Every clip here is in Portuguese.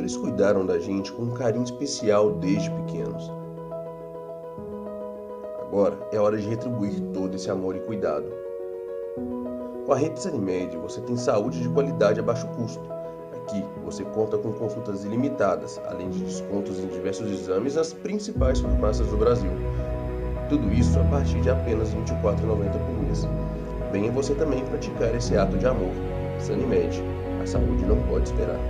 Eles cuidaram da gente com um carinho especial desde pequenos. Agora é hora de retribuir todo esse amor e cuidado. Com a Rede Sanimed, você tem saúde de qualidade a baixo custo. Aqui você conta com consultas ilimitadas, além de descontos em diversos exames nas principais farmácias do Brasil. Tudo isso a partir de apenas R$ 24,90 por mês. Venha você também praticar esse ato de amor. Sanimed, a saúde não pode esperar.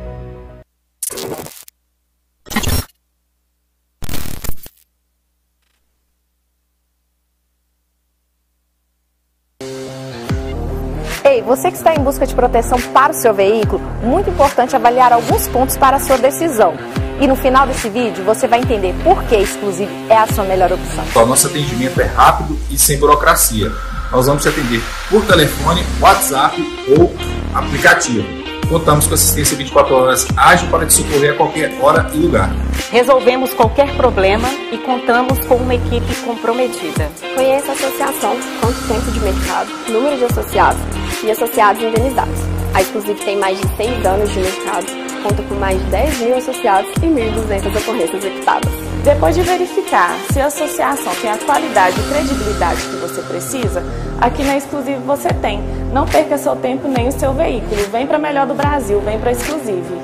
Ei, você que está em busca de proteção para o seu veículo, muito importante avaliar alguns pontos para a sua decisão. E no final desse vídeo você vai entender por que Exclusive é a sua melhor opção. O nosso atendimento é rápido e sem burocracia. Nós vamos te atender por telefone, WhatsApp ou aplicativo. Contamos com assistência 24 horas ágil para te socorrer a qualquer hora e lugar. Resolvemos qualquer problema e contamos com uma equipe comprometida. Conheça a associação, quanto tempo de mercado, número de associados e associados indenizados. A Exclusive tem mais de 6 anos de mercado, conta com mais de 10 mil associados e 1.200 ocorrências equitadas. Depois de verificar se a associação tem a qualidade e credibilidade que você precisa, aqui na Exclusive você tem. Não perca seu tempo nem o seu veículo. Vem para a melhor do Brasil, vem para a Exclusive.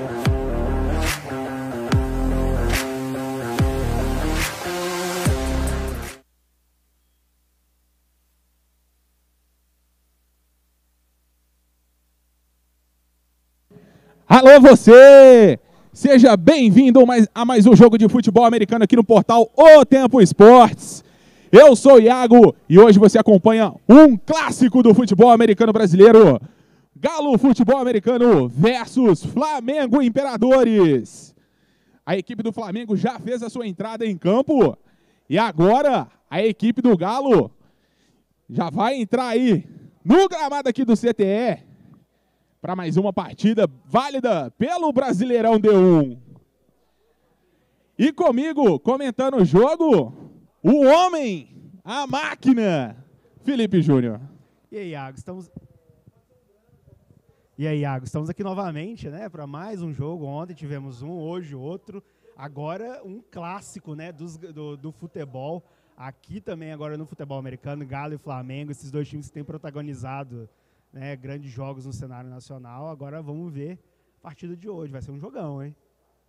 Alô você! Seja bem-vindo a mais um jogo de futebol americano aqui no portal O Tempo Esportes. Eu sou o Iago e hoje você acompanha um clássico do futebol americano brasileiro. Galo Futebol Americano versus Flamengo Imperadores. A equipe do Flamengo já fez a sua entrada em campo e agora a equipe do Galo já vai entrar aí no gramado aqui do CTE para mais uma partida válida pelo Brasileirão D1. E comigo, comentando o jogo, o homem, a máquina, Felipe Júnior. E aí, Iago, estamos aqui novamente, né, para mais um jogo. Ontem tivemos um, hoje outro. Agora um clássico, né, do futebol. Aqui também agora no futebol americano, Galo e Flamengo, esses dois times que têm protagonizado, né, grandes jogos no cenário nacional. Agora vamos ver a partida de hoje. Vai ser um jogão, hein?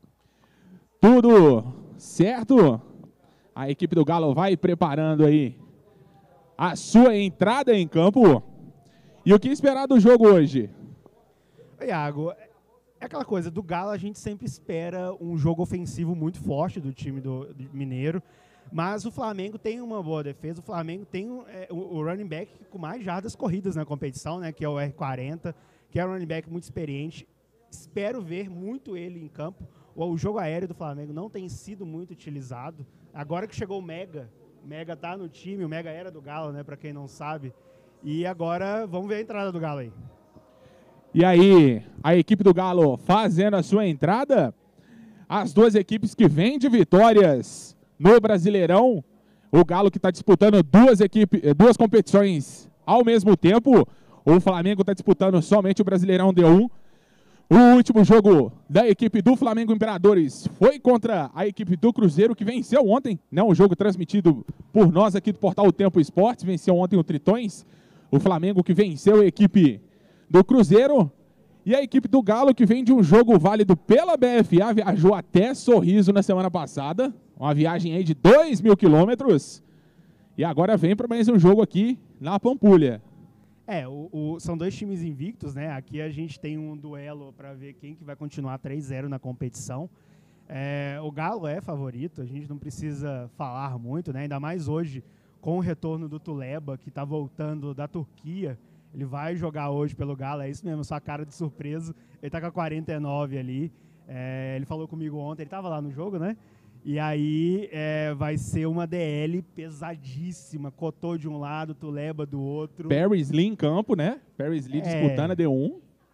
Tudo certo? A equipe do Galo vai preparando aí a sua entrada em campo. E o que esperar do jogo hoje? Iago, é aquela coisa, do Galo a gente sempre espera um jogo ofensivo muito forte do time do Mineiro. Mas o Flamengo tem uma boa defesa, o Flamengo tem o running back com mais jardas corridas na competição, né, que é o R40, que é um running back muito experiente. Espero ver muito ele em campo. O jogo aéreo do Flamengo não tem sido muito utilizado. Agora que chegou o Mega tá no time, o Mega era do Galo, né, para quem não sabe. E agora vamos ver a entrada do Galo aí. E aí, a equipe do Galo fazendo a sua entrada. As duas equipes que vêm de vitórias no Brasileirão, o Galo que está disputando duas competições ao mesmo tempo. O Flamengo está disputando somente o Brasileirão D1. O último jogo da equipe do Flamengo Imperadores foi contra a equipe do Cruzeiro, que venceu ontem, né? Um jogo transmitido por nós aqui do portal O Tempo Esportes. Venceu ontem o Tritões. O Flamengo que venceu a equipe do Cruzeiro. E a equipe do Galo, que vem de um jogo válido pela BFA, viajou até Sorriso na semana passada. Uma viagem aí de 2.000 quilômetros. E agora vem para mais um jogo aqui na Pampulha. São dois times invictos, né? Aqui a gente tem um duelo para ver quem que vai continuar 3-0 na competição. O Galo é favorito, a gente não precisa falar muito, né? Ainda mais hoje, com o retorno do Tuleba, que está voltando da Turquia. Ele vai jogar hoje pelo Galo, é isso mesmo, sua cara de surpresa. Ele está com a 49 ali. Ele falou comigo ontem, ele estava lá no jogo, né? E aí vai ser uma DL pesadíssima. Cotô de um lado, Tuleba do outro. Perry Lee em campo, né? Perry Lee disputando a D1.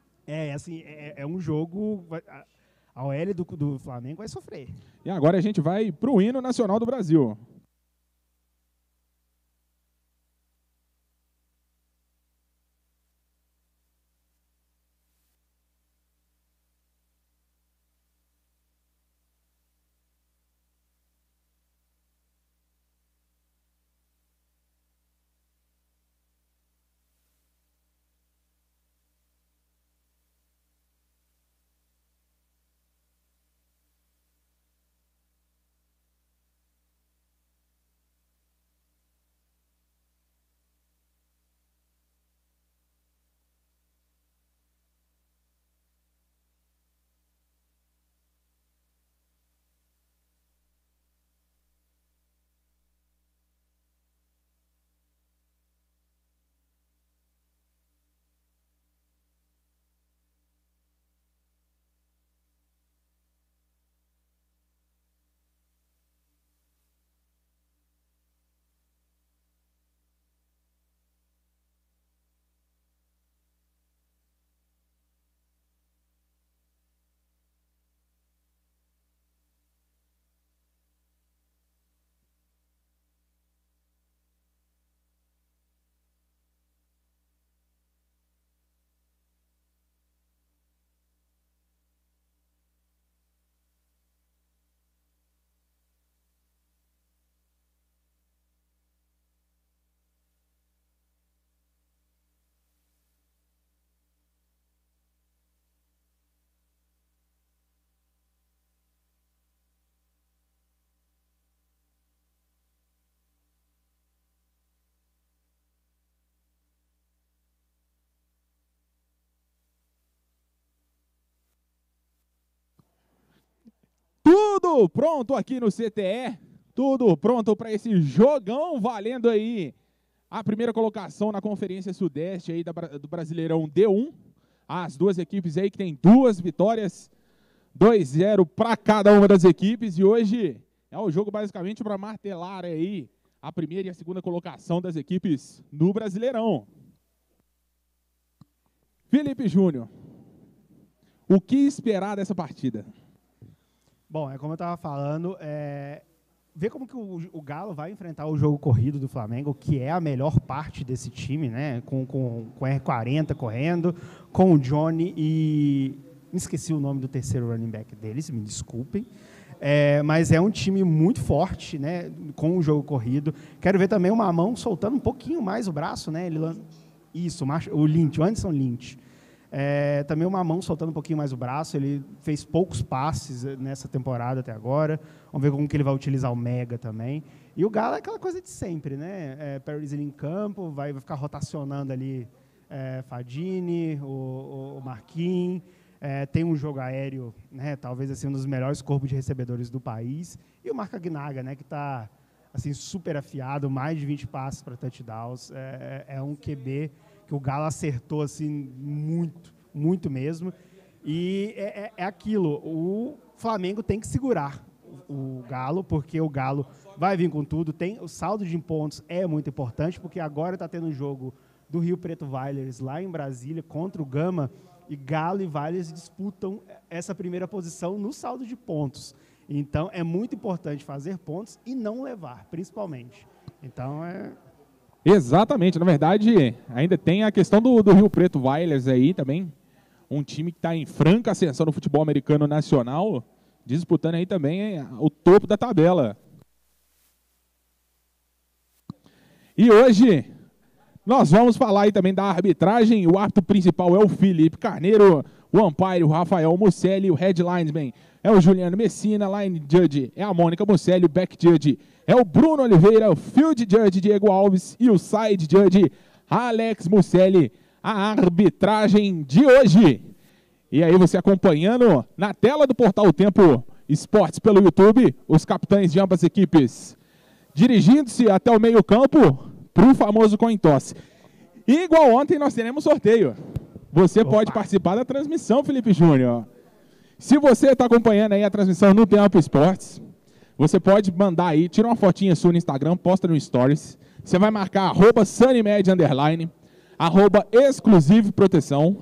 É um jogo... A OL do Flamengo vai sofrer. E agora a gente vai para o hino nacional do Brasil. Tudo pronto aqui no CTE, tudo pronto para esse jogão, valendo aí a primeira colocação na Conferência Sudeste aí do Brasileirão D1. As duas equipes aí que tem 2 vitórias, 2-0 para cada uma das equipes. E hoje é o jogo basicamente para martelar aí a primeira e a segunda colocação das equipes no Brasileirão. Felipe Júnior, o que esperar dessa partida? Bom, como eu estava falando, ver como que o Galo vai enfrentar o jogo corrido do Flamengo, que é a melhor parte desse time, né? Com o R40 correndo, com o Johnny e... Me esqueci o nome do terceiro running back deles, me desculpem. Mas é um time muito forte, né? Com o jogo corrido. Quero ver também o Mamão soltando um pouquinho mais o braço, né? O Lynch, o Anderson Lynch. Também o Mamão soltando um pouquinho mais o braço. Ele fez poucos passes nessa temporada até agora. Vamos ver como que ele vai utilizar o Mega também. E o Galo é aquela coisa de sempre, né? Paris em campo, vai ficar rotacionando ali Fadini, o Marquinhos. Tem um jogo aéreo, né? Talvez assim, um dos melhores corpos de recebedores do país. E o Marca Gnaga, né? Que está assim, super afiado, mais de 20 passes para touchdowns. É um QB que o Galo acertou assim, muito, muito mesmo. E é aquilo, o Flamengo tem que segurar o Galo, porque o Galo vai vir com tudo. O saldo de pontos é muito importante, porque agora está tendo um jogo do Rio Preto Vailers lá em Brasília contra o Gama, e Galo e Vailers disputam essa primeira posição no saldo de pontos. Então, é muito importante fazer pontos e não levar, principalmente. Então, Exatamente. Na verdade, ainda tem a questão do Rio Preto Vailers aí também. Um time que está em franca ascensão no futebol americano nacional, disputando aí também o topo da tabela. E hoje... nós vamos falar aí também da arbitragem. O árbitro principal é o Felipe Carneiro, o umpire, o Rafael Musselli, o headlinesman é o Juliano Messina, line judge é a Mônica Musselli, o back judge é o Bruno Oliveira, o field judge Diego Alves e o side judge Alex Musselli. A arbitragem de hoje. E aí você acompanhando na tela do Portal Tempo Esportes pelo YouTube, os capitães de ambas equipes dirigindo-se até o meio campo para o famoso coin toss. E igual ontem, nós teremos sorteio. Você pode participar da transmissão, Felipe Júnior. Se você está acompanhando aí a transmissão no Tempo Esportes, você pode mandar aí, tira uma fotinha sua no Instagram, posta no Stories. Você vai marcar @sunnymed_, @exclusiveproteção,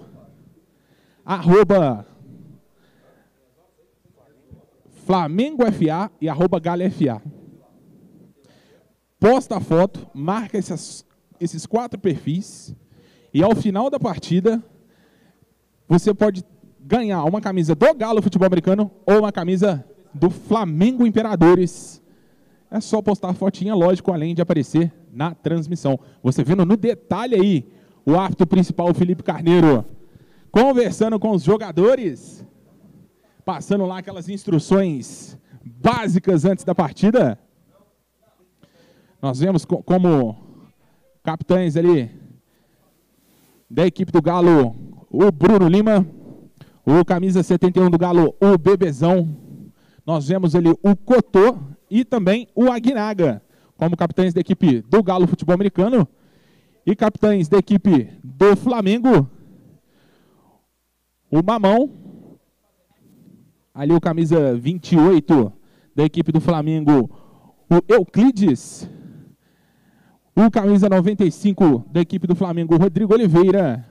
@FlamengoFA e @GaloFA. Posta a foto, marca esses 4 perfis e ao final da partida você pode ganhar uma camisa do Galo Futebol Americano ou uma camisa do Flamengo Imperadores. É só postar a fotinha, lógico, além de aparecer na transmissão. Você vendo no detalhe aí o árbitro principal, o Felipe Carneiro, conversando com os jogadores, passando lá aquelas instruções básicas antes da partida. Nós vemos como capitães ali da equipe do Galo, o Bruno Lima, o camisa 71 do Galo, o Bebezão. Nós vemos ali o Cotô e também o Aguinaga, como capitães da equipe do Galo Futebol Americano. E capitães da equipe do Flamengo, o Mamão, ali o camisa 28 da equipe do Flamengo, o Euclides. O camisa 95 da equipe do Flamengo, Rodrigo Oliveira.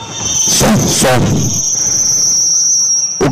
O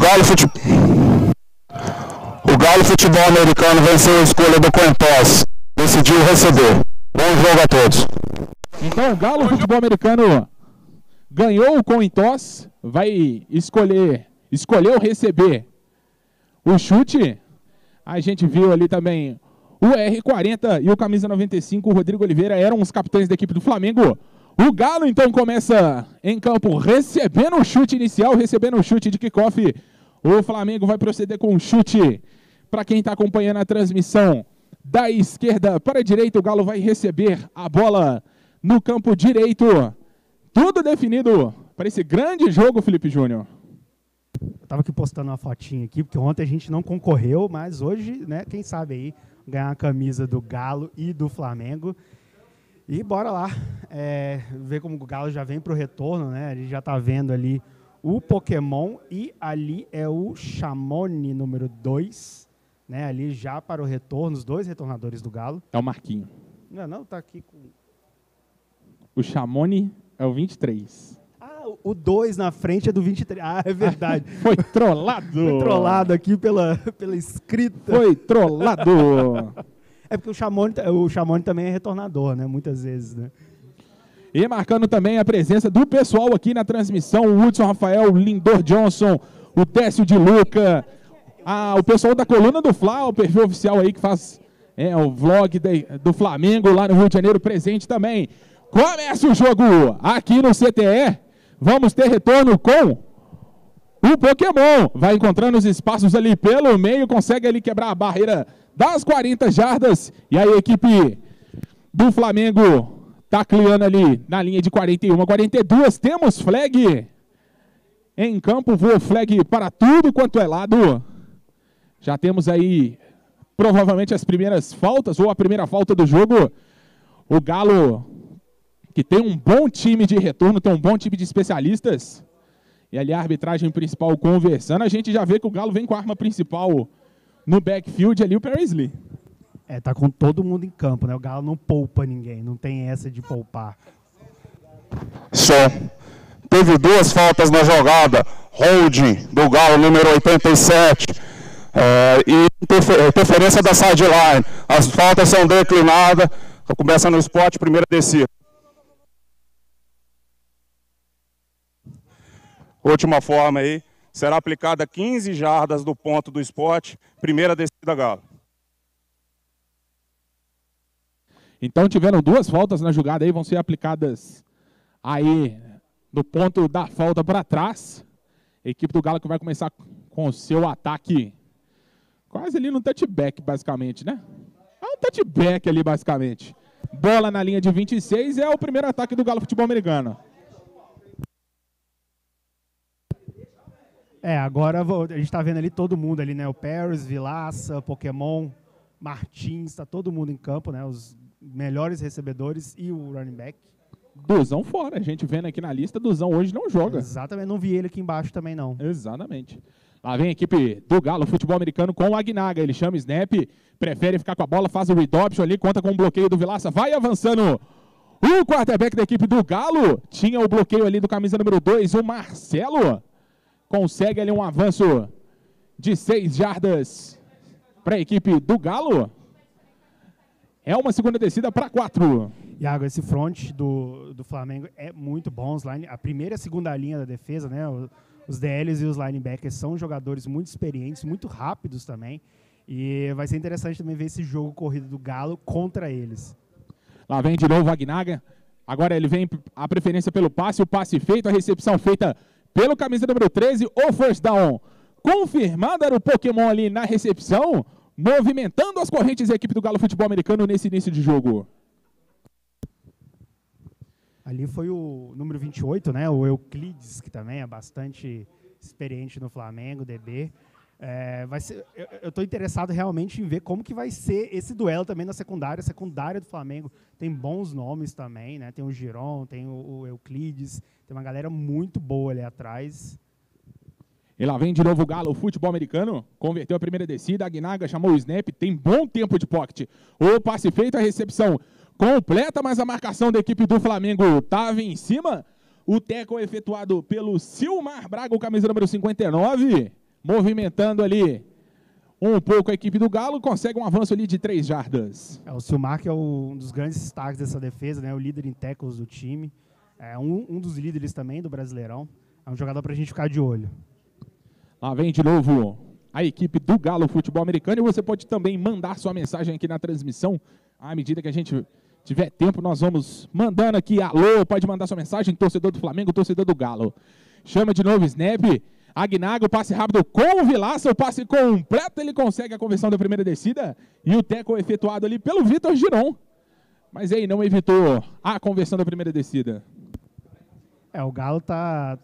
Galo Futebol Americano venceu a escolha do coin toss. Decidiu receber. Bom jogo a todos. Então o Galo Futebol Americano ganhou o coin toss. Vai escolheu receber o chute. A gente viu ali também... o R40 e o camisa 95, o Rodrigo Oliveira, eram os capitães da equipe do Flamengo. O Galo, então, começa em campo recebendo o chute inicial, recebendo o chute de kickoff. O Flamengo vai proceder com o chute. Para quem está acompanhando a transmissão, da esquerda para a direita, o Galo vai receber a bola no campo direito. Tudo definido para esse grande jogo, Felipe Júnior. Eu tava aqui postando uma fotinha aqui, porque ontem a gente não concorreu, mas hoje, né, quem sabe aí, ganhar a camisa do Galo e do Flamengo. E bora lá, ver como o Galo já vem pro retorno, né? A gente já tá vendo ali o Pokémon e ali é o Chamoni número 2, né? Ali já para o retorno, os dois retornadores do Galo. É o Marquinho. Não, tá aqui com... O Chamoni é o 23. Ah, o 2 na frente é do 23. Ah, é verdade. Foi trollado. Foi trollado aqui pela escrita. Foi trollado. É porque o Chamoni também é retornador, né? Muitas vezes, né? E marcando também a presença do pessoal aqui na transmissão, o Hudson Rafael, o Lindor Johnson, o Décio de Luca, o pessoal da Coluna do Fla, o perfil oficial aí que faz o vlog do Flamengo lá no Rio de Janeiro, presente também. Começa o jogo aqui no CTE, vamos ter retorno com o Pokémon. Vai encontrando os espaços ali pelo meio, consegue ali quebrar a barreira das 40 jardas, e a equipe do Flamengo tacleando ali na linha de 41 a 42, temos flag em campo, voa flag para tudo quanto é lado. Já temos aí provavelmente as primeiras faltas, ou a primeira falta do jogo. O Galo, que tem um bom time de retorno, tem um bom time de especialistas, e ali a arbitragem principal conversando, a gente já vê que o Galo vem com a arma principal no backfield ali, o Persley. Tá com todo mundo em campo, né? O Galo não poupa ninguém, não tem essa de poupar. Só. Teve 2 faltas na jogada. Holding do Galo, número 87. E interferência da sideline. As faltas são declinadas. Começa no spot, primeira descida. Última forma aí. Será aplicada 15 jardas do ponto do spot. Primeira descida, Galo. Então tiveram 2 faltas na jogada aí, vão ser aplicadas aí no ponto da falta para trás. A equipe do Galo que vai começar com o seu ataque quase ali no touchback, basicamente, né? É um touchback ali, basicamente. Bola na linha de 26, é o primeiro ataque do Galo Futebol Americano. Agora a gente tá vendo ali todo mundo ali, né? O Paris, Vilaça, Pokémon, Martins, tá todo mundo em campo, né? Os melhores recebedores e o running back. Duzão fora, a gente vendo aqui na lista, Duzão hoje não joga. Exatamente, não vi ele aqui embaixo também não. Exatamente. Lá vem a equipe do Galo Futebol Americano com o Aguinaga, ele chama snap, prefere ficar com a bola, faz o read option ali, conta com o bloqueio do Vilaça, vai avançando. O quarterback da equipe do Galo, tinha o bloqueio ali do camisa número 2, o Marcelo, consegue ali um avanço de 6 jardas para a equipe do Galo. É uma segunda descida para 4. Iago, esse front do Flamengo é muito bom. A primeira e a segunda linha da defesa, né? Os DLs e os linebackers são jogadores muito experientes, muito rápidos também. E vai ser interessante também ver esse jogo corrido do Galo contra eles. Lá vem de novo o Aguinaga. Agora ele vem a preferência pelo passe, o passe feito, a recepção feita pelo camisa número 13, o first down. Confirmado era o Pokémon ali na recepção, movimentando as correntes da equipe do Galo Futebol Americano nesse início de jogo. Ali foi o número 28, né? O Euclides, que também é bastante experiente no Flamengo, DB. Eu estou interessado realmente em ver como que vai ser esse duelo também na secundária. A secundária do Flamengo tem bons nomes também, né? Tem o Giron, tem o Euclides, tem uma galera muito boa ali atrás. E lá vem de novo o Galo, o Futebol Americano, converteu a primeira descida, a Aguinaga chamou o snap, tem bom tempo de pocket. O passe feito, a recepção completa, mas a marcação da equipe do Flamengo estava em cima. O tackle efetuado pelo Silmar Braga, o camisa número 59, movimentando ali um pouco a equipe do Galo, consegue um avanço ali de 3 jardas. O Silmar, que é um dos grandes destaques dessa defesa, né? O líder em tackles do time, é um dos líderes também do Brasileirão. É um jogador para a gente ficar de olho. Lá vem de novo a equipe do Galo Futebol Americano, e você pode também mandar sua mensagem aqui na transmissão. À medida que a gente tiver tempo, nós vamos mandando aqui. Alô, pode mandar sua mensagem, torcedor do Flamengo, torcedor do Galo. Chama de novo snap, Aguinaga, o passe rápido com o Vilaça, o passe completo, ele consegue a conversão da primeira descida, e o tackle efetuado ali pelo Vitor Giron. Mas aí não evitou a conversão da primeira descida. O Galo tá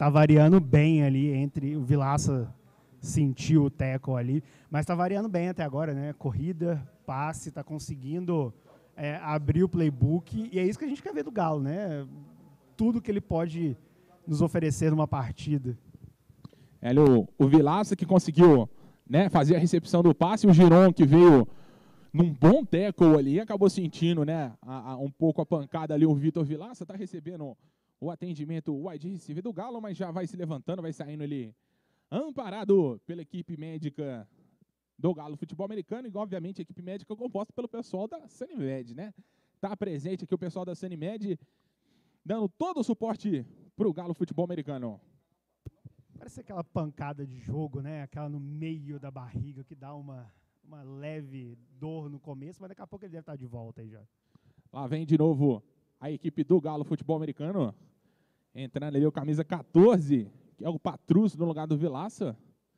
tá variando bem ali entre o Vilaça sentiu o tackle ali, mas tá variando bem até agora, né? Corrida, passe, tá conseguindo abrir o playbook, e é isso que a gente quer ver do Galo, né? Tudo que ele pode nos oferecer numa partida. O Vilaça que conseguiu, né, fazer a recepção do passe, o Giron que veio num bom tackle ali, acabou sentindo, né, um pouco a pancada ali. O Vitor Vilaça está recebendo o atendimento wide receiver do Galo, mas já vai se levantando, vai saindo ali amparado pela equipe médica do Galo Futebol Americano, e obviamente a equipe médica composta pelo pessoal da Sanimed, né? Tá presente aqui o pessoal da Sanimed, dando todo o suporte para o Galo Futebol Americano. Parece aquela pancada de jogo, né? Aquela no meio da barriga que dá uma leve dor no começo, mas daqui a pouco ele deve estar de volta aí já. Lá vem de novo a equipe do Galo Futebol Americano, entrando ali o camisa 14, que é o Patrus no lugar do Vilaça.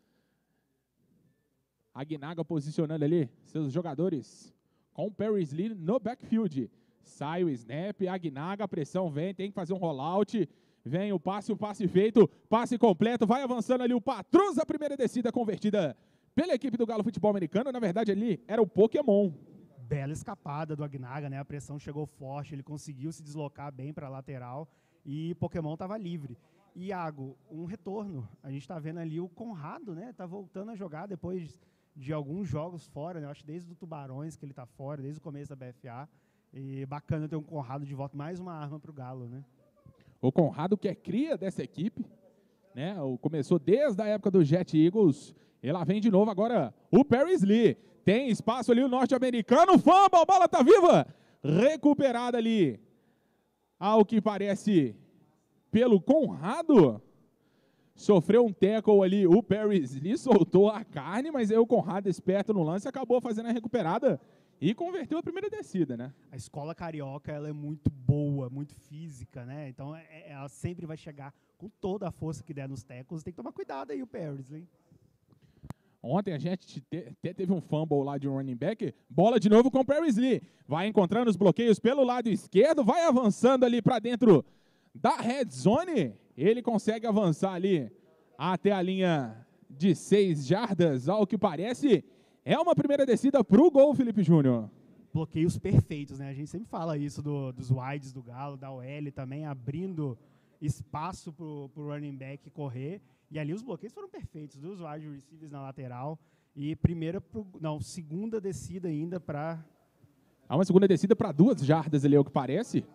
Aguinaga posicionando ali seus jogadores com o Perry Lee no backfield. Sai o snap, Aguinaga, a pressão vem, tem que fazer um rollout. Vem o passe feito, passe completo, vai avançando ali o Patrus, a primeira descida convertida pela equipe do Galo Futebol Americano. Na verdade ali era o Pokémon. Bela escapada do Aguinaga, né? A pressão chegou forte, ele conseguiu se deslocar bem para a lateral e Pokémon estava livre. E Iago, um retorno. A gente está vendo ali o Conrado, né? Tá voltando a jogar depois de alguns jogos fora, né? Eu acho desde o Tubarões que ele está fora, desde o começo da BFA. E bacana ter um Conrado de volta, mais uma arma para o Galo, né? O Conrado, que é cria dessa equipe, né? Começou desde a época do Jet Eagles. E lá vem de novo agora o Perry Lee. Tem espaço ali o norte-americano. Fumble, a bola tá viva. Recuperada ali, ao que parece, pelo Conrado. Sofreu um tackle ali, o Perry Lee soltou a carne, mas aí o Conrado, esperto no lance, acabou fazendo a recuperada e converteu a primeira descida, né? A escola carioca, ela é muito boa, muito física, né? Então, ela sempre vai chegar com toda a força que der nos tackles. Tem que tomar cuidado aí o Perry Lee. Ontem a gente até teve um fumble lá de um running back. Bola de novo com o Perry Lee. Vai encontrando os bloqueios pelo lado esquerdo, vai avançando ali para dentro da red zone. Ele consegue avançar ali até a linha de 6 jardas, ao que parece. É uma primeira descida para o gol, Felipe Júnior. Bloqueios perfeitos, né? A gente sempre fala isso dos wides do Galo, da OL também, abrindo espaço para o running back correr. E ali os bloqueios foram perfeitos, dos wide receivers na lateral. E segunda descida ainda para... Há uma segunda descida para 2 jardas ali, ao que parece.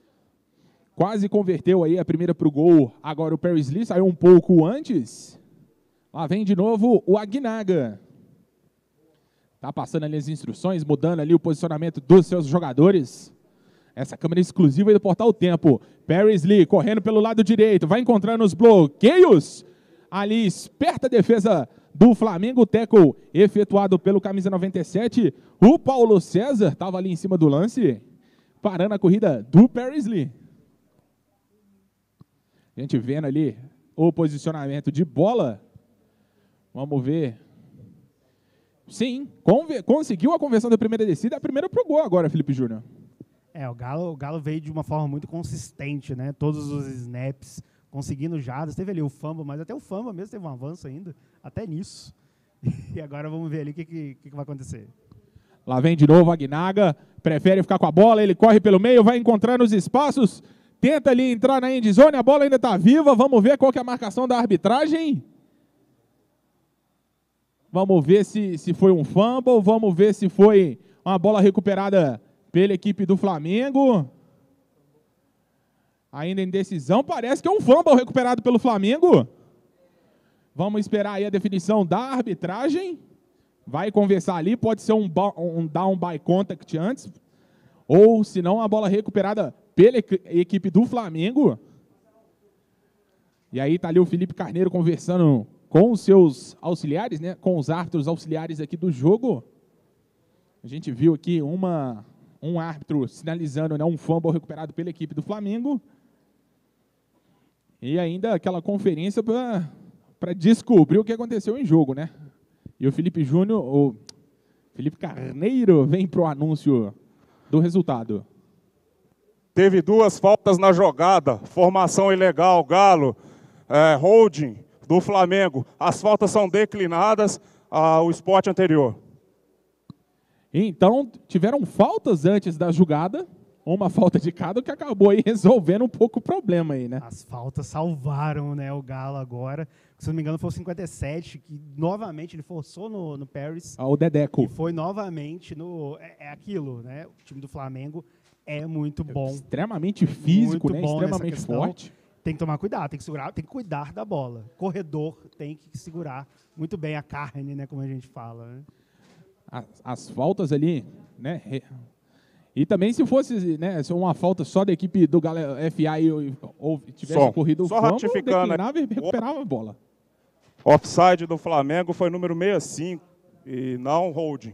Quase converteu aí a primeira para o gol. Agora o Perry Lee saiu um pouco antes. Lá vem de novo o Aguinaga. Tá passando ali as instruções, mudando ali o posicionamento dos seus jogadores. Essa câmera exclusiva aí do Portal Tempo. Perry Lee correndo pelo lado direito, vai encontrando os bloqueios. Ali, esperta defesa do Flamengo, tackle efetuado pelo camisa 97. O Paulo César estava ali em cima do lance, parando a corrida do Perry Lee. A gente vendo ali o posicionamento de bola. Vamos ver. Sim, conseguiu a conversão da primeira descida, a primeira pro gol agora, Felipe Júnior. O Galo veio de uma forma muito consistente, né? Todos os snaps, conseguindo jardas. Teve ali o fumble, mas até o fumble mesmo teve um avanço ainda, até nisso. E agora vamos ver ali o que vai acontecer. Lá vem de novo a Aguinaga, prefere ficar com a bola, ele corre pelo meio, vai encontrando os espaços, tenta ali entrar na endzone, a bola ainda está viva, vamos ver qual que é a marcação da arbitragem. Vamos ver se foi um fumble, vamos ver se foi uma bola recuperada pela equipe do Flamengo. Ainda em decisão, parece que é um fumble recuperado pelo Flamengo. Vamos esperar aí a definição da arbitragem. Vai conversar ali, pode ser um down by contact antes, ou se não, a bola recuperada pela equipe do Flamengo. E aí tá ali o Felipe Carneiro conversando com os seus auxiliares, né, com os árbitros auxiliares aqui do jogo. A gente viu aqui um árbitro sinalizando, né, um fumble recuperado pela equipe do Flamengo. E ainda aquela conferência para descobrir o que aconteceu em jogo, né? E o Felipe Júnior, o Felipe Carneiro, vem para o anúncio do resultado. Teve 2 faltas na jogada, formação ilegal, Galo. holding do Flamengo. As faltas são declinadas ao esporte anterior. Então, tiveram faltas antes da jogada, uma falta de cada, que acabou aí resolvendo um pouco o problema aí, né? As faltas salvaram, né, o Galo agora. Se não me engano, foi o 57, que novamente ele forçou no Paris. O Dedeco. E foi novamente no... É aquilo, né? O time do Flamengo é muito bom. Extremamente físico, muito né? Bom Extremamente forte. Tem que tomar cuidado, tem que segurar, tem que cuidar da bola. Corredor tem que segurar muito bem a carne, né? Como a gente fala, né? As faltas ali, né? E também se fosse, né, uma falta só da equipe do Galo FA ou tivesse ocorrido o fumble, declinava e recuperava a bola. Offside do Flamengo foi número 65 e não holding.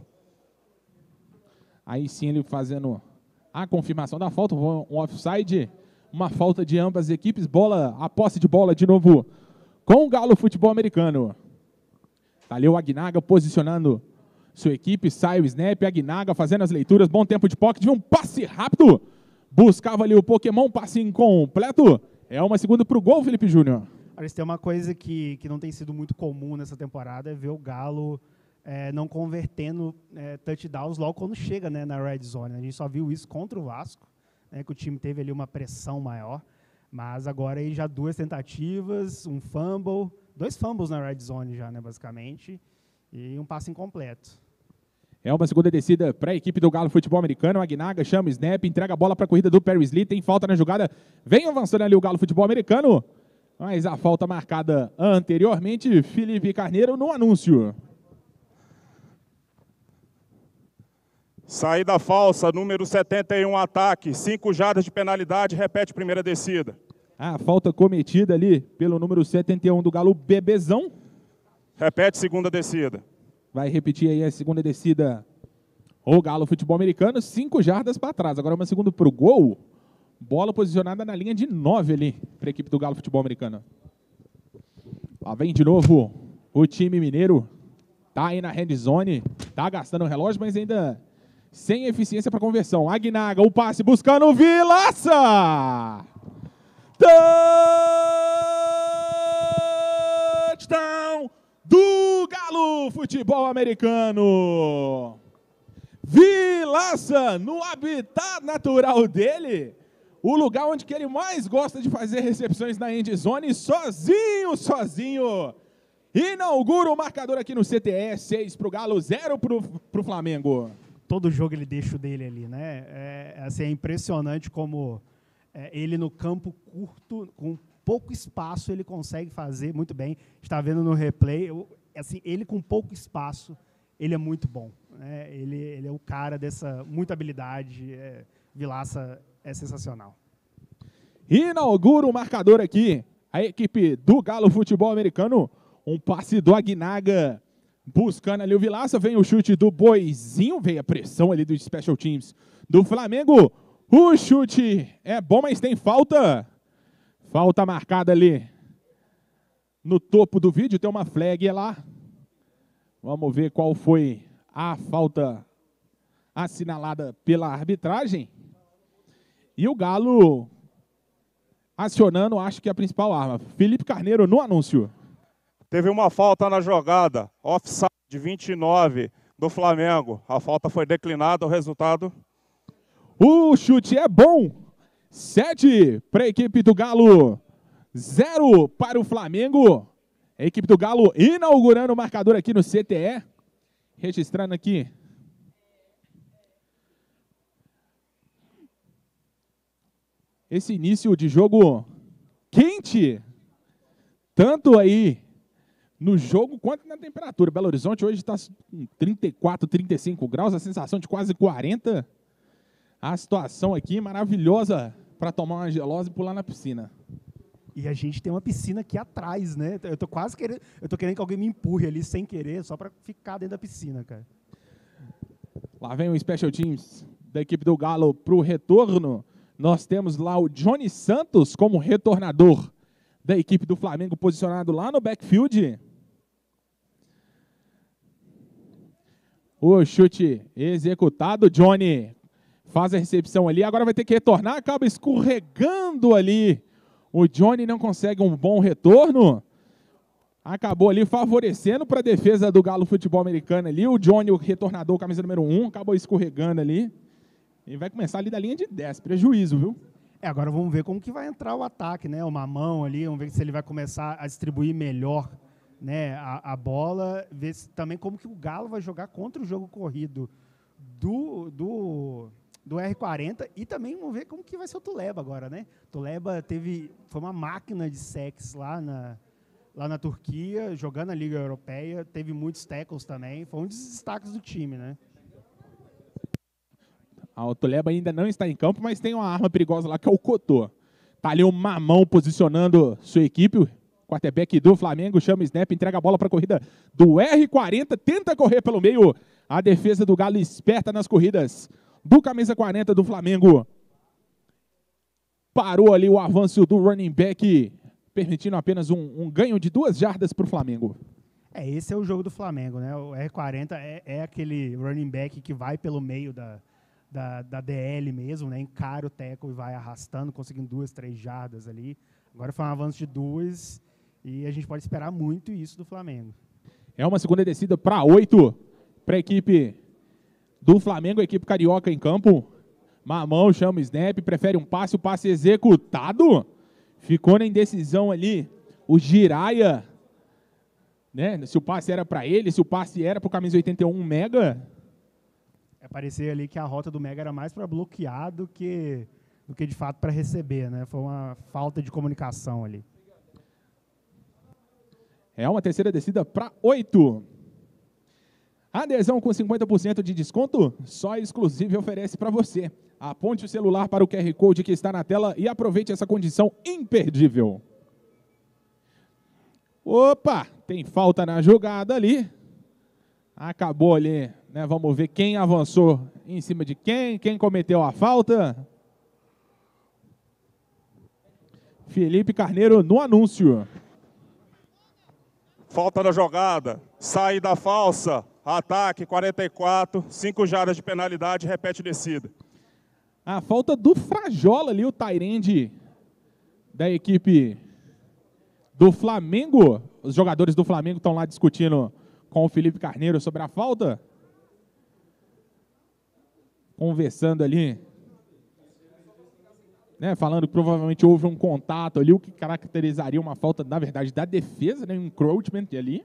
Aí sim ele fazendo a confirmação da falta, um offside, uma falta de ambas as equipes, a posse de bola de novo com o Galo Futebol Americano. Tá ali o Aguinaga posicionando sua equipe, sai o snap, Aguinaga fazendo as leituras, bom tempo de pocket, um passe rápido, buscava ali o Pokémon, passe incompleto, é uma segunda para o gol, Felipe Júnior. Tem uma coisa que não tem sido muito comum nessa temporada, é ver o Galo não convertendo touchdowns logo quando chega, né, na red zone. A gente só viu isso contra o Vasco, né, que o time teve ali uma pressão maior, mas agora aí já 2 tentativas, um fumble, 2 fumbles na red zone já, né, basicamente, e um passe incompleto. É uma segunda descida para a equipe do Galo Futebol Americano. O Aguinaga chama o snap, entrega a bola para a corrida do Paris Lee. Tem falta na jogada. Vem avançando ali o Galo Futebol Americano. Mas a falta marcada anteriormente, Felipe Carneiro no anúncio. Saída falsa, número 71, ataque. 5 jardas de penalidade, repete primeira descida. A falta cometida ali pelo número 71 do Galo, Bebezão. Repete segunda descida. Vai repetir aí a segunda descida o Galo Futebol Americano, 5 jardas para trás. Agora uma segunda para o gol. Bola posicionada na linha de 9 ali para a equipe do Galo Futebol Americano. Lá vem de novo o time mineiro. Tá aí na red zone, tá gastando o relógio, mas ainda sem eficiência para conversão. Aguinaga, o passe buscando o Vilaça! Touchdown do Galo Futebol Americano. Vilaça, no habitat natural dele, o lugar onde que ele mais gosta de fazer recepções na end zone, sozinho, inaugura o marcador aqui no CTE, 6 para o Galo, 0 para o Flamengo. Todo jogo ele deixa o dele ali, né? É impressionante como ele no campo curto, com pouco espaço, ele consegue fazer muito bem. Está vendo no replay, ele com pouco espaço, ele é muito bom. Né? Ele é o cara dessa muita habilidade. Vilaça é sensacional. Inaugura o marcador aqui, a equipe do Galo Futebol Americano. Um passe do Aguinaga, buscando ali o Vilaça. Vem o chute do Boizinho, veio a pressão ali dos Special Teams do Flamengo. O chute é bom, mas tem falta. Falta marcada ali no topo do vídeo, tem uma flag lá. Vamos ver qual foi a falta assinalada pela arbitragem. E o Galo acionando, acho que a principal arma. Felipe Carneiro no anúncio. Teve uma falta na jogada, offside 29 do Flamengo. A falta foi declinada, o resultado... O chute é bom. 7 para a equipe do Galo, 0 para o Flamengo. A equipe do Galo inaugurando o marcador aqui no CTE. Registrando aqui. Esse início de jogo quente. Tanto aí no jogo quanto na temperatura. Belo Horizonte hoje está com 34, 35 graus. A sensação de quase 40. A situação aqui maravilhosa para tomar uma gelosa e pular na piscina. E a gente tem uma piscina aqui atrás, né? Eu tô quase querendo, que alguém me empurre ali sem querer, só para ficar dentro da piscina, cara. Lá vem o Special Teams da equipe do Galo para o retorno. Nós temos lá o Johnny Santos como retornador da equipe do Flamengo, posicionado lá no backfield. O chute executado, Johnny faz a recepção ali, agora vai ter que retornar, acaba escorregando ali O Johnny não consegue um bom retorno. Acabou ali favorecendo para a defesa do Galo Futebol Americano ali. O Johnny, o retornador, camisa número 1, acabou escorregando ali. E vai começar ali da linha de 10. Prejuízo, viu? Agora vamos ver como que vai entrar o ataque, né? O Mamão ali, vamos ver se ele vai começar a distribuir melhor, né, a bola. Ver também como que o Galo vai jogar contra o jogo corrido do R40 e também vamos ver como que vai ser o Tuleba agora, né? Tuleba foi uma máquina de sacks lá na Turquia, jogando a Liga Europeia, teve muitos tackles também, foi um dos destaques do time, né? O Tuleba ainda não está em campo, mas tem uma arma perigosa lá que é o Cotô. Tá ali o Mamão posicionando sua equipe, o quarterback do Flamengo, chama o snap, entrega a bola para a corrida do R40, tenta correr pelo meio, a defesa do Galo esperta nas corridas do camisa 40 do Flamengo. Parou ali o avanço do running back, permitindo apenas um ganho de 2 jardas para o Flamengo. Esse é o jogo do Flamengo, né? O R40 é aquele running back que vai pelo meio da DL mesmo, né? Encara o tackle e vai arrastando, conseguindo 2, 3 jardas ali. Agora foi um avanço de 2 e a gente pode esperar muito isso do Flamengo. É uma segunda descida para 8 para a equipe do Flamengo, a equipe carioca em campo. Mamão chama o snap, prefere um passe, o passe executado. Ficou na indecisão ali o Jiraya, né? Se o passe era para ele, se o passe era para o camisa 81 Mega. Parecia ali que a rota do Mega era mais para bloquear do que de fato para receber, né? Foi uma falta de comunicação ali. É uma terceira descida para 8. Adesão com 50% de desconto, só Exclusive oferece para você. Aponte o celular para o QR Code que está na tela e aproveite essa condição imperdível. Opa, tem falta na jogada ali. Acabou ali, né? Vamos ver quem avançou em cima de quem cometeu a falta. Felipe Carneiro no anúncio. Falta na jogada, saída falsa, ataque 44, 5 jardas de penalidade, repete descida. A falta do Frajola ali, o tight-end da equipe do Flamengo. Os jogadores do Flamengo estão lá discutindo com o Felipe Carneiro sobre a falta. Conversando ali, né, falando que provavelmente houve um contato ali, o que caracterizaria uma falta, na verdade, da defesa, né, um encroachment ali.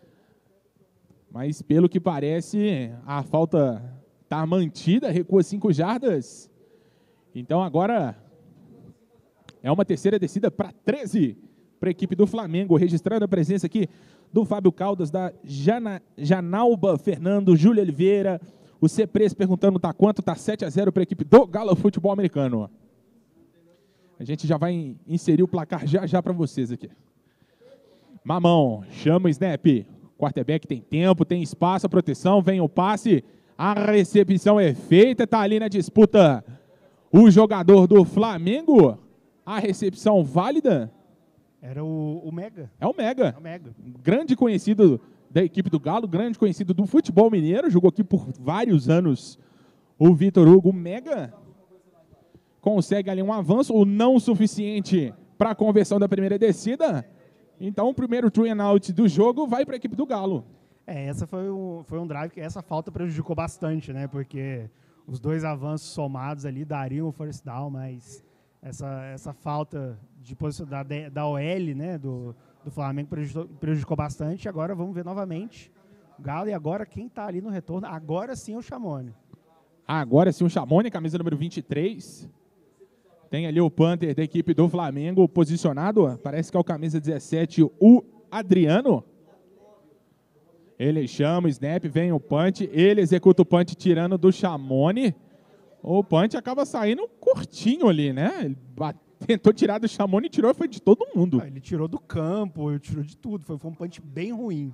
Mas, pelo que parece, a falta está mantida, recua 5 jardas. Então, agora é uma terceira descida para 13 para a equipe do Flamengo, registrando a presença aqui do Fábio Caldas, da Janalba Fernando, Júlio Oliveira, o Cepres perguntando tá quanto, tá 7-0 para a equipe do Galo Futebol Americano. A gente já vai inserir o placar já para vocês aqui. Mamão, chama o snap. Quarterback tem tempo, tem espaço, a proteção, vem o passe. A recepção é feita, tá ali na disputa o jogador do Flamengo. A recepção válida. Era o Mega. É o Mega. É o Mega. Grande conhecido da equipe do Galo, grande conhecido do futebol mineiro, jogou aqui por vários anos o Vitor Hugo. Mega consegue ali um avanço, o não suficiente para a conversão da primeira descida. Então, o primeiro three and out do jogo vai para a equipe do Galo. Essa foi um drive que essa falta prejudicou bastante, né? Porque os 2 avanços somados ali dariam o first down, mas essa falta de posição da OL, né, do Flamengo prejudicou bastante. Agora vamos ver novamente o Galo, e agora quem está ali no retorno, agora sim é o Chamone. Agora sim o Chamone, camisa número 23. Tem ali o punter da equipe do Flamengo posicionado, parece que é o camisa 17, o Adriano. Ele chama o snap, vem o punch, ele executa o punch tirando do Chamone. O punch acaba saindo curtinho ali, né? Ele tentou tirar do Chamone e tirou, foi de todo mundo. Ele tirou do campo, ele tirou de tudo, foi um punch bem ruim.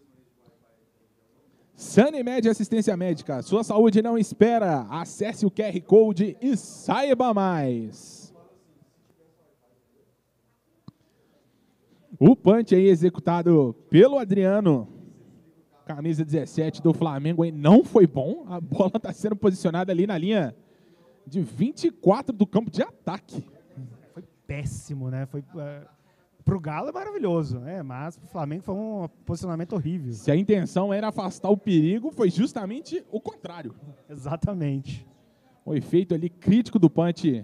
Sanimed Assistência Médica, sua saúde não espera. Acesse o QR Code e saiba mais. O punch aí executado pelo Adriano, camisa 17 do Flamengo, aí não foi bom. A bola está sendo posicionada ali na linha de 24 do campo de ataque. Foi péssimo, né? Foi pro Galo é maravilhoso, né? Mas pro Flamengo foi um posicionamento horrível. Se a intenção era afastar o perigo, foi justamente o contrário. Exatamente. O efeito ali crítico do punch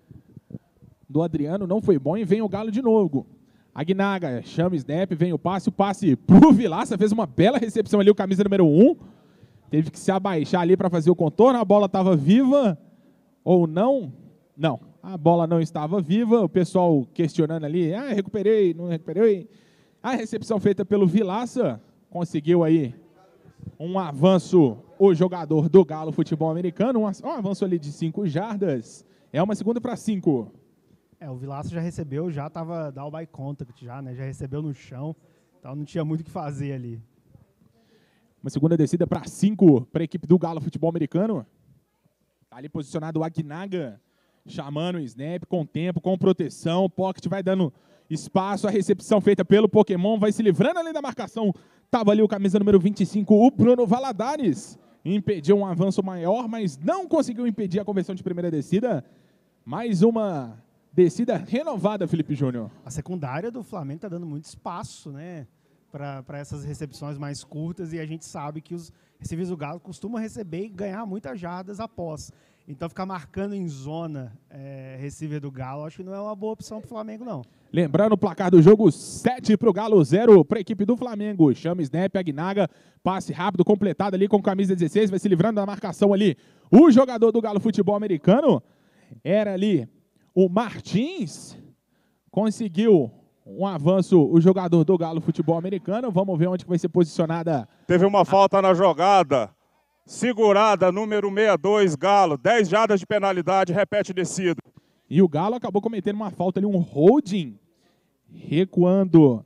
do Adriano não foi bom e vem o Galo de novo. Aguinaga chama o snap, vem o passe pro Vilaça, fez uma bela recepção ali, o camisa número 1. Teve que se abaixar ali para fazer o contorno, a bola estava viva ou não? Não, a bola não estava viva, o pessoal questionando ali, recuperei, não recuperei. A recepção feita pelo Vilaça, conseguiu aí um avanço, o jogador do Galo Futebol Americano, um avanço ali de 5 jardas, é uma segunda para 5. O Vilaça já recebeu, já estava down by contact, já recebeu no chão, então não tinha muito o que fazer ali. Uma segunda descida para 5 para a equipe do Galo Futebol Americano. Tá ali posicionado o Aguinaga, chamando o snap com tempo, com proteção. O pocket vai dando espaço, a recepção feita pelo Pokémon, vai se livrando ali da marcação. Tava ali o camisa número 25, o Bruno Valadares. Impediu um avanço maior, mas não conseguiu impedir a conversão de primeira descida. Mais uma descida renovada, Felipe Júnior. A secundária do Flamengo está dando muito espaço, né, para essas recepções mais curtas, e a gente sabe que os receivers do Galo costumam receber e ganhar muitas jardas após. Então, ficar marcando em zona receiver do Galo, acho que não é uma boa opção para o Flamengo, não. Lembrando o placar do jogo, 7 para o Galo, 0 para a equipe do Flamengo. Chama snap, Aguinaga, passe rápido, completado ali com camisa 16, vai se livrando da marcação ali. O jogador do Galo Futebol Americano era ali o Martins, conseguiu um avanço, o jogador do Galo Futebol Americano. Vamos ver onde que vai ser posicionada. Teve uma falta na jogada. Segurada, número 62, Galo. 10 jardas de penalidade, repete descida. E o Galo acabou cometendo uma falta ali, um holding, recuando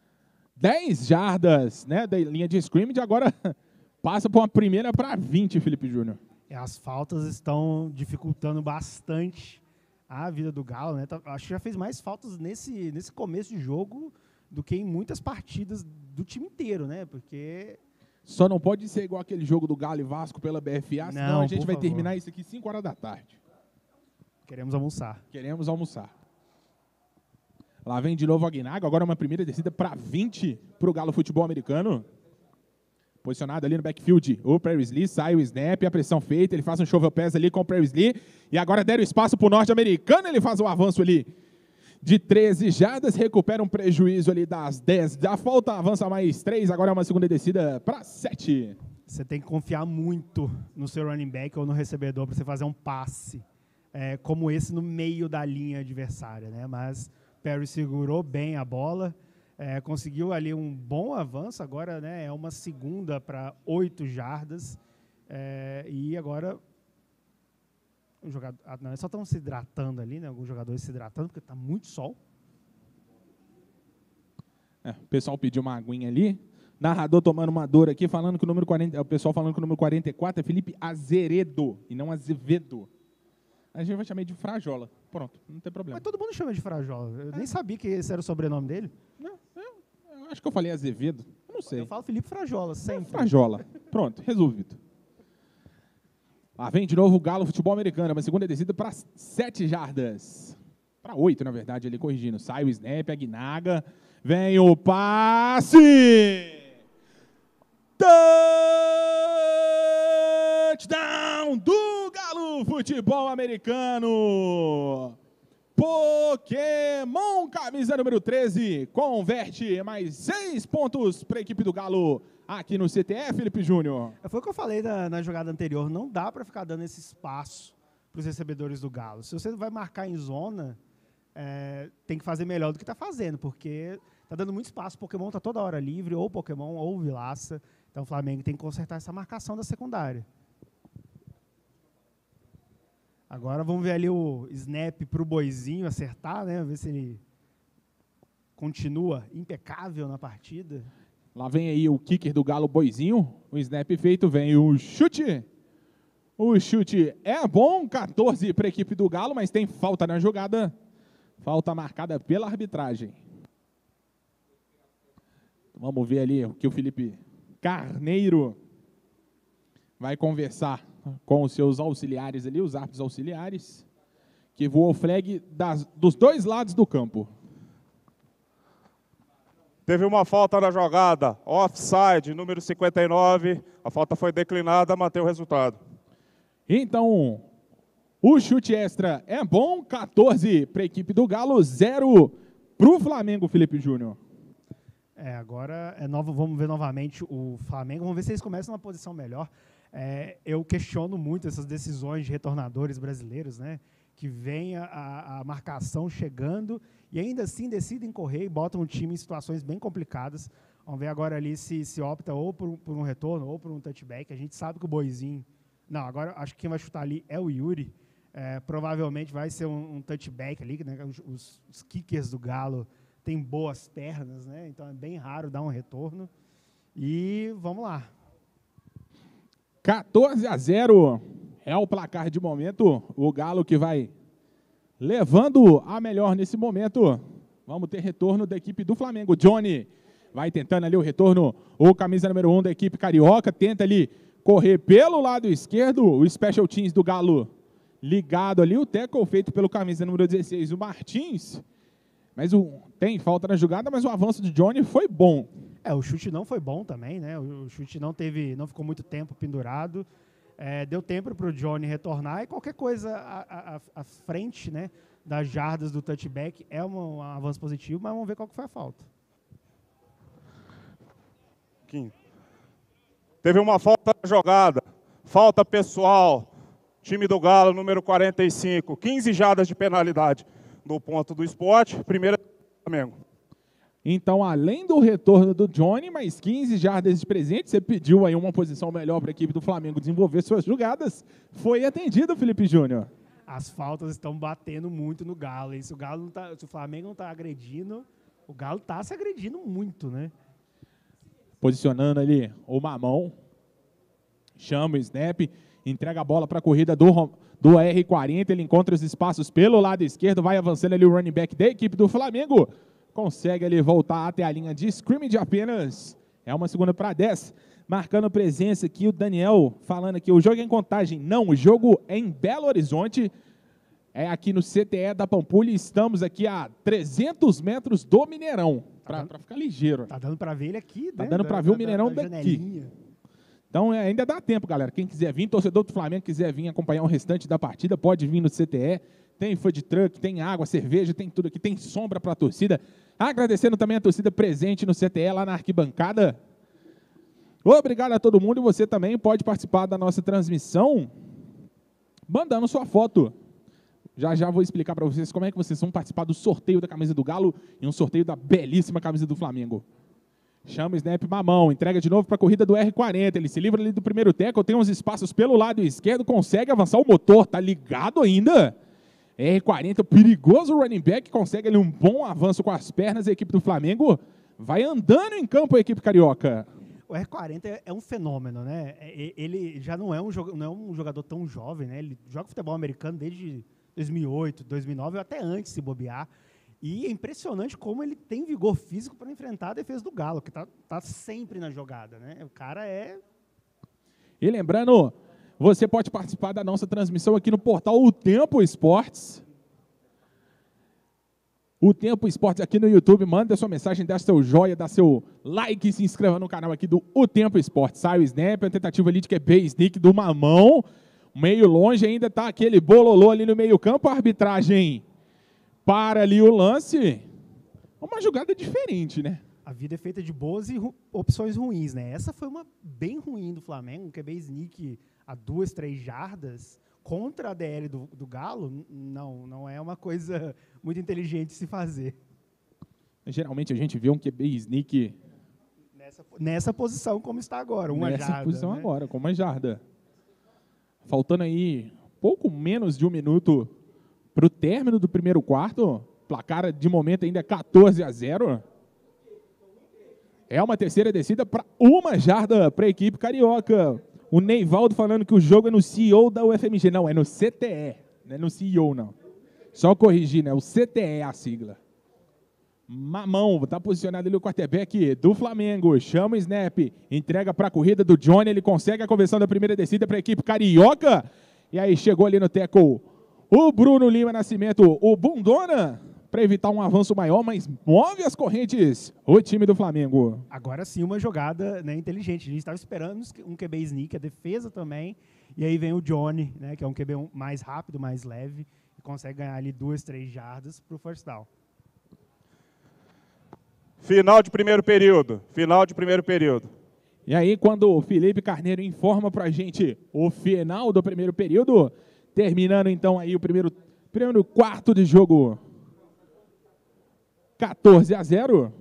10 jardas, né, da linha de scrimmage. Agora passa por uma primeira para 20, Felipe Júnior. As faltas estão dificultando bastante a vida do Galo, né? Acho que já fez mais faltas nesse começo de jogo do que em muitas partidas do time inteiro, né? Porque só não pode ser igual aquele jogo do Galo e Vasco pela BFA, senão a gente vai terminar isso aqui 5 horas da tarde. Queremos almoçar. Queremos almoçar. Lá vem de novo o Aguinaga, agora uma primeira descida para 20 para o Galo Futebol Americano. Posicionado ali no backfield, o Paris Lee, sai o snap, a pressão feita, ele faz um shovel pass ali com o Paris Lee, e agora deram espaço para o norte-americano, ele faz o avanço ali de 13 jardas, recupera um prejuízo ali das 10, da falta, avança mais 3, agora é uma segunda descida para 7. Você tem que confiar muito no seu running back ou no recebedor para você fazer um passe como esse no meio da linha adversária, né? Mas Perry segurou bem a bola, conseguiu ali um bom avanço, agora, né, é uma segunda para 8 jardas, e agora o jogador, não, só estão se hidratando ali, né, alguns jogadores se hidratando, porque está muito sol. O pessoal pediu uma aguinha ali, narrador tomando uma dor aqui, falando que o número 40, o pessoal falando que o número 44 é Felipe Azeredo, e não Azevedo. A gente vai chamar de Frajola. Pronto, não tem problema. Mas todo mundo chama de Frajola. Eu nem sabia que esse era o sobrenome dele. Não, eu acho que eu falei Azevedo. Eu não sei. Eu falo Felipe Frajola, sempre. Frajola. Pronto, resolvido. Lá vem de novo o Galo Futebol Americano. Uma segunda descida para 7 jardas. Para 8, na verdade, ele corrigindo. Sai o snap, Aguinaga. Vem o passe! Touchdown do Galo Futebol Americano. Pokémon, camisa número 13, converte mais 6 pontos para a equipe do Galo aqui no CTE, Felipe Júnior. Foi o que eu falei na jogada anterior, não dá para ficar dando esse espaço para os recebedores do Galo. Se você vai marcar em zona, tem que fazer melhor do que está fazendo, porque está dando muito espaço, o Pokémon está toda hora livre, ou Pokémon ou Vilaça, então o Flamengo tem que consertar essa marcação da secundária. Agora vamos ver ali o snap para o Boizinho acertar, né? Ver se ele continua impecável na partida. Lá vem aí o kicker do Galo, Boizinho. O snap feito, vem o chute. O chute é bom, 14 para a equipe do Galo, mas tem falta na jogada. Falta marcada pela arbitragem. Vamos ver ali o que o Felipe Carneiro vai conversar com os seus auxiliares ali, os árbitros auxiliares, que voou flag dos dois lados do campo. Teve uma falta na jogada, offside, número 59. A falta foi declinada, mantém o resultado. Então, o chute extra é bom, 14 para a equipe do Galo, 0 para o Flamengo, Felipe Júnior. Agora vamos ver novamente o Flamengo, vamos ver se eles começam numa posição melhor. Eu questiono muito essas decisões de retornadores brasileiros, né? Que vem a marcação chegando e ainda assim decidem correr e botam o time em situações bem complicadas. Vamos ver agora ali se opta ou por um retorno ou por um touchback. A gente sabe que o Boizinho... Não, agora acho que quem vai chutar ali é o Yuri. Provavelmente vai ser um touchback ali, né? Os kickers do Galo têm boas pernas, né? Então é bem raro dar um retorno. E vamos lá. 14-0 é o placar de momento. O Galo que vai levando a melhor nesse momento. Vamos ter retorno da equipe do Flamengo. Johnny vai tentando ali o retorno. O camisa número 1 da equipe carioca tenta ali correr pelo lado esquerdo. O special teams do Galo ligado ali. O tackle feito pelo camisa número 16, o Martins. Mas tem falta na jogada, mas o avanço de Johnny foi bom. O chute não foi bom também, né? O chute não ficou muito tempo pendurado. Deu tempo para o Johnny retornar e qualquer coisa à frente, né, das jardas do touchback é um avanço positivo, mas vamos ver qual que foi a falta. Teve uma falta na jogada, falta pessoal, time do Galo, número 45, 15 jardas de penalidade no ponto do Sport, primeira do Flamengo. Então, além do retorno do Johnny, mais 15 jardas de presente, você pediu aí uma posição melhor para a equipe do Flamengo desenvolver suas jogadas, foi atendido, Felipe Júnior. As faltas estão batendo muito no Galo, se o Flamengo não está agredindo, o Galo está se agredindo muito, né? Posicionando ali o Mamão, chama o snap, entrega a bola para a corrida do R40, ele encontra os espaços pelo lado esquerdo, vai avançando ali o running back da equipe do Flamengo, consegue ali voltar até a linha de scrimmage apenas. É uma segunda para 10. Marcando presença aqui o Daniel, falando aqui, o jogo é em Contagem. Não, o jogo é em Belo Horizonte. É aqui no CTE da Pampulha. Estamos aqui a 300 metros do Mineirão. Para ficar ligeiro. Tá dando para ver ele aqui, Tá dando para ver o Mineirão daqui. Então ainda dá tempo, galera. Quem quiser vir, torcedor do Flamengo, quiser vir acompanhar o restante da partida, pode vir no CTE. Tem food truck, tem água, cerveja, tem tudo aqui, tem sombra para a torcida. Agradecendo também a torcida presente no CTE, lá na arquibancada. Obrigado a todo mundo e você também pode participar da nossa transmissão mandando sua foto. Já vou explicar para vocês como é que vocês vão participar do sorteio da camisa do Galo e um sorteio da belíssima camisa do Flamengo. Chama o snap Mamão, entrega de novo para a corrida do R40, ele se livra ali do primeiro tackle, tem uns espaços pelo lado esquerdo, consegue avançar o motor, tá ligado ainda? R40, perigoso running back, consegue ali um bom avanço com as pernas, a equipe do Flamengo vai andando em campo, a equipe carioca. O R40 é um fenômeno, né? Ele já não é um jogador tão jovem, né? Ele joga futebol americano desde 2008, 2009, ou até antes, se bobear. E é impressionante como ele tem vigor físico para enfrentar a defesa do Galo, que tá sempre na jogada, né? O cara é... E lembrando, você pode participar da nossa transmissão aqui no portal O Tempo Esportes. O Tempo Esportes aqui no YouTube, manda sua mensagem, dá seu joia, dá seu like e se inscreva no canal aqui do O Tempo Esportes. Sai o snap, a tentativa ali de QB sneak do Mamão. Meio longe ainda tá aquele bololô ali no meio campo, a arbitragem para ali o lance. Uma jogada diferente, né? A vida é feita de boas e opções ruins, né? Essa foi uma bem ruim do Flamengo, um QB sneak a 2, 3 jardas contra a DL do Galo, não é uma coisa muito inteligente de se fazer. Geralmente a gente vê um QB sneak nessa posição como está agora, uma jarda. Nessa posição, né? agora, com uma jarda. Faltando aí pouco menos de um minuto para o término do primeiro quarto, placar de momento ainda é 14-0. É uma terceira descida para uma jarda para a equipe carioca. O Neivaldo falando que o jogo é no CEO da UFMG. Não, é no CTE. Não é no CEO, não. Só corrigir, né? O CTE é a sigla. Mamão, está posicionado ali o quarterback do Flamengo. Chama o snap, entrega para a corrida do Johnny. Ele consegue a conversão da primeira descida para a equipe carioca. E aí chegou ali no tackle O Bruno Lima Nascimento, o Bundona, para evitar um avanço maior, mas move as correntes o time do Flamengo. Agora sim uma jogada, né, inteligente. A gente estava esperando um QB sneak, a defesa também. E aí vem o Johnny, né, que é um QB mais rápido, mais leve, e consegue ganhar ali 2, 3 jardas para o first down. Final de primeiro período. Final de primeiro período. E aí, quando o Felipe Carneiro informa para a gente o final do primeiro período, terminando então aí o primeiro quarto de jogo, 14-0.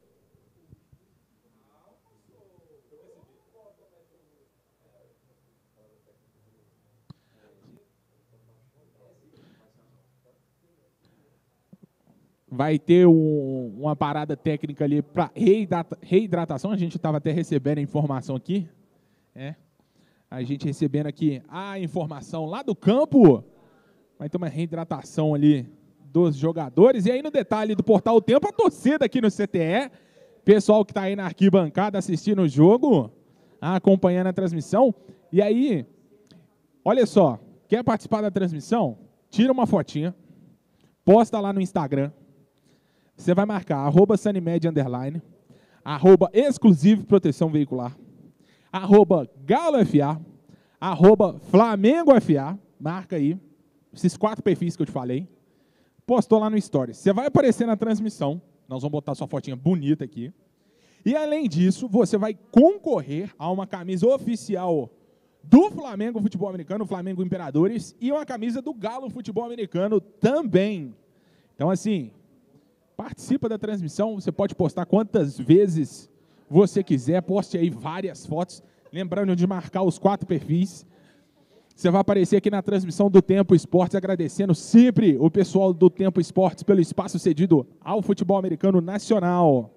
Vai ter uma parada técnica ali para reidratação. A gente estava até recebendo a informação aqui. A gente recebendo aqui a informação lá do campo. Vai ter uma reidratação ali dos jogadores. E aí no detalhe do Portal o Tempo, a torcida aqui no CTE. Pessoal que está aí na arquibancada assistindo o jogo, acompanhando a transmissão. E aí, olha só, quer participar da transmissão? Tira uma fotinha, posta lá no Instagram. Você vai marcar @Sanimed_, @Exclusive Proteção Veicular, @GaloFA, @FlamengoFA, marca aí, esses 4 perfis que eu te falei, postou lá no Stories. Você vai aparecer na transmissão, nós vamos botar sua fotinha bonita aqui, e além disso, você vai concorrer a uma camisa oficial do Flamengo Futebol Americano, Flamengo Imperadores, e uma camisa do Galo Futebol Americano também. Então, assim, participa da transmissão, você pode postar quantas vezes você quiser, poste aí várias fotos, lembrando de marcar os 4 perfis. Você vai aparecer aqui na transmissão do Tempo Esportes, agradecendo sempre o pessoal do Tempo Esportes pelo espaço cedido ao futebol americano nacional.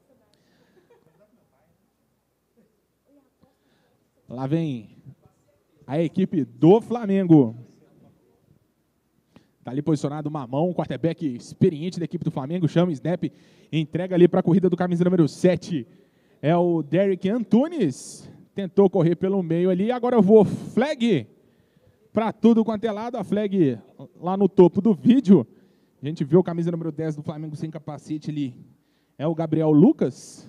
Lá vem a equipe do Flamengo. Está ali posicionado o Mamão, o quarterback experiente da equipe do Flamengo, chama o snap, entrega ali para a corrida do camisa número 7. É o Derek Antunes, tentou correr pelo meio ali, agora eu vou flag para tudo quanto é lado, a flag lá no topo do vídeo. A gente viu o camisa número 10 do Flamengo sem capacete ali, é o Gabriel Lucas.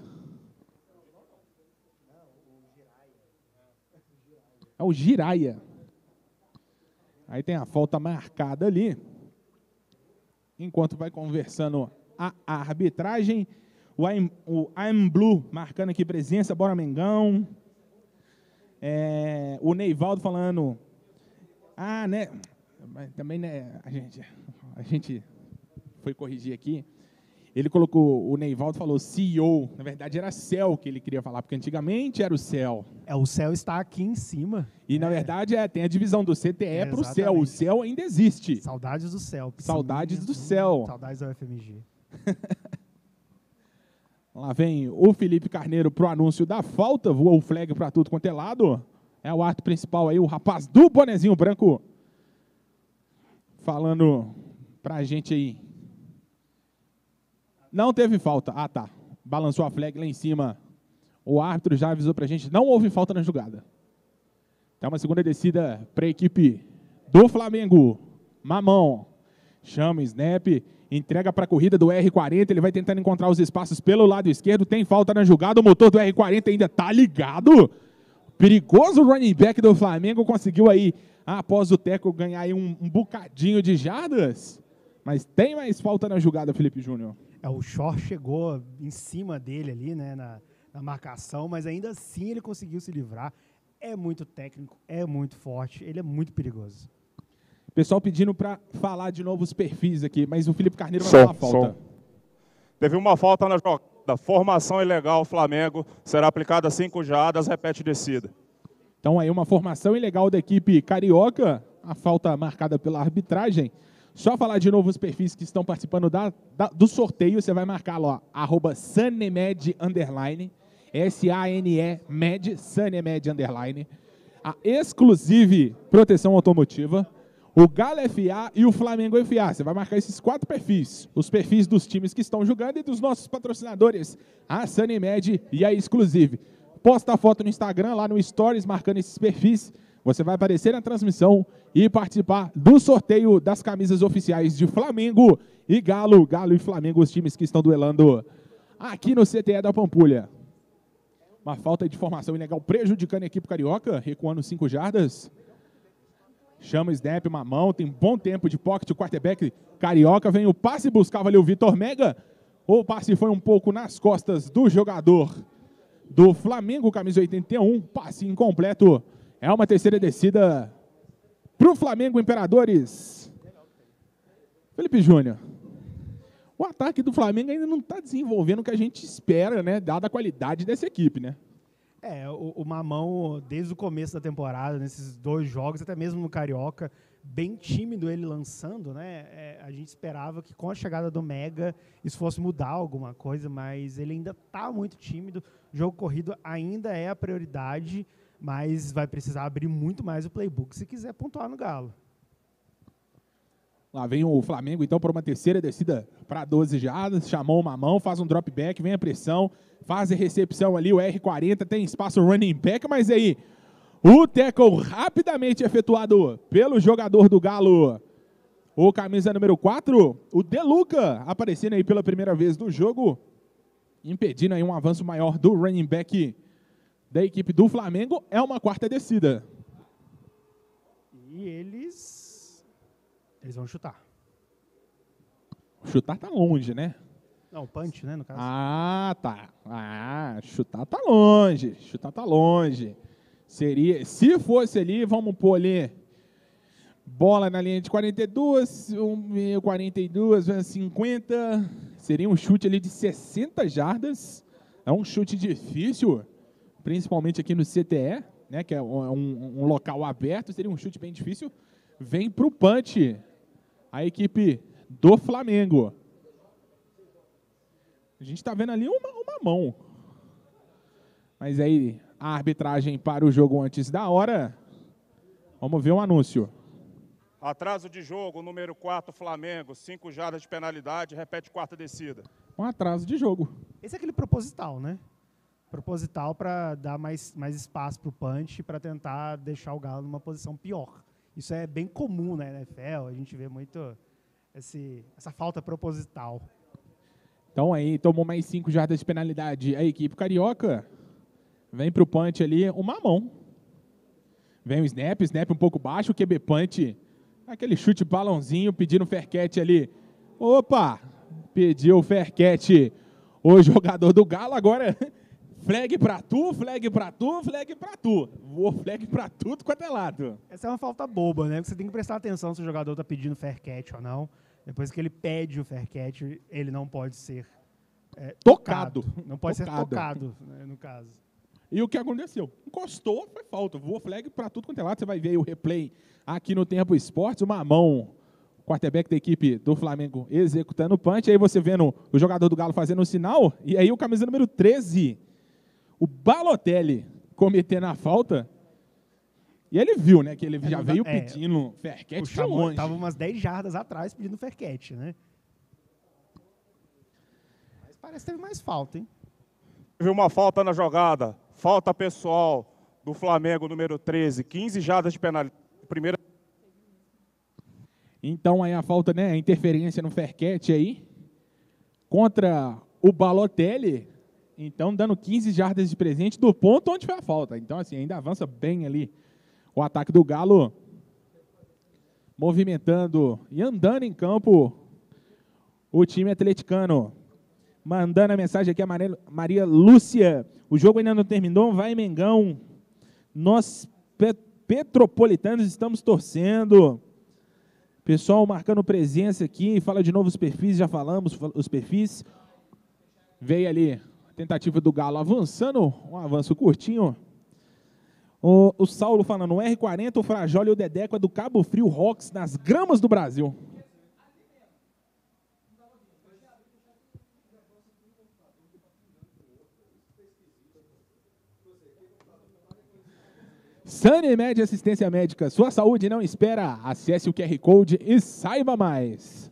É o Giraia. Aí tem a falta marcada ali. Enquanto vai conversando a arbitragem. O I'm Blue marcando aqui presença. Bora Mengão. O Neivaldo falando. Né? Mas também, né? A gente foi corrigir aqui. Ele colocou, o Neivaldo falou CEO, na verdade era céu que ele queria falar, porque antigamente era o céu. O céu está aqui em cima. E na verdade tem a divisão do CTE para o céu, o céu ainda existe. Saudades do céu. Saudades do céu. Saudades da UFMG. Lá vem o Felipe Carneiro pro anúncio da falta, voa o flag para tudo quanto é lado. É o árbitro principal aí, o rapaz do bonezinho branco, falando pra gente aí. Não teve falta. Tá. Balançou a flag lá em cima. O árbitro já avisou pra gente. Não houve falta na jogada. Então, uma segunda descida para a equipe do Flamengo. Mamão. Chama o snap. Entrega para a corrida do R40. Ele vai tentando encontrar os espaços pelo lado esquerdo. Tem falta na jogada. O motor do R40 ainda tá ligado. Perigoso running back do Flamengo. Conseguiu aí, após o teco, ganhar aí um bocadinho de jardas. Mas tem mais falta na jogada, Felipe Júnior. O Short chegou em cima dele ali, né, na marcação, mas ainda assim ele conseguiu se livrar. É muito técnico, é muito forte, ele é muito perigoso. Pessoal pedindo para falar de novo os perfis aqui, mas o Felipe Carneiro vai falar a falta. Teve uma falta na jogada, formação ilegal, Flamengo, será aplicada 5 jardas, repete descida. Então aí uma formação ilegal da equipe carioca, a falta marcada pela arbitragem. Só falar de novo os perfis que estão participando do sorteio, você vai marcar lá, @Sanemed_, SANE Sanemed_, a Exclusive Proteção Automotiva, o Galo FA e o Flamengo FA. Você vai marcar esses 4 perfis, os perfis dos times que estão jogando e dos nossos patrocinadores, a Sanemed e a Exclusive. Posta a foto no Instagram, lá no Stories, marcando esses perfis. você vai aparecer na transmissão e participar do sorteio das camisas oficiais de Flamengo e Galo. Galo e Flamengo, os times que estão duelando aqui no CTE da Pampulha. Uma falta de formação ilegal prejudicando a equipe carioca, recuando 5 jardas. Chama o snap, uma mão, tem bom tempo de pocket, o quarterback carioca. Vem o passe, buscava ali o Vitor Mega. O passe foi um pouco nas costas do jogador do Flamengo, camisa 81. Passe incompleto. É uma terceira descida para o Flamengo Imperadores. Felipe Júnior, o ataque do Flamengo ainda não está desenvolvendo o que a gente espera, né? Dada a qualidade dessa equipe, né? O Mamão, desde o começo da temporada, nesses 2 jogos, até mesmo no Carioca, bem tímido ele lançando, né? A gente esperava que com a chegada do Mega isso fosse mudar alguma coisa, mas ele ainda está muito tímido. O jogo corrido ainda é a prioridade, mas vai precisar abrir muito mais o playbook se quiser pontuar no Galo. Lá vem o Flamengo, então, para uma terceira descida para 12 jardas. Chamou uma mão, faz um drop back, vem a pressão, faz a recepção ali, o R40, tem espaço running back, mas aí o tackle rapidamente efetuado pelo jogador do Galo. O camisa número 4, o Deluca, aparecendo aí pela primeira vez no jogo, impedindo aí um avanço maior do running back da equipe do Flamengo. É uma 4ª descida. E eles vão chutar. Chutar tá longe, né? Não, punch, né, no caso. Ah, tá. Chutar tá longe. Chutar tá longe. Seria, se fosse ali, vamos pôr ali, bola na linha de 42, 42, 50, seria um chute ali de 60 jardas. É um chute difícil, principalmente aqui no CTE, né, que é um local aberto, seria um chute bem difícil. Vem para o punch a equipe do Flamengo. A gente está vendo ali uma mão. Mas aí, a arbitragem para o jogo antes da hora. Vamos ver um anúncio. Atraso de jogo, número 4, Flamengo. 5 jardas de penalidade, repete 4ª descida. Um atraso de jogo. Esse é aquele proposital, né? Proposital para dar mais espaço para o punch, para tentar deixar o Galo numa posição pior. Isso é bem comum na NFL, a gente vê muito essa falta proposital. Então aí, tomou mais 5 jardas de penalidade a equipe carioca. Vem para o punch ali, uma mão. Vem o snap um pouco baixo, o QB punch, aquele chute balãozinho, pedindo fair catch ali. Opa, pediu o fair catch o jogador do Galo, agora flag pra tu, flag pra tu, flag pra tu. Vou flag pra tudo quanto é lado. Essa é uma falta boba, né? Você tem que prestar atenção se o jogador está pedindo fair catch ou não. Depois que ele pede o fair catch, ele não pode ser tocado. Não pode ser tocado, né, no caso. E o que aconteceu? Encostou, foi falta. Voou flag pra tudo quanto é lado. Você vai ver aí o replay aqui no Tempo Esportes. Uma mão, o quarterback da equipe do Flamengo executando o punch. Aí você vendo o jogador do Galo fazendo o sinal. E aí o camisa número 13, o Balotelli, cometendo a falta. E ele viu, né, que ele já veio pedindo fair catch de longe. Estava umas 10 jardas atrás pedindo fair catch, né? Mas parece que teve mais falta, hein? Teve uma falta na jogada. Falta pessoal do Flamengo, número 13. 15 jardas de penalidade. Primeira. Então aí a falta, né, a interferência no fair catch aí. Contra o Balotelli. Então dando 15 jardas de presente do ponto onde foi a falta. Então assim, ainda avança bem ali o ataque do Galo. Movimentando e andando em campo o time atleticano. Mandando a mensagem aqui a Maria Lúcia. O jogo ainda não terminou, vai Mengão. Nós, petropolitanos, estamos torcendo. Pessoal marcando presença aqui. Fala de novo os perfis, já falamos os perfis. Veio ali a tentativa do Galo avançando. Um avanço curtinho. O Saulo falando, o R40, o Frajola e o Dedeco é do Cabo Frio Rocks, nas gramas do Brasil. Sanimed Assistência Médica, sua saúde não espera. Acesse o QR Code e saiba mais.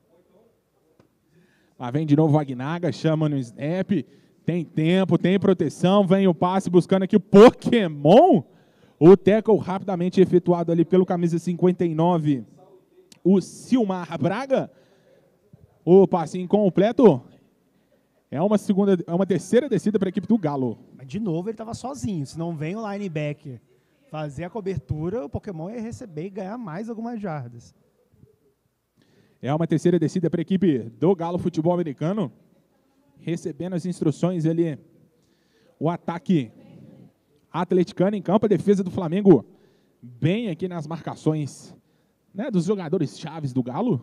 Lá vem de novo o Agnaga, chama no snap. Tem tempo, tem proteção. Vem o passe buscando aqui o Pokémon. O tackle rapidamente efetuado ali pelo camisa 59, o Silmar Braga. O passe incompleto. É uma terceira descida para a equipe do Galo. Mas de novo ele estava sozinho. Se não vem o linebacker fazer a cobertura, o Pokémon ia receber e ganhar mais algumas jardas. É uma terceira descida para a equipe do Galo Futebol Americano. Recebendo as instruções ali. O ataque atleticano em campo. A defesa do Flamengo bem aqui nas marcações, né, dos jogadores chaves do Galo.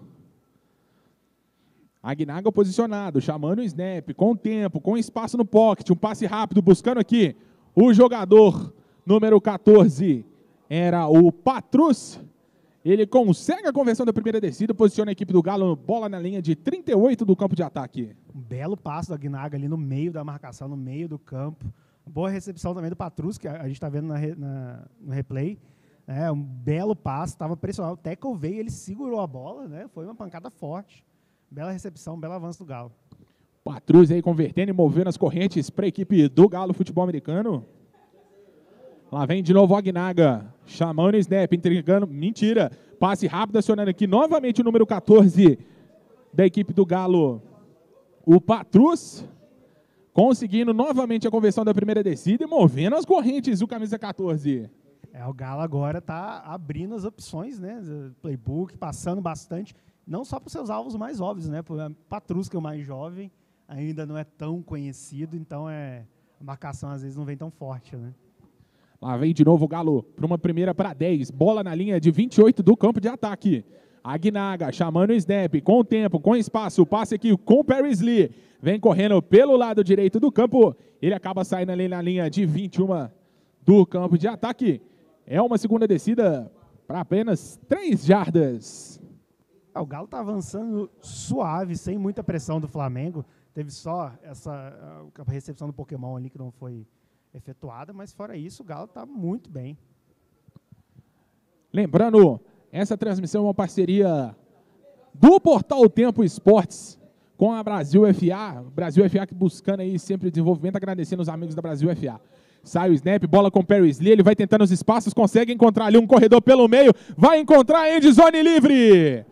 Aguinaga posicionado, chamando o snap, com tempo, com espaço no pocket, um passe rápido, buscando aqui o jogador número 14, era o Patrus. Ele consegue a conversão da primeira descida, posiciona a equipe do Galo, bola na linha de 38 do campo de ataque. Um belo passo do Aguinaga ali no meio da marcação, no meio do campo. Boa recepção também do Patrus, que a gente está vendo no replay. Um belo passo, estava pressionado. O tackle veio, ele segurou a bola, né? Foi uma pancada forte. Bela recepção, belo avanço do Galo. Patrus aí convertendo e movendo as correntes para a equipe do Galo Futebol Americano. Lá vem de novo o Aguinaga, chamando o snap, entregando, mentira. Passe rápido, acionando aqui novamente o número 14 da equipe do Galo. O Patrus, conseguindo novamente a conversão da primeira descida e movendo as correntes, o camisa 14. O Galo agora está abrindo as opções, né? Playbook, passando bastante. Não só para os seus alvos mais óbvios, né? O Patrus, que é o mais jovem, ainda não é tão conhecido, então a marcação às vezes não vem tão forte, né? Lá vem de novo o Galo para uma primeira para 10, bola na linha de 28 do campo de ataque. Aguinaga chamando o snap, com tempo, com espaço, passe aqui com o Paris Lee, vem correndo pelo lado direito do campo, ele acaba saindo ali na linha de 21 do campo de ataque. É uma segunda descida para apenas 3 jardas. O Galo está avançando suave, sem muita pressão do Flamengo. Teve só essa recepção do Pokémon ali que não foi efetuada, mas fora isso, o Galo está muito bem. Lembrando, essa transmissão é uma parceria do Portal Tempo Esportes com a Brasil FA. Brasil FA que buscando aí sempre desenvolvimento, agradecendo os amigos da Brasil FA. Sai o snap, bola com o Paris Lee, ele vai tentando os espaços, consegue encontrar ali um corredor pelo meio, vai encontrar a endzone livre.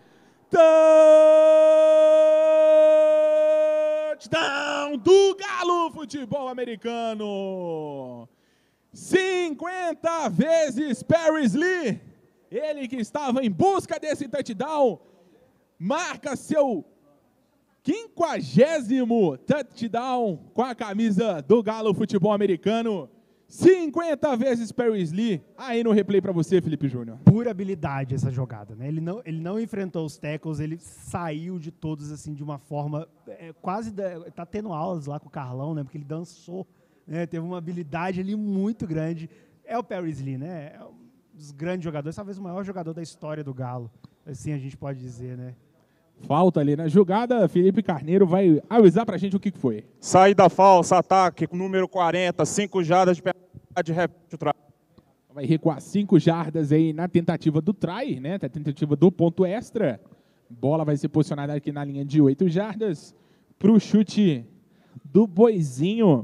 Touchdown do Galo Futebol Americano. 50 vezes Paris Lee. Ele que estava em busca desse touchdown, marca seu 50º touchdown com a camisa do Galo Futebol Americano. 50 vezes Paris Lee, aí no replay para você, Felipe Júnior. Pura habilidade essa jogada, né? Ele não enfrentou os tackles, ele saiu de todos assim de uma forma quase tá tendo aulas lá com o Carlão, né? Porque ele dançou, né? Teve uma habilidade ali muito grande. É o Paris Lee, né? É um dos grandes jogadores, talvez o maior jogador da história do Galo, assim a gente pode dizer, né? Falta ali na jogada, Felipe Carneiro vai avisar pra gente o que foi. Saída falsa, ataque, número 40, 5 jardas de penalidade, repete o try. Vai recuar 5 jardas aí na tentativa do try, né? Na tentativa do ponto extra. Bola vai ser posicionada aqui na linha de 8 jardas pro chute do Boizinho.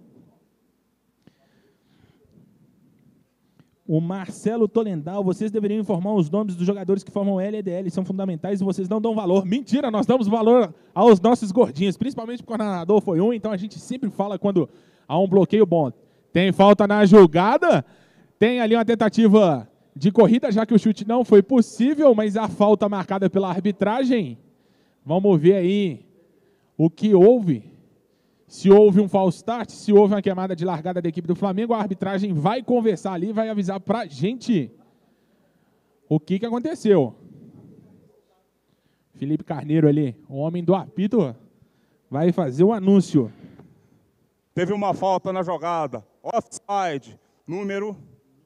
O Marcelo Tolendal, vocês deveriam informar os nomes dos jogadores que formam LDL, são fundamentais e vocês não dão valor. Mentira, nós damos valor aos nossos gordinhos, principalmente porque o coordenador foi um, então a gente sempre fala quando há um bloqueio bom. Tem falta na jogada, tem ali uma tentativa de corrida, já que o chute não foi possível, mas a falta marcada pela arbitragem. Vamos ver aí o que houve. Se houve um false start, se houve uma queimada de largada da equipe do Flamengo, a arbitragem vai conversar ali, vai avisar pra gente o que aconteceu. Felipe Carneiro ali, o homem do apito, vai fazer o anúncio. Teve uma falta na jogada, offside, número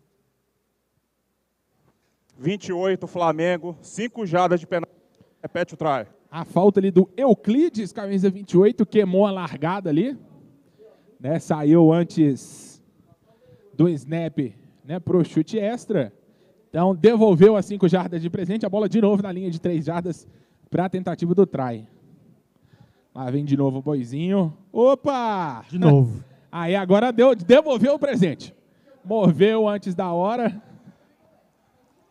28, Flamengo, 5 jardas de penalidade, repete o try. A falta ali do Euclides, camisa 28, queimou a largada ali, né? Saiu antes do snap, né, pro chute extra. Então, devolveu as 5 jardas de presente, a bola de novo na linha de 3 jardas para a tentativa do try. Lá vem de novo o Boizinho. Opa! De novo. Aí agora devolveu o presente. Moveu antes da hora.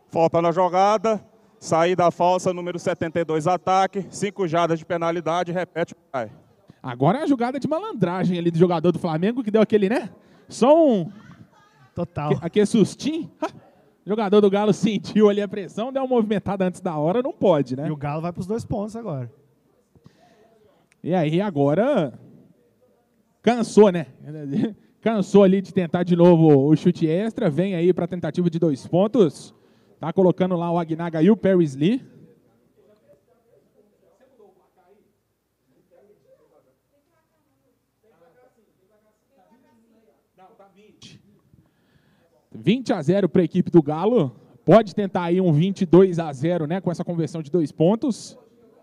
Falta na jogada, saída falsa, número 72, ataque, 5 jardas de penalidade, repete o pai. Agora é a jogada de malandragem ali do jogador do Flamengo, que deu aquele, né? Só um... Total. Aquele sustinho. O jogador do Galo sentiu ali a pressão, deu uma movimentada antes da hora, não pode, né? E o Galo vai para os 2 pontos agora. E aí agora... Cansou, né? Cansou ali de tentar de novo o chute extra, vem aí para a tentativa de 2 pontos. Tá colocando lá o Aguinaga e o Paris Lee. Não, tá 20. 20-0 para a equipe do Galo. Pode tentar aí um 22-0, né? Com essa conversão de 2 pontos.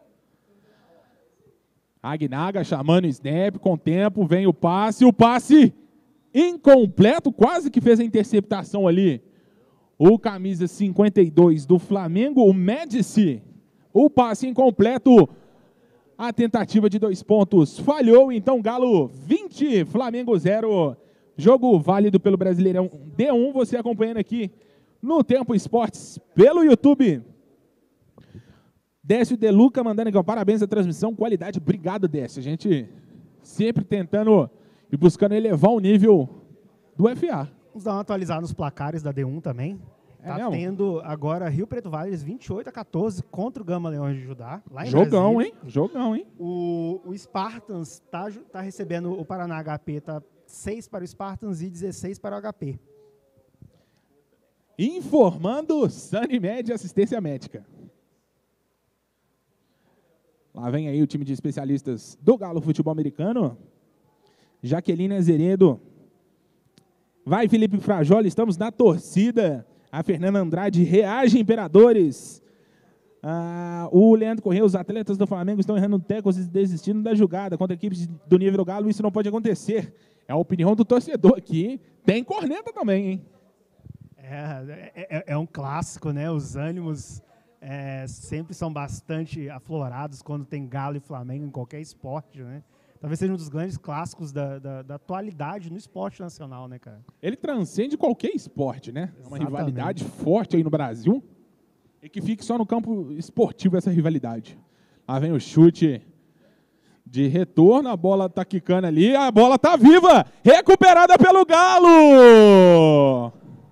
Aguinaga chamando o snap, com tempo, vem o passe incompleto, quase que fez a interceptação ali. O camisa 52 do Flamengo, o Médici, o passe incompleto, a tentativa de 2 pontos falhou, então Galo 20, Flamengo 0, jogo válido pelo Brasileirão D1, você acompanhando aqui no Tempo Esportes pelo YouTube. Décio De Luca mandando aqui, ó, parabéns à transmissão, qualidade, obrigado Décio, a gente sempre tentando e buscando elevar o nível do FA. Vamos dar uma atualizada nos placares da D1 também. Tá tendo agora Rio Preto Vales 28-14 contra o Gama Leões de Judá, lá em Jogão, Brasília. hein? Jogão, hein? O Spartans tá recebendo o Paraná HP, tá 6 para o Spartans e 16 para o HP. Informando Sanimed Assistência Médica. Lá vem aí o time de especialistas do Galo Futebol Americano. Jaqueline Azeredo. Vai Felipe Frajola, estamos na torcida. A Fernanda Andrade reage, Imperadores. O Leandro Corrêa, os atletas do Flamengo estão errando tecos e desistindo da jogada. Contra equipes do nível do Galo, isso não pode acontecer. É a opinião do torcedor aqui. Tem corneta também, hein? É um clássico, né? Os ânimos sempre são bastante aflorados quando tem Galo e Flamengo em qualquer esporte, né? Talvez seja um dos grandes clássicos da atualidade no esporte nacional, né, cara? Ele transcende qualquer esporte, né? É uma Exatamente. rivalidade forte aí no Brasil. E que fique só no campo esportivo essa rivalidade. Lá vem o chute de retorno, a bola tá quicando ali, a bola tá viva! Recuperada pelo Galo!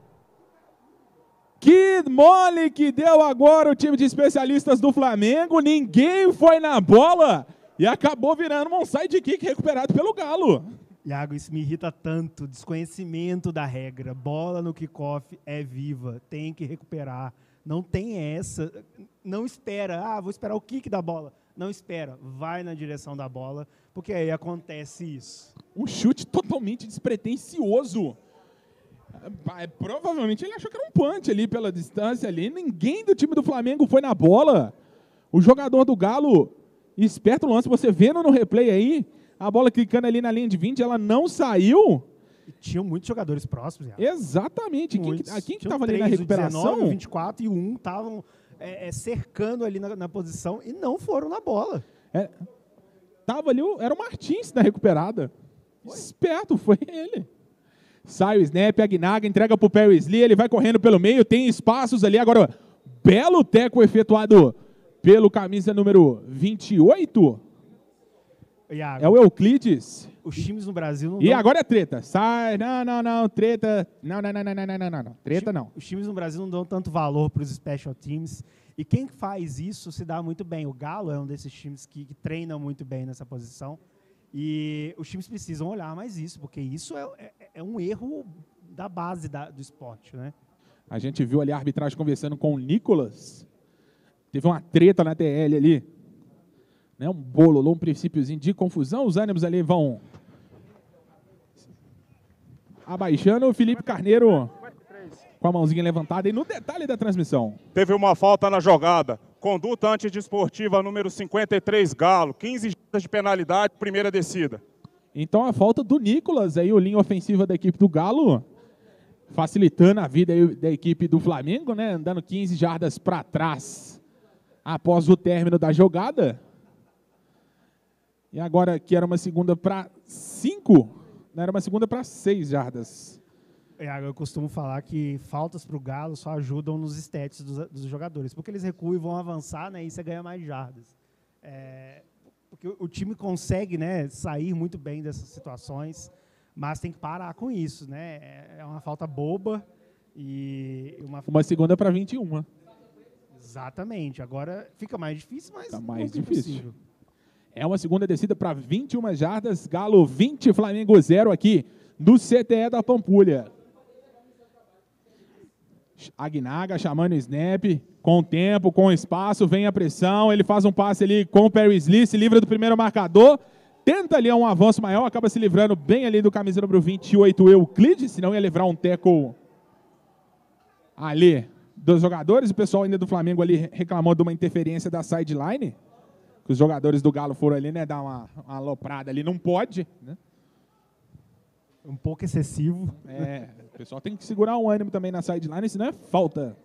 Que mole que deu agora o time de especialistas do Flamengo, ninguém foi na bola e acabou virando um onside kick recuperado pelo Galo. Iago, isso me irrita tanto, desconhecimento da regra, bola no kickoff é viva, tem que recuperar, não tem essa, não espera, vou esperar o kick da bola, não espera, vai na direção da bola, porque aí acontece isso. Um chute totalmente despretensioso. Provavelmente ele achou que era um punch ali pela distância ali. Ninguém do time do Flamengo foi na bola. O jogador do Galo, esperto no lance, você vendo no replay aí, a bola clicando ali na linha de 20, ela não saiu. E tinham muitos jogadores próximos. Já. Exatamente. Quem que estava ali na recuperação? O 19, o 24 e o 1 estavam cercando ali na posição e não foram na bola. Tava ali, era o Martins na recuperada. Esperto, foi ele. Sai o snap, Aguinaga entrega para o Paris Lee, ele vai correndo pelo meio, tem espaços ali. Agora, belo teco efetuado pelo camisa número 28. Iago, é o Euclides. Os times no Brasil não E agora é treta. Sai, não, treta. Não. Treta não. Os times no Brasil não dão tanto valor para os special teams. E quem faz isso se dá muito bem. O Galo é um desses times que treina muito bem nessa posição. E os times precisam olhar mais isso, porque isso é um erro da base do esporte, né? A gente viu ali a arbitragem conversando com o Nicolas. Teve uma treta na TL ali. Né? Um bolo, um princípiozinho de confusão. Os ânimos ali vão abaixando. O Felipe Carneiro com a mãozinha levantada. E no detalhe da transmissão. Teve uma falta na jogada. Conduta antidesportiva número 53, Galo. 15 dias de penalidade, primeira descida. Então a falta do Nicolas, aí o linha ofensiva da equipe do Galo, facilitando a vida aí da equipe do Flamengo, né? Andando 15 jardas para trás após o término da jogada. E agora que era uma segunda para 5, era uma segunda para 6 jardas. Eu costumo falar que faltas para o Galo só ajudam nos stats dos jogadores, porque eles recuam e vão avançar, né, e você ganha mais jardas. Porque o time consegue, né, sair muito bem dessas situações, mas tem que parar com isso, né? É uma falta boba e uma segunda para 21. Exatamente. Agora fica mais difícil, mas tá mais não difícil. Possível. É uma segunda descida para 21 jardas, Galo 20, Flamengo 0 aqui no CTE da Pampulha. Aguinaga chamando o snap, com tempo, com espaço, vem a pressão, ele faz um passe ali com o Perry Slee, se livra do primeiro marcador, tenta ali um avanço maior, acaba se livrando bem ali do camisa número 28, Euclides, senão ia livrar um tackle ali dos jogadores. O pessoal ainda do Flamengo ali reclamou de uma interferência da sideline, que os jogadores do Galo foram ali, né, dar uma aloprada ali, não pode, né? Um pouco excessivo. O pessoal tem que segurar um ânimo também na sideline, senão é falta.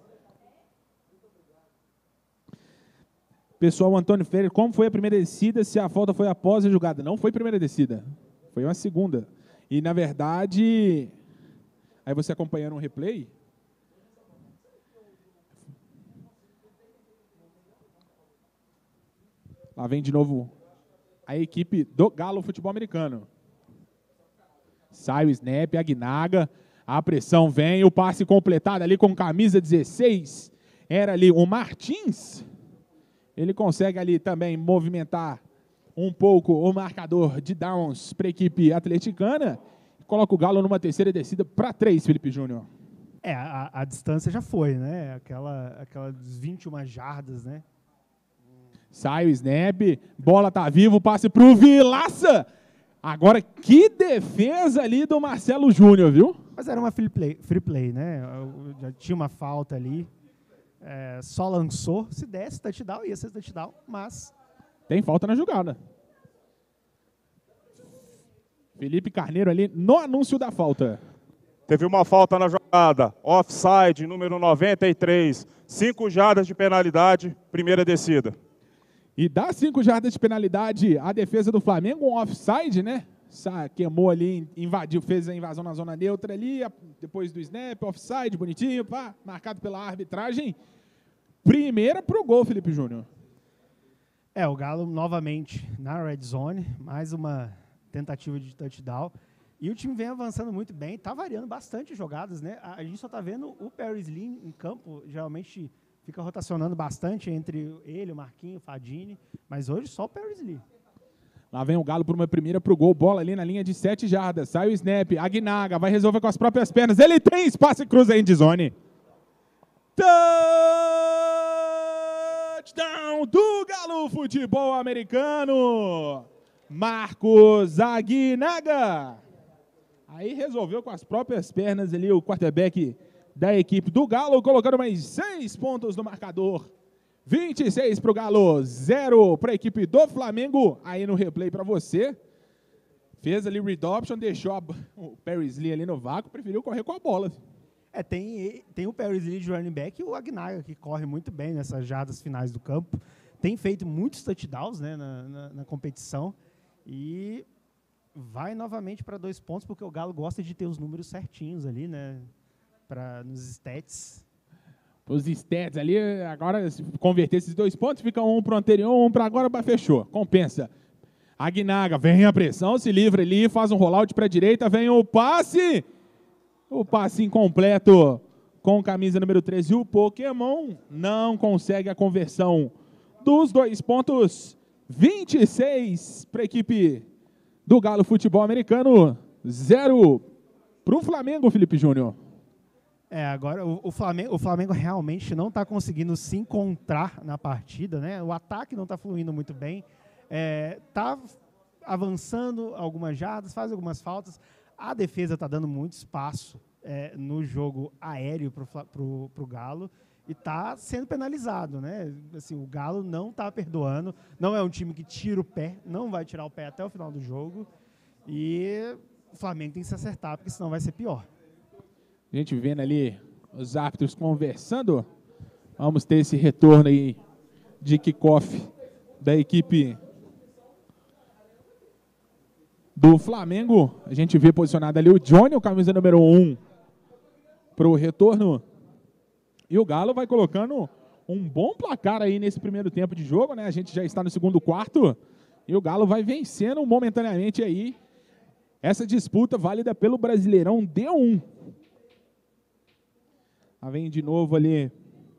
Pessoal, Antônio Ferreira, como foi a primeira descida, se a falta foi após a jogada? Não foi a primeira descida, foi uma segunda. E, na verdade, aí você acompanhando um replay, lá vem de novo a equipe do Galo Futebol Americano. Sai o snap, Aguinaga, a pressão vem, o passe completado ali com camisa 16. Era ali o Martins. Ele consegue ali também movimentar um pouco o marcador de downs para a equipe atleticana. Coloca o Galo numa terceira descida para 3, Felipe Júnior. A distância já foi, né? Aquelas 21 jardas, né? Sai o snap, bola tá viva, passe pro Vilaça. Agora, que defesa ali do Marcelo Júnior, viu? Mas era uma free play, né? Já tinha uma falta ali. Só lançou. Se desse touchdown, ia ser touchdown, mas... Tem falta na jogada. Felipe Carneiro ali no anúncio da falta. Teve uma falta na jogada. Offside, número 93. 5 jardas de penalidade, primeira descida. E dá 5 jardas de penalidade a defesa do Flamengo, um offside, né? Queimou ali, invadiu, fez a invasão na zona neutra ali, depois do snap, offside, bonitinho, pá, marcado pela arbitragem. Primeira pro gol, Felipe Júnior. O Galo novamente na red zone, mais uma tentativa de touchdown. E o time vem avançando muito bem, tá variando bastante jogadas, né? A gente só tá vendo o Perry Slee em campo, geralmente fica rotacionando bastante entre ele, o Marquinhos, o Fadini, mas hoje só o Perry Slee. Lá vem o Galo por uma primeira pro gol, bola ali na linha de 7 jardas, sai o snap, Aguinaga vai resolver com as próprias pernas, ele tem espaço e cruza a endzone. Touchdown do Galo Futebol Americano, Marcos Aguinaga. Aí resolveu com as próprias pernas ali o quarterback da equipe do Galo, colocando mais 6 pontos no marcador. 26 para o Galo, 0 para a equipe do Flamengo. Aí no replay para você. Fez ali o read option, deixou o Perry Slee ali no vácuo, preferiu correr com a bola. Tem o Perry Slee de running back e o Aguinaga, que corre muito bem nessas jardas finais do campo. Tem feito muitos touchdowns, né, na competição. E vai novamente para 2 pontos, porque o Galo gosta de ter os números certinhos ali, né? Nos stats. Os stats ali, agora se converter esses 2 pontos, fica um para o anterior, um para agora, fechou, compensa. Aguinaga, vem a pressão, se livra ali, faz um rollout para a direita, vem o passe incompleto com camisa número 13, o Pokémon não consegue a conversão dos 2 pontos, 26 para a equipe do Galo Futebol Americano, 0 para o Flamengo, Felipe Júnior. Agora o Flamengo realmente não está conseguindo se encontrar na partida, né? O ataque não está fluindo muito bem, está avançando algumas jardas, faz algumas faltas, a defesa está dando muito espaço no jogo aéreo para o Galo e está sendo penalizado, né? Assim, o Galo não está perdoando, não é um time que tira o pé, não vai tirar o pé até o final do jogo e o Flamengo tem que se acertar, porque senão vai ser pior. A gente vendo ali os árbitros conversando. Vamos ter esse retorno aí de kickoff da equipe do Flamengo. A gente vê posicionado ali o Johnny, o camisa número 1 para o retorno. E o Galo vai colocando um bom placar aí nesse primeiro tempo de jogo, né? A gente já está no segundo quarto e o Galo vai vencendo momentaneamente aí essa disputa válida pelo Brasileirão D1. Vem de novo ali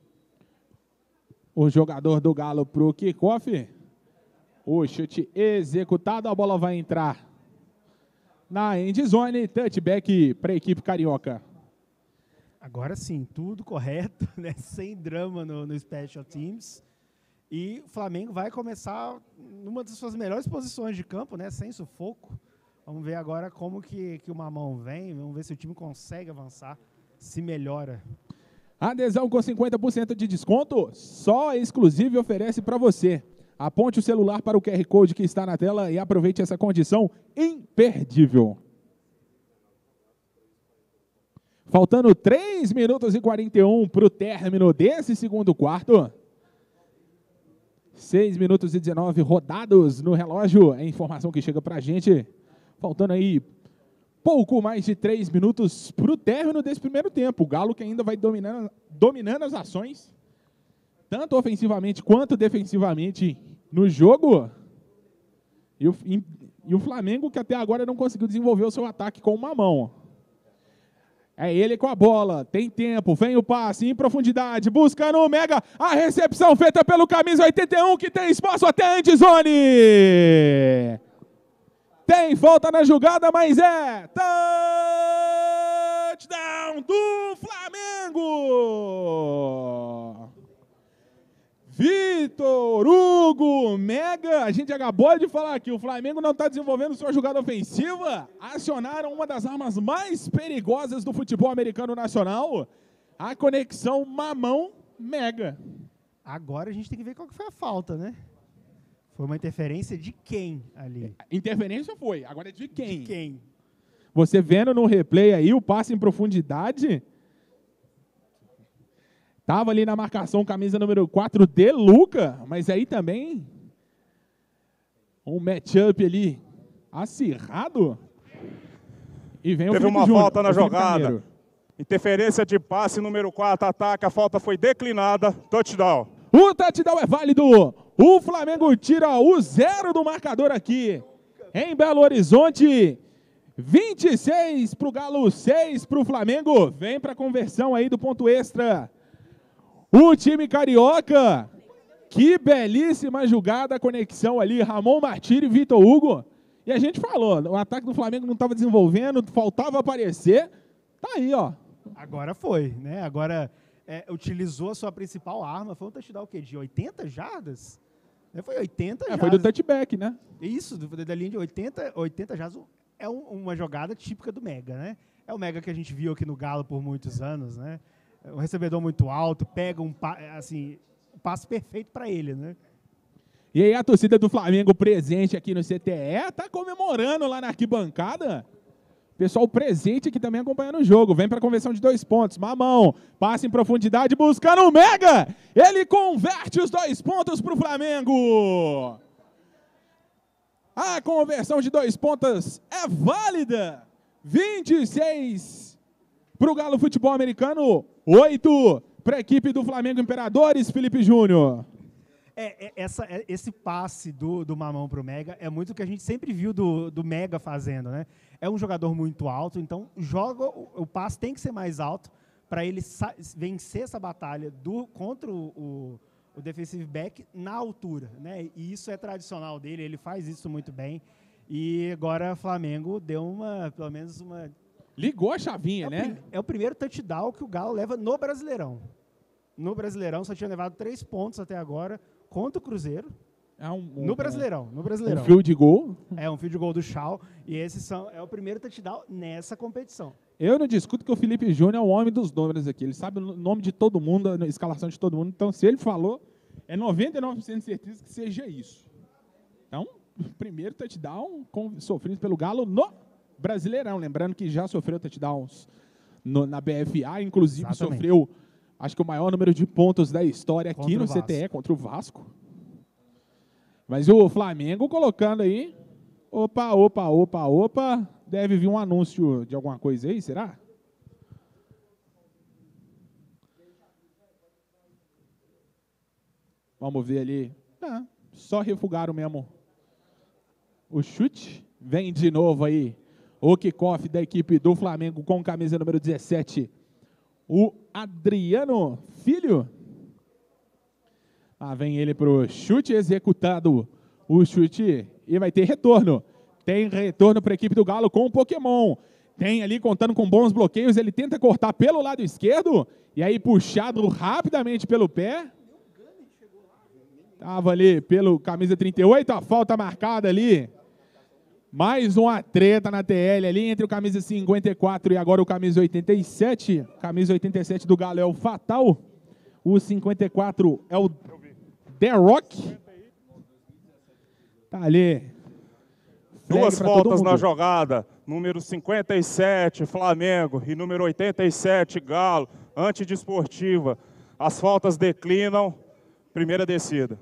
o jogador do Galo para o kickoff. O chute executado, a bola vai entrar na endzone, touchback para a equipe carioca. Agora sim, tudo correto, né? Sem drama no Special Teams. E o Flamengo vai começar numa das suas melhores posições de campo, né? Sem sufoco. Vamos ver agora como que o Mamão vem, vamos ver se o time consegue avançar, se melhora. Adesão com 50% de desconto, só exclusivo oferece para você. Aponte o celular para o QR Code que está na tela e aproveite essa condição imperdível. Faltando 3 minutos e 41 para o término desse segundo quarto. 6 minutos e 19 rodados no relógio. É a informação que chega para a gente. Faltando aí pouco mais de 3 minutos para o término desse primeiro tempo. O Galo que ainda vai dominando as ações, tanto ofensivamente quanto defensivamente no jogo. E o Flamengo que até agora não conseguiu desenvolver o seu ataque com uma mão. É ele com a bola, tem tempo, vem o passe em profundidade, buscando o Mega, a recepção feita pelo camisa 81, que tem espaço até a endzone. Tem falta na jogada, mas é touchdown do Flamengo. Vitor Hugo Mega, a gente acabou de falar aqui, o Flamengo não está desenvolvendo sua jogada ofensiva, acionaram uma das armas mais perigosas do futebol americano nacional, a conexão Mamão-Mega. Agora a gente tem que ver qual que foi a falta, né? Foi uma interferência de quem ali? Interferência foi, agora é de quem? De quem? Você vendo no replay aí o passe em profundidade... Estava ali na marcação, camisa número 4 de Luca, mas aí também um matchup ali acirrado. E vem o Teve Felipe uma Júnior, falta na jogada. Carneiro. Interferência de passe, número 4, ataca, a falta foi declinada, touchdown. O touchdown é válido. O Flamengo tira o 0 do marcador aqui em Belo Horizonte. 26 para o Galo, 6 para o Flamengo. Vem para a conversão aí do ponto extra. O time carioca, que belíssima jogada, conexão ali, Ramon Martiri e Vitor Hugo. E a gente falou, o ataque do Flamengo não estava desenvolvendo, faltava aparecer. Tá aí, ó. Agora foi, né? Agora utilizou a sua principal arma. Foi um touchdown o quê? De 80 jardas? Foi 80 jardas. Foi do touchback, né? Isso, da linha de 80 jardas. É uma jogada típica do Mega, né? É o Mega que a gente viu aqui no Galo por muitos anos, né? Um recebedor muito alto, pega um passe perfeito para ele, né? E aí a torcida do Flamengo presente aqui no CTE tá comemorando lá na arquibancada. Pessoal presente aqui também acompanhando o jogo. Vem para a conversão de 2 pontos. Mamão, passe em profundidade, buscando o Mega. Ele converte os 2 pontos para o Flamengo. A conversão de 2 pontos é válida. 26 para o Galo Futebol Americano. 8 para a equipe do Flamengo Imperadores, Felipe Júnior. Esse passe do Mamão para o Mega é muito o que a gente sempre viu do Mega fazendo, né? É um jogador muito alto, então o passe tem que ser mais alto para ele vencer essa batalha contra o defensive back na altura, né? E isso é tradicional dele, ele faz isso muito bem. E agora o Flamengo deu pelo menos uma... Ligou a chavinha, né? É o primeiro touchdown que o Galo leva no Brasileirão. No Brasileirão só tinha levado 3 pontos até agora contra o Cruzeiro. No Brasileirão. Um field goal. É um field goal do Shaw. E esse é o primeiro touchdown nessa competição. Eu não discuto que o Felipe Júnior é o homem dos números aqui. Ele sabe o nome de todo mundo, a escalação de todo mundo. Então, se ele falou, é 99% de certeza que seja isso. Então, primeiro touchdown sofrido pelo Galo no Brasileirão, lembrando que já sofreu touchdowns na BFA, inclusive Exatamente. Sofreu, acho que o maior número de pontos da história aqui no CTE, contra o Vasco. Mas o Flamengo colocando aí, opa, deve vir um anúncio de alguma coisa aí, será? Vamos ver ali. Só refugaram mesmo o chute. Vem de novo aí o kickoff da equipe do Flamengo com camisa número 17. O Adriano Filho. Lá vem ele para o chute executado. O chute e vai ter retorno. Tem retorno para a equipe do Galo com o Pokémon. Tem ali contando com bons bloqueios. Ele tenta cortar pelo lado esquerdo. E aí puxado rapidamente pelo pé. Estava ali pelo camisa 38. A falta marcada ali. Mais uma treta na TL ali entre o camisa 54 e agora o camisa 87. Camisa 87 do Galo é o Fatal. O 54 é o The Rock. Tá ali. Duas faltas na jogada. Número 57, Flamengo. E número 87, Galo. Antidesportiva. As faltas declinam. Primeira descida.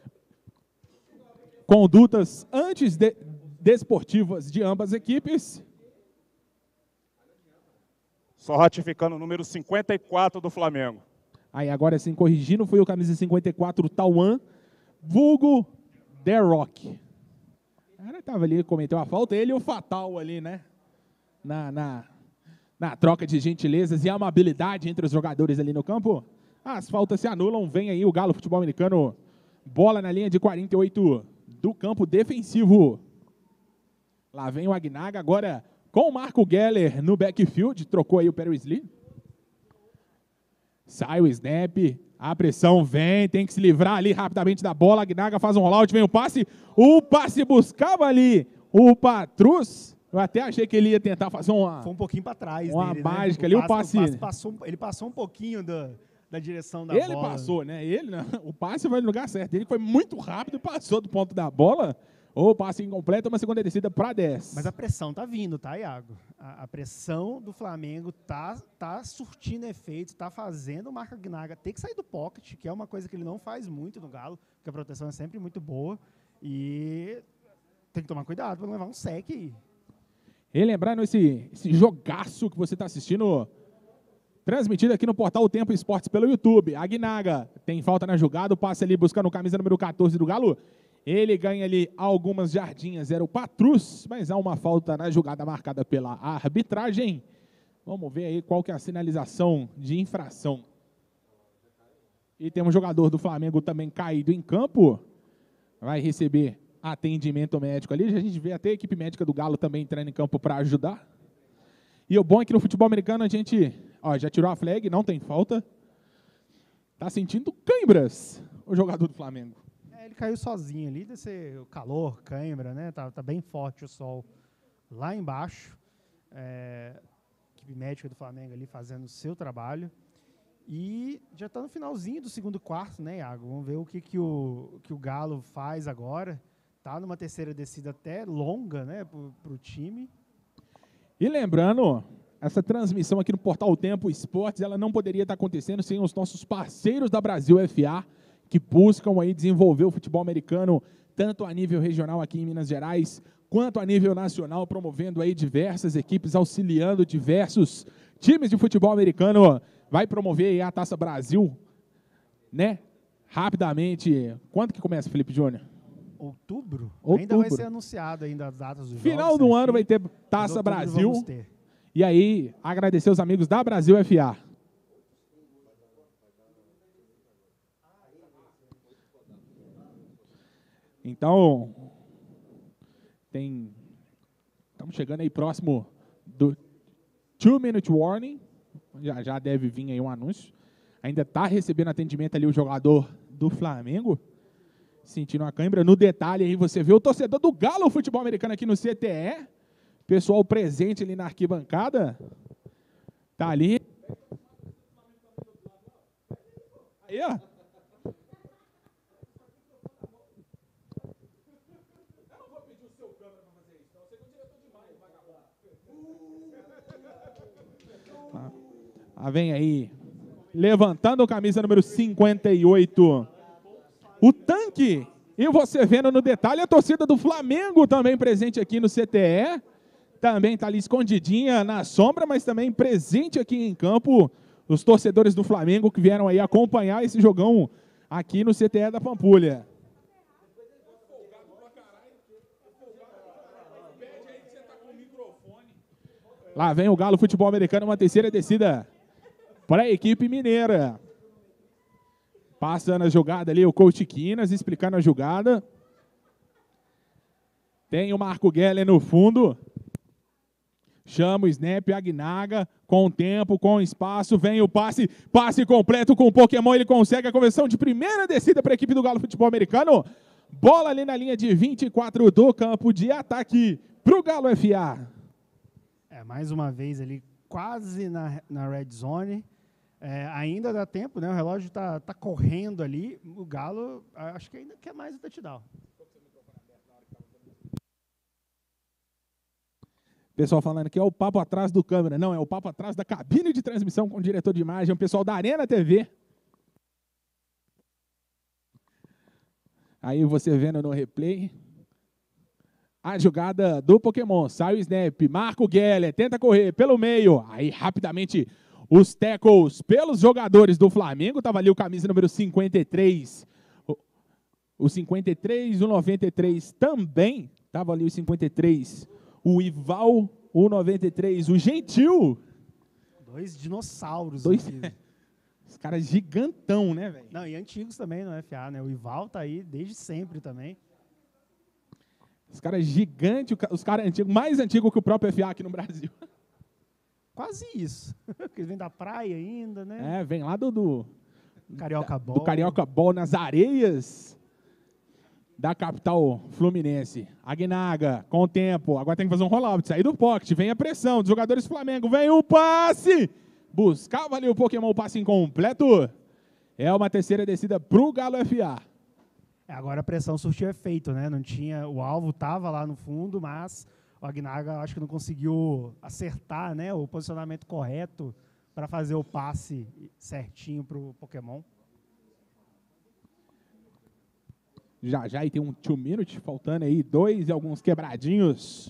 Condutas desportivas de ambas equipes. Só ratificando o número 54 do Flamengo. Aí agora sim, corrigindo, foi o camisa 54, Tauan, vulgo The Rock. Ele estava ali, cometeu a falta, ele e o Fatal ali, né? Na troca de gentilezas e amabilidade entre os jogadores ali no campo. As faltas se anulam, vem aí o Galo Futebol Americano, bola na linha de 48 do campo defensivo. Lá vem o Aguinaga, agora com o Marco Geller no backfield, trocou aí o Paris Lee. Sai o snap, a pressão vem, tem que se livrar ali rapidamente da bola, Aguinaga faz um rollout, vem o passe buscava ali o Patrus. Eu até achei que ele ia tentar fazer foi um pouquinho para trás uma dele, mágica né? ali, o passe ele passou um pouquinho da direção da bola. Ele passou, né? O passe foi no lugar certo. Ele foi muito rápido e passou do ponto da bola. Ou passe incompleto, uma segunda descida para 10. Mas a pressão tá vindo, tá, Iago? A pressão do Flamengo tá surtindo efeitos, tá fazendo o Marco Aguinaga ter que sair do pocket, que é uma coisa que ele não faz muito no Galo, porque a proteção é sempre muito boa. E tem que tomar cuidado para não levar um sec aí. E lembrando esse jogaço que você está assistindo, transmitido aqui no portal O Tempo Esportes pelo YouTube. Aguinaga tem falta na jogada, o passe ali buscando o camisa número 14 do Galo. Ele ganha ali algumas jardinhas, era o Patrus, mas há uma falta na jogada marcada pela arbitragem. Vamos ver aí qual que é a sinalização de infração. E tem um jogador do Flamengo também caído em campo. Vai receber atendimento médico ali. A gente vê até a equipe médica do Galo também entrando em campo para ajudar. E o bom é que no futebol americano a gente já tirou a flag, não tem falta. Tá sentindo câimbras o jogador do Flamengo. Ele caiu sozinho ali, deve ser o calor, cãibra, né? Tá bem forte o sol lá embaixo. Equipe médica do Flamengo ali fazendo o seu trabalho. E já está no finalzinho do segundo quarto, né, Iago? Vamos ver o que o Galo faz agora. Tá numa terceira descida até longa, né, pro time. E lembrando, essa transmissão aqui no Portal O Tempo Esportes, ela não poderia estar acontecendo sem os nossos parceiros da Brasil FA, que buscam aí desenvolver o futebol americano, tanto a nível regional aqui em Minas Gerais, quanto a nível nacional, promovendo aí diversas equipes, auxiliando diversos times de futebol americano. Vai promover aí a Taça Brasil, né? Rapidamente. Quando que começa, Felipe Júnior? Outubro. Ainda vai ser anunciado ainda as datas dos jogos. Final do ano vai ter Taça Brasil. E aí, agradecer os amigos da Brasil FA. Então, estamos chegando aí próximo do 2-minute warning. Já deve vir aí um anúncio. Ainda está recebendo atendimento ali o jogador do Flamengo, sentindo a cãibra. No detalhe aí você vê o torcedor do Galo Futebol Americano aqui no CTE. Pessoal presente ali na arquibancada. Tá ali. Aí, ó. Vem aí, levantando a camisa número 58, o Tanque. E você vendo no detalhe a torcida do Flamengo também presente aqui no CTE. Também está ali escondidinha na sombra, mas também presente aqui em campo. Os torcedores do Flamengo que vieram aí acompanhar esse jogão aqui no CTE da Pampulha. Lá vem o Galo Futebol Americano, uma terceira descida para a equipe mineira. Passa na jogada ali o coach Quinas, explicando a jogada. Tem o Marco Geller no fundo. Chama o snap, Aguinaga, com tempo, com espaço, vem o passe completo com o Pokémon, ele consegue a conversão de primeira descida para a equipe do Galo Futebol Americano. Bola ali na linha de 24 do campo de ataque para o Galo FA. Mais uma vez ali, quase na red zone. Ainda dá tempo, né? O relógio tá correndo ali. O Galo, acho que ainda quer mais o touchdown. Pessoal falando que é o papo atrás do câmera. Não, é o papo atrás da cabine de transmissão com o diretor de imagem, o pessoal da Arena TV. Aí você vendo no replay a jogada do Pokémon. Sai o snap, Marco Geller, tenta correr pelo meio. Aí rapidamente os tackles pelos jogadores do Flamengo. Tava ali o camisa número 53. O 53, o 93 também. Tava ali o 53. O Ival, o 93, o Gentil. Dois dinossauros. Os caras gigantão, né, velho? Não, e antigos também no FA, né? O Ival tá aí desde sempre também. Os caras gigantes, os caras antigos, mais antigos que o próprio FA aqui no Brasil. Quase isso. Porque eles vêm da praia ainda, né? Vem lá do Carioca Ball. Do Carioca Ball nas areias da capital fluminense. Aguinaga, com o tempo. Agora tem que fazer um rollout, sair do pocket. Vem a pressão dos jogadores do Flamengo. Vem o passe. Buscava ali o Pokémon, o passe incompleto. É uma terceira descida pro Galo FA. Agora a pressão surtiu efeito, né? Não tinha, o alvo estava lá no fundo, mas o Aguinaga acho que não conseguiu acertar, né, o posicionamento correto para fazer o passe certinho para o Pokémon. Já, e tem um 2 minutes, faltando aí 2 e alguns quebradinhos.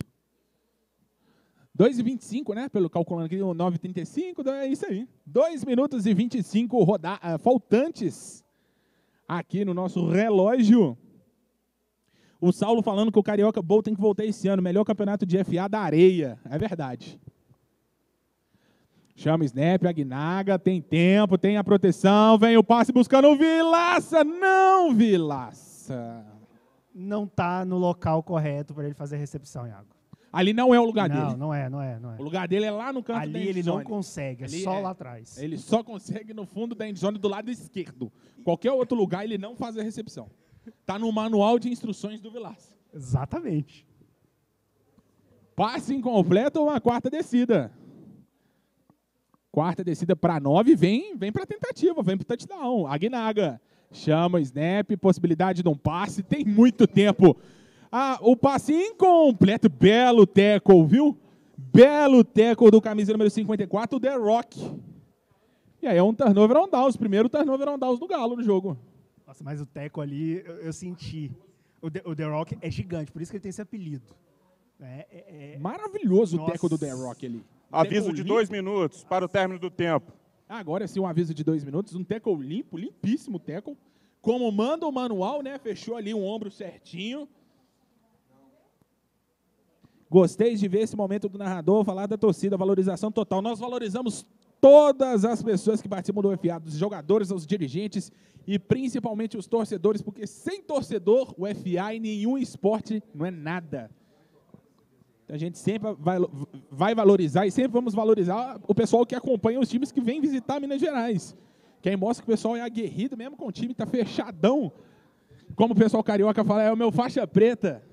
2:25, né? Pelo calculando aqui, 9:35, é isso aí. 2 minutos e 25 faltantes aqui no nosso relógio. O Saulo falando que o Carioca Bowl tem que voltar esse ano. Melhor campeonato de FA da areia. É verdade. Chama o snap, Aguinaga, tem tempo, tem a proteção, vem o passe buscando o Vilaça. Não, Vilaça. Não está no local correto para ele fazer a recepção, Iago. Ali não é o lugar dele. Não é. O lugar dele é lá no canto ali da ele endzone. não consegue, só lá atrás. Ele só consegue no fundo da endzone do lado esquerdo. Qualquer outro lugar ele não faz a recepção. Tá no manual de instruções do Vilaça. Exatamente. Passe incompleto, uma quarta descida. Quarta descida para 9, vem para tentativa, vem para touchdown. Aguinaga chama o snap, possibilidade de um passe, tem muito tempo. O passe incompleto, belo tackle, viu? Belo tackle do camisa número 54, o The Rock. E aí é um turnover on downs, primeiro turnover on downs do Galo no jogo. Nossa, mas o tackle ali, eu senti. O The Rock é gigante, por isso que ele tem esse apelido. Maravilhoso o tackle do The Rock ali. Aviso de 2 minutos para o término do tempo. Agora sim, um aviso de 2 minutos. Um tackle limpo, limpíssimo tackle. Como manda o manual, né? Fechou ali um ombro certinho. Gostei de ver esse momento do narrador falar da torcida, valorização total. Nós valorizamos todas as pessoas que participam do FA, dos jogadores, os dirigentes e principalmente os torcedores, porque sem torcedor, o FA em nenhum esporte não é nada. A gente sempre vai valorizar e sempre vamos valorizar o pessoal que acompanha os times que vêm visitar Minas Gerais. Que aí mostra que o pessoal é aguerrido, mesmo com o time tá fechadão. Como o pessoal carioca fala, é o meu faixa preta.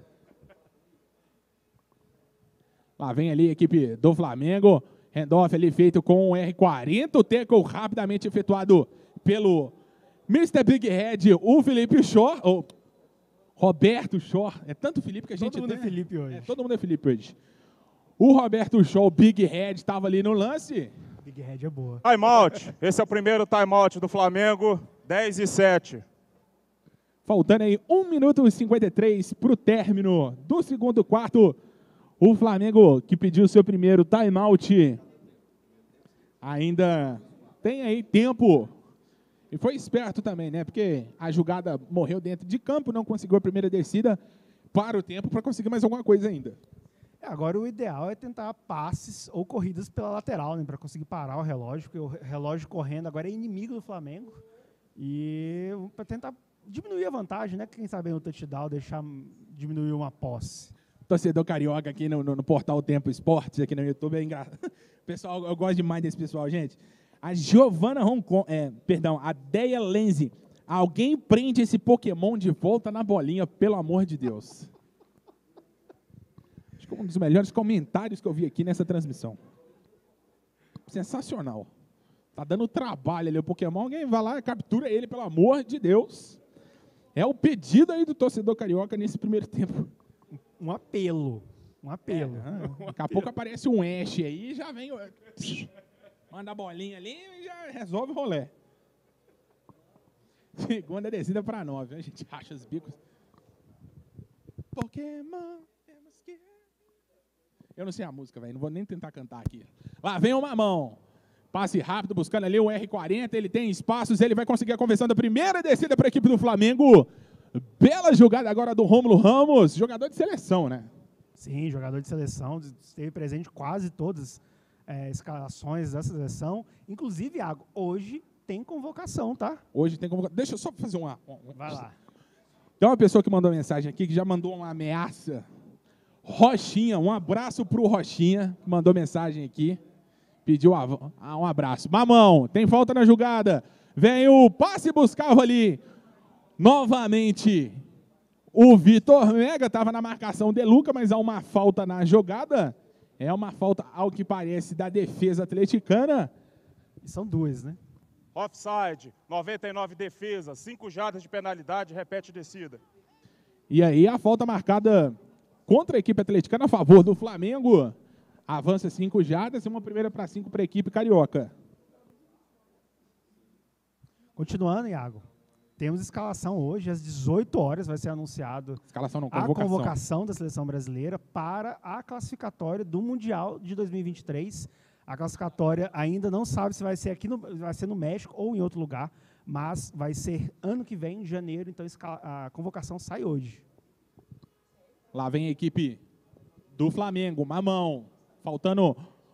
Lá vem ali a equipe do Flamengo. Handoff ali feito com o R40. O tackle rapidamente efetuado pelo Mr. Big Head, o Felipe Shaw. Roberto Shaw. É tanto Felipe que a gente Todo mundo é Felipe hoje. Todo mundo é Felipe hoje. O Roberto Shaw, o Big Head, estava ali no lance. Big Head é boa. Timeout. Esse é o primeiro timeout do Flamengo. 10:07. Faltando aí 1 minuto e 53 para o término do segundo quarto. O Flamengo que pediu o seu primeiro timeout. Ainda tem aí tempo. E foi esperto também, né? Porque a jogada morreu dentro de campo, não conseguiu a primeira descida, para o tempo para conseguir mais alguma coisa ainda. Agora o ideal é tentar passes ou corridas pela lateral, né, para conseguir parar o relógio, porque o relógio correndo agora é inimigo do Flamengo. E para tentar diminuir a vantagem, né? Quem sabe no touchdown deixar diminuir uma posse. Torcedor carioca aqui no portal Tempo Esportes, aqui no YouTube, é engraçado. Pessoal, eu gosto demais desse pessoal, gente. A Giovana a Deia Lenzi. Alguém prende esse Pokémon de volta na bolinha, pelo amor de Deus. Acho que é um dos melhores comentários que eu vi aqui nessa transmissão. Sensacional. Tá dando trabalho ali o Pokémon. Alguém vai lá e captura ele, pelo amor de Deus. É o pedido aí do torcedor carioca nesse primeiro tempo. Um apelo. Daqui a pouco aparece um Ash aí e já vem... Manda a bolinha ali e já resolve o rolê. Segunda descida para 9. A gente racha os bicos. Pokémon... Eu não sei a música, velho. Não vou nem tentar cantar aqui. Lá vem o Mamão. Passe rápido, buscando ali o R40. Ele tem espaços. Ele vai conseguir a conversão da primeira descida para a equipe do Flamengo. Bela jogada agora do Rômulo Ramos. Jogador de seleção, né? Sim, jogador de seleção. Esteve presente quase todas as escalações da seleção. Inclusive, Iago, hoje tem convocação, tá? Hoje tem convocação. Deixa eu só fazer uma... Vai lá. Tem uma pessoa que mandou mensagem aqui, que já mandou uma ameaça. Rochinha, um abraço pro Rochinha, que mandou mensagem aqui. Pediu um abraço. Mamão, tem falta na jogada. Vem o passe buscava ali. Novamente, o Vitor Mega estava na marcação de Luca, mas há uma falta na jogada. É uma falta, ao que parece, da defesa atleticana. E são duas, né? Offside, 99 defesa, 5 jardas de penalidade, repete descida. E aí a falta marcada contra a equipe atleticana a favor do Flamengo. Avança 5 jardas e uma primeira para 5 para a equipe carioca. Continuando, Iago. Temos escalação hoje, às 18 horas vai ser anunciado a convocação da seleção brasileira para a classificatória do Mundial de 2023. A classificatória ainda não sabe se vai ser vai ser no México ou em outro lugar, mas vai ser ano que vem, em janeiro, então a convocação sai hoje. Lá vem a equipe do Flamengo, Mamão, faltando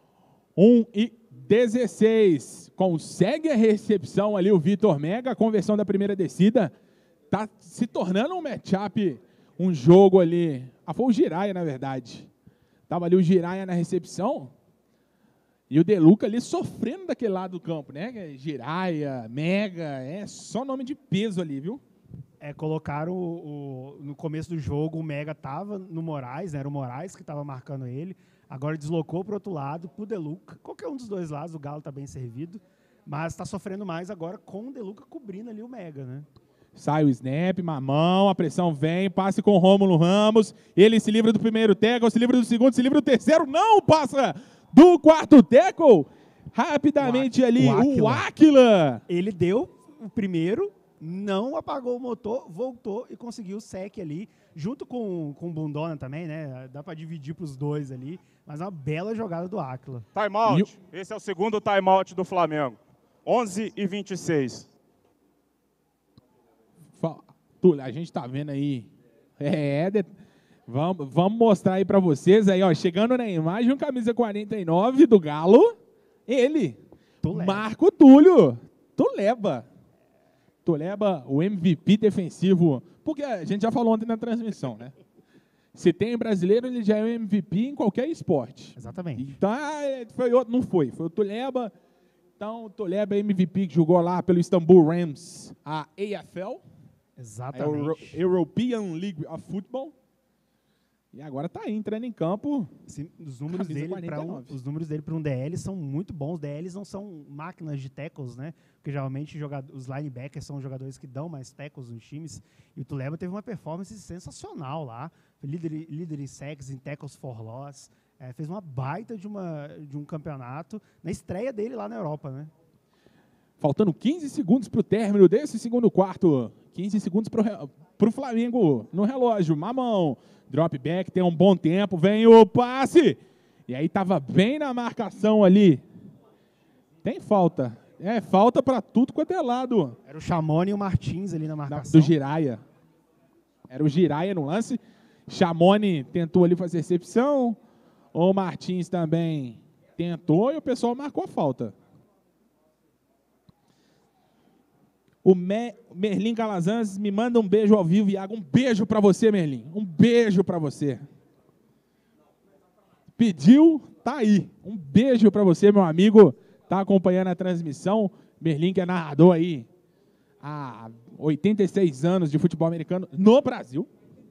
1:16. Consegue a recepção ali o Vitor Mega, a conversão da primeira descida. Tá se tornando um matchup, um jogo ali. Foi o Giraia, na verdade. Tava ali o Giraia na recepção. E o De Luca ali sofrendo daquele lado do campo, né? Giraia, Mega, é só nome de peso ali, viu? Colocaram no começo do jogo, o Mega estava no Moraes, né? Era o Moraes que estava marcando ele. Agora deslocou para o outro lado, para o De Luca. Qualquer um dos dois lados, o Galo está bem servido. Mas está sofrendo mais agora com o De Luca cobrindo ali o Mega, né? Sai o snap, Mamão, a pressão vem, passe com o Rômulo Ramos. Ele se livra do primeiro tackle, se livra do segundo, se livra do terceiro. Não passa do quarto tackle. Rapidamente o Áquila. Ele deu o primeiro, não apagou o motor, voltou e conseguiu o sec ali, junto com o Bundona também, né? Dá para dividir para os dois ali, mas uma bela jogada do Áquila. Timeout. Esse é o segundo timeout do Flamengo. 11:26. A gente tá vendo aí. Vamos mostrar aí para vocês aí, ó, chegando na imagem, um camisa 49 do Galo, ele, Marco Túlio, Tuleba, o MVP defensivo, porque a gente já falou ontem na transmissão, né? Se tem brasileiro, ele já é o MVP em qualquer esporte. Exatamente. Então, foi o Tuleba. Então, o Tuleba é MVP que jogou lá pelo Istanbul Rams, a AFL. Exatamente. A European League of Football. E agora está entrando em campo. Sim, os números dele para um DL são muito bons. Os DLs não são máquinas de tackles, né? Porque geralmente os linebackers são jogadores que dão mais tackles nos times. E o Tuleba teve uma performance sensacional lá. Líder em sacks, em tackles for loss. Fez uma baita de um campeonato na estreia dele lá na Europa, né? Faltando 15 segundos para o término desse segundo quarto. 15 segundos para o Flamengo no relógio. Mamão. Drop back, tem um bom tempo. Vem o passe. E aí estava bem na marcação ali. Tem falta. É, falta para tudo quanto é lado. Era o Chamone e o Martins ali na marcação. Do Giraia. Era o Giraia no lance. Chamone tentou ali fazer recepção. O Martins também tentou e o pessoal marcou a falta. O Merlin Calazans me manda um beijo ao vivo, Iago. Um beijo para você, Merlin. Um beijo para você. Pediu, tá aí. Um beijo para você, meu amigo. Tá acompanhando a transmissão. Merlin, que é narrador aí há 86 anos de futebol americano no Brasil.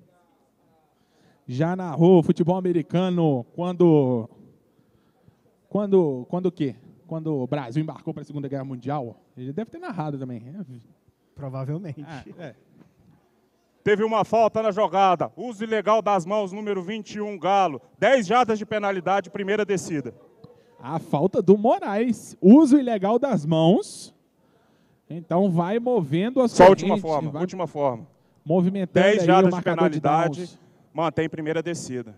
Já narrou futebol americano quando o quê? Quando o Brasil embarcou para a Segunda Guerra Mundial. Ele deve ter narrado também. Provavelmente. Teve uma falta na jogada. Uso ilegal das mãos, número 21, Galo. 10 jardas de penalidade, primeira descida. A falta do Moraes. Uso ilegal das mãos. Então vai movendo as Só última forma, última forma. Movimentando 10 aí jardas o de marcador penalidade, de mantém primeira descida.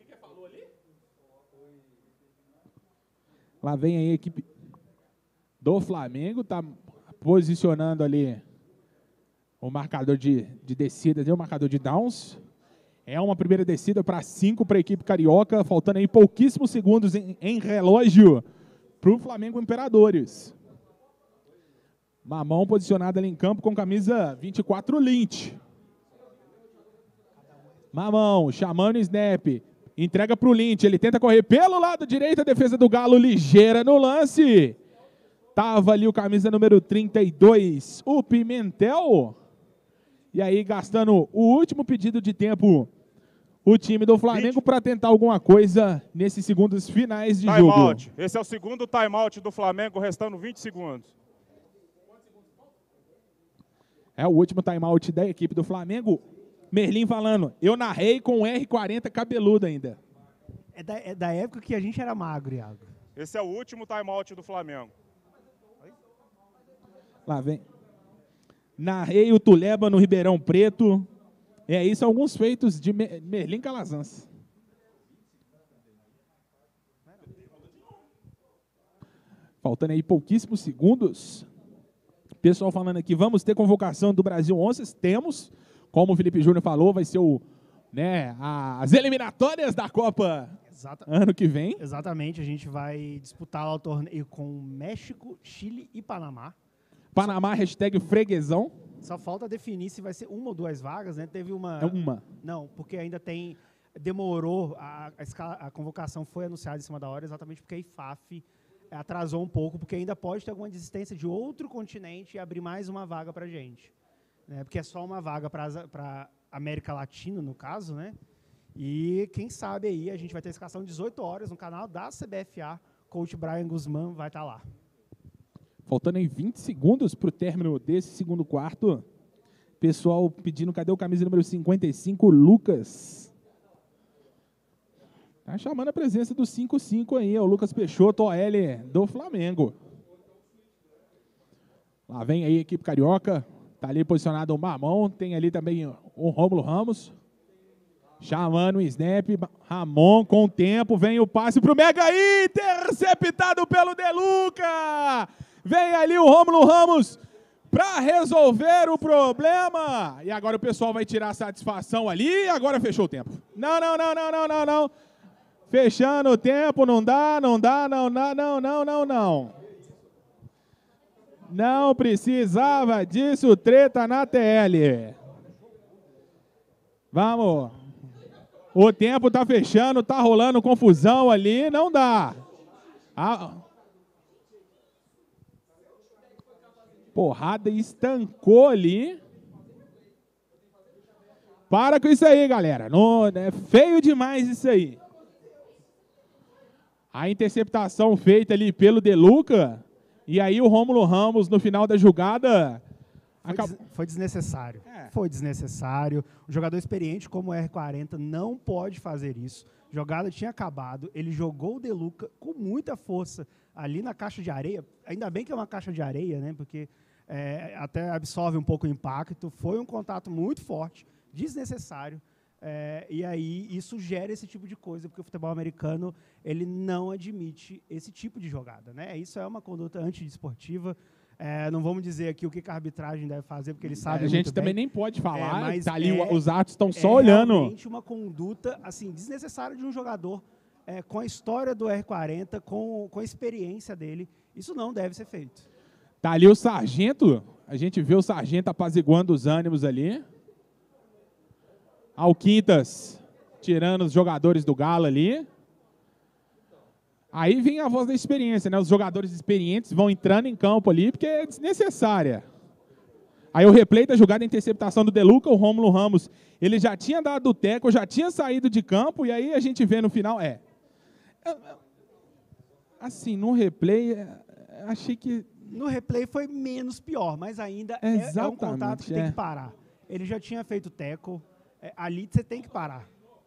Lá vem aí a equipe do Flamengo, tá posicionando ali o marcador de descida, o marcador de downs. É uma primeira descida para 5 para a equipe carioca, faltando aí pouquíssimos segundos em relógio para o Flamengo Imperadores. Mamão posicionado ali em campo com camisa 24, Lynch. Mamão chamando o snap. Entrega para o Lynch, ele tenta correr pelo lado direito, a defesa do Galo ligeira no lance. Tava ali o camisa número 32, o Pimentel. E aí gastando o último pedido de tempo, o time do Flamengo para tentar alguma coisa nesses segundos finais de jogo. Esse é o segundo timeout do Flamengo, restando 20 segundos. É o último timeout da equipe do Flamengo. Merlin falando, eu narrei com o R40 cabeludo ainda. É da época que a gente era magro, Iago. Esse é o último timeout do Flamengo. Lá vem. Narrei o Tuleba no Ribeirão Preto. É isso, alguns feitos de Merlin Calazans. Faltando aí pouquíssimos segundos. Pessoal falando aqui, vamos ter convocação do Brasil Onças? Temos. Como o Felipe Júnior falou, vai ser as eliminatórias da Copa ano que vem. Exatamente, a gente vai disputar lá o torneio com México, Chile e Panamá. Panamá, hashtag freguesão. Só falta definir se vai ser uma ou duas vagas, né? Teve uma... É uma. Não, porque ainda tem... Demorou, a convocação foi anunciada em cima da hora, exatamente porque a IFAF atrasou um pouco, porque ainda pode ter alguma desistência de outro continente e abrir mais uma vaga para a gente. Né? Porque é só uma vaga para América Latina, no caso, né? E quem sabe aí a gente vai ter escalação 18 horas no canal da CBFA, coach Brian Guzmán vai estar lá. Faltando aí 20 segundos para o término desse segundo quarto. Pessoal pedindo, cadê o camisa número 55, Lucas? Tá chamando a presença do 5-5 aí, o Lucas Peixoto, OL do Flamengo. Lá vem aí a equipe carioca. Tá ali posicionado o Mamão, tem ali também o Rômulo Ramos. Chamando o snap, Ramon com o tempo, vem o passe pro Mega, interceptado pelo Deluca. Vem ali o Rômulo Ramos para resolver o problema. E agora o pessoal vai tirar a satisfação ali e agora fechou o tempo. Não. Fechando o tempo, não dá. Não precisava disso, treta na TL. Vamos. O tempo tá fechando, tá rolando confusão ali, não dá. Porrada estancou ali. Para com isso aí, galera. Não, é feio demais isso aí. A interceptação feita ali pelo Deluca. E aí o Rômulo Ramos, no final da jogada... Foi desnecessário. Foi desnecessário. Um jogador experiente como o R40 não pode fazer isso. A jogada tinha acabado. Ele jogou o Deluca com muita força ali na caixa de areia. Ainda bem que é uma caixa de areia, né? Porque até absorve um pouco o impacto. Foi um contato muito forte, desnecessário. E aí isso gera esse tipo de coisa, porque o futebol americano ele não admite esse tipo de jogada, né? Isso é uma conduta antidesportiva. Não vamos dizer aqui o que a arbitragem deve fazer, porque eles sabem muito bem. A gente também nem pode falar, mas tá ali, os árbitros estão só olhando. É realmente uma conduta assim, desnecessária de um jogador com a história do R40, com a experiência dele. Isso não deve ser feito. Tá ali o sargento, a gente vê o sargento apaziguando os ânimos ali. Alquintas tirando os jogadores do Galo ali. Aí vem a voz da experiência, né? Os jogadores experientes vão entrando em campo ali porque é desnecessária. Aí o replay da jogada, a interceptação do Deluca, o Rômulo Ramos, ele já tinha dado o teco, já tinha saído de campo, e aí a gente vê no final, assim, no replay, achei que... No replay foi menos pior, mas ainda é um contato que tem que parar. Ele já tinha feito teco, ali você tem que parar.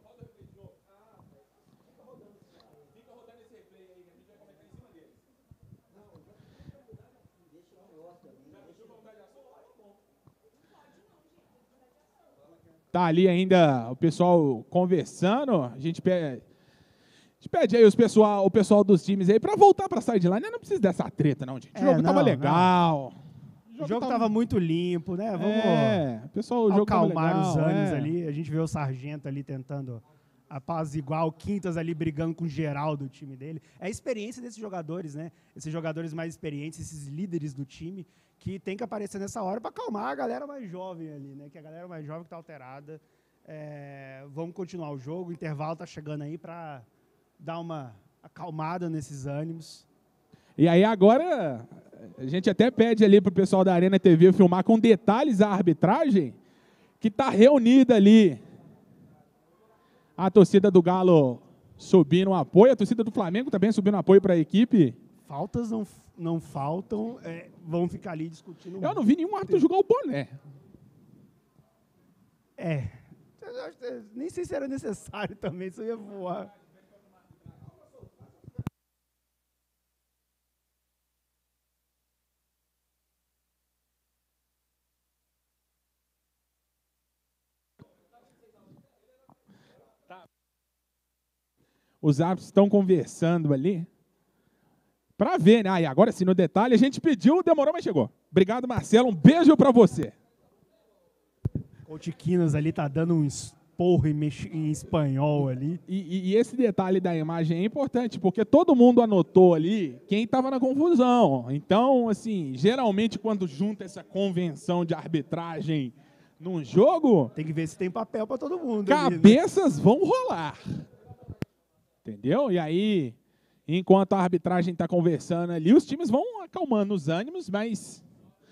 Tá ali ainda o pessoal conversando, a gente pede aí o pessoal dos times aí pra voltar pra sideline. Não precisa dessa treta, não, gente. O jogo tava legal. O jogo tava muito limpo, né? Vamos pessoal, o jogo acalmar legal, os ânimos ali. A gente vê o Sargento ali tentando apaziguar, o Quintas ali brigando com geral do time dele. É a experiência desses jogadores, né? Esses jogadores mais experientes, esses líderes do time, que tem que aparecer nessa hora para acalmar a galera mais jovem ali, né? Que a galera mais jovem que está alterada. Vamos continuar o jogo, o intervalo está chegando aí para dar uma acalmada nesses ânimos. E aí agora, a gente até pede ali para o pessoal da Arena TV filmar com detalhes a arbitragem, que está reunida ali. A torcida do Galo subindo um apoio, a torcida do Flamengo também subindo um apoio para a equipe. Faltas não faltam, vão ficar ali discutindo. Eu não vi nenhum árbitro jogar o boné. Nem sei se era necessário também, isso ia voar. Os árbitros estão conversando ali para ver, né? E agora sim, no detalhe, a gente pediu, demorou, mas chegou. Obrigado, Marcelo, um beijo para você. O Tiquinas ali tá dando um esporro em espanhol ali. E esse detalhe da imagem é importante, porque todo mundo anotou ali quem estava na confusão. Então, assim, geralmente quando junta essa convenção de arbitragem num jogo... Tem que ver se tem papel para todo mundo. Cabeças ali, né? vão rolar. Entendeu? E aí, enquanto a arbitragem está conversando ali, os times vão acalmando os ânimos, mas...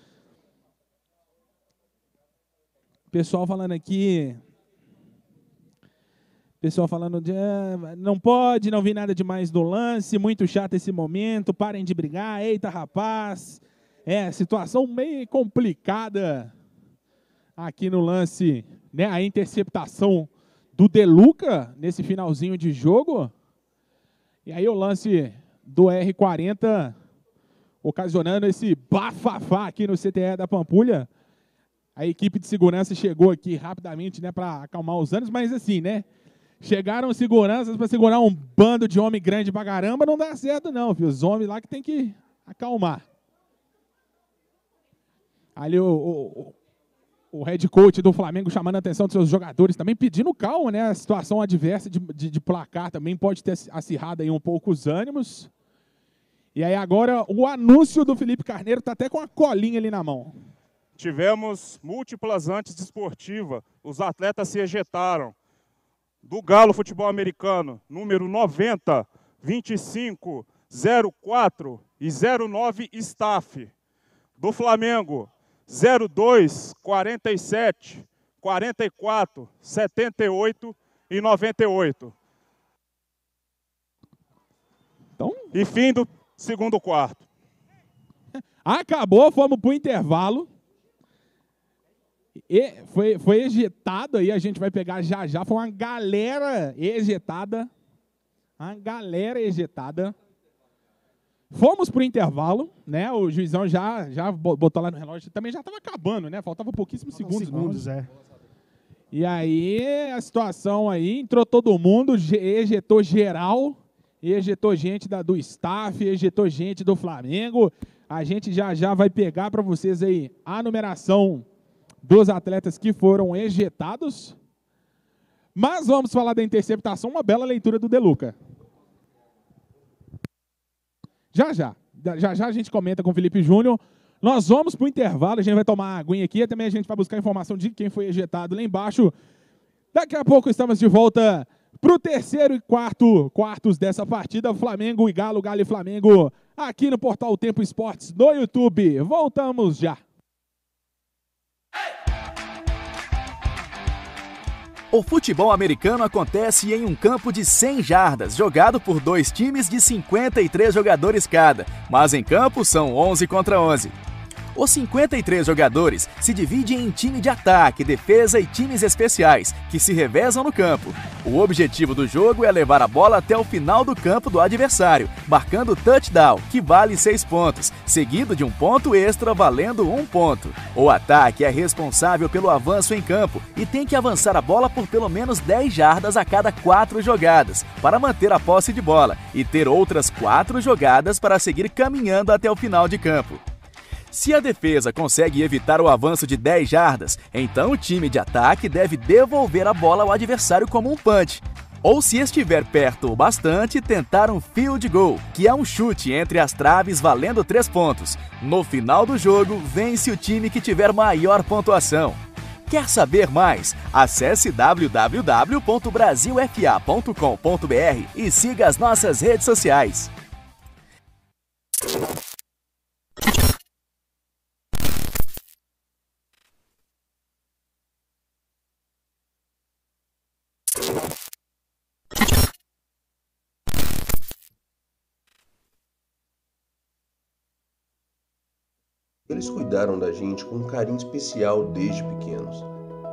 Pessoal falando aqui... Pessoal falando de... não pode, não vi nada demais do lance, muito chato esse momento, parem de brigar, eita rapaz. Situação meio complicada aqui no lance, né? A interceptação do Deluca nesse finalzinho de jogo. E aí o lance do R40 ocasionando esse bafafá aqui no CTE da Pampulha. A equipe de segurança chegou aqui rapidamente, né, para acalmar os ânimos, mas assim, né, chegaram seguranças para segurar um bando de homem grande pra caramba, não dá certo não, filho. Os homens lá que tem que acalmar. Ali o head coach do Flamengo chamando a atenção dos seus jogadores, também pedindo calma, né? A situação adversa de placar também pode ter acirrado aí um pouco os ânimos. E aí agora o anúncio do Felipe Carneiro está até com a colinha ali na mão. Tivemos múltiplas antidesportivas, os atletas se ejetaram. Do Galo Futebol Americano, número 90, 25, 04 e 09 staff. Do Flamengo, 02, 47, 44, 78 e 98. Então, e fim do segundo quarto. Acabou, fomos para o intervalo. E foi ejetado aí, a gente vai pegar já. Foi uma galera ejetada. Uma galera ejetada. Fomos para o intervalo, né? O juizão já botou lá no relógio. Também já estava acabando, né? Faltava pouquíssimos segundos. E aí, a situação aí, entrou todo mundo, ejetou geral, ejetou gente do staff, ejetou gente do Flamengo. A gente já vai pegar para vocês aí a numeração dos atletas que foram ejetados. Mas vamos falar da interceptação, uma bela leitura do Deluca. Já a gente comenta com o Felipe Júnior. Nós vamos para o intervalo, a gente vai tomar uma aguinha aqui, também a gente vai buscar informação de quem foi ejetado lá embaixo. Daqui a pouco estamos de volta para o terceiro e quartos dessa partida, Flamengo e Galo, Galo e Flamengo, aqui no Portal Tempo Esportes no YouTube. Voltamos já. O futebol americano acontece em um campo de 100 jardas, jogado por 2 times de 53 jogadores cada, mas em campo são 11 contra 11. Os 53 jogadores se dividem em time de ataque, defesa e times especiais, que se revezam no campo. O objetivo do jogo é levar a bola até o final do campo do adversário, marcando touchdown, que vale 6 pontos, seguido de um ponto extra valendo 1 ponto. O ataque é responsável pelo avanço em campo e tem que avançar a bola por pelo menos 10 jardas a cada 4 jogadas, para manter a posse de bola, e ter outras 4 jogadas para seguir caminhando até o final de campo. Se a defesa consegue evitar o avanço de 10 jardas, então o time de ataque deve devolver a bola ao adversário como um punch. Ou, se estiver perto o bastante, tentar um field goal, que é um chute entre as traves valendo 3 pontos. No final do jogo, vence o time que tiver maior pontuação. Quer saber mais? Acesse www.brasilfa.com.br e siga as nossas redes sociais. Eles cuidaram da gente com um carinho especial desde pequenos.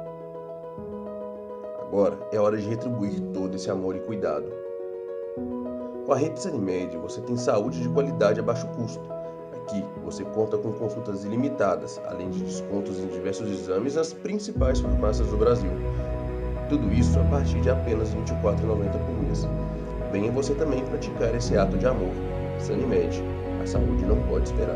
Agora é hora de retribuir todo esse amor e cuidado. Com a Rede Sanimed, você tem saúde de qualidade a baixo custo. Aqui você conta com consultas ilimitadas, além de descontos em diversos exames nas principais farmácias do Brasil. Tudo isso a partir de apenas R$ 24,90 por mês. Venha você também praticar esse ato de amor. Sanimed, a saúde não pode esperar.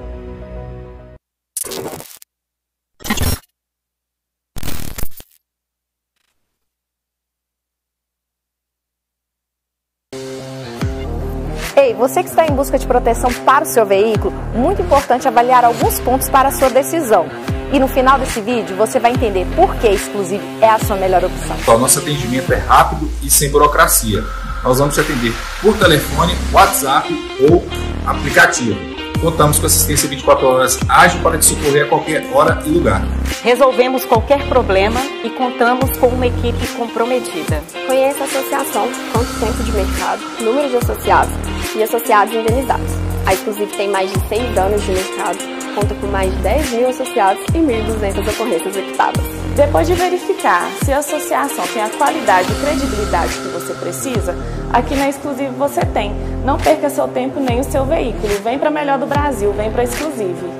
Ei, você que está em busca de proteção para o seu veículo, muito importante avaliar alguns pontos para a sua decisão. E no final desse vídeo você vai entender por que Exclusive é a sua melhor opção. O nosso atendimento é rápido e sem burocracia. Nós vamos te atender por telefone, WhatsApp ou aplicativo. Contamos com assistência 24 horas ágil para te socorrer a qualquer hora e lugar. Resolvemos qualquer problema e contamos com uma equipe comprometida. Conheça a associação, quanto tempo de mercado, número de associados e associados indenizados. A Exclusive tem mais de 6 anos de mercado, conta com mais de 10 mil associados e 1.200 ocorrências equitadas. Depois de verificar se a associação tem a qualidade e credibilidade que você precisa, aqui na Exclusive você tem. Não perca seu tempo nem o seu veículo. Vem para melhor do Brasil, vem para Exclusive.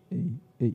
Ei.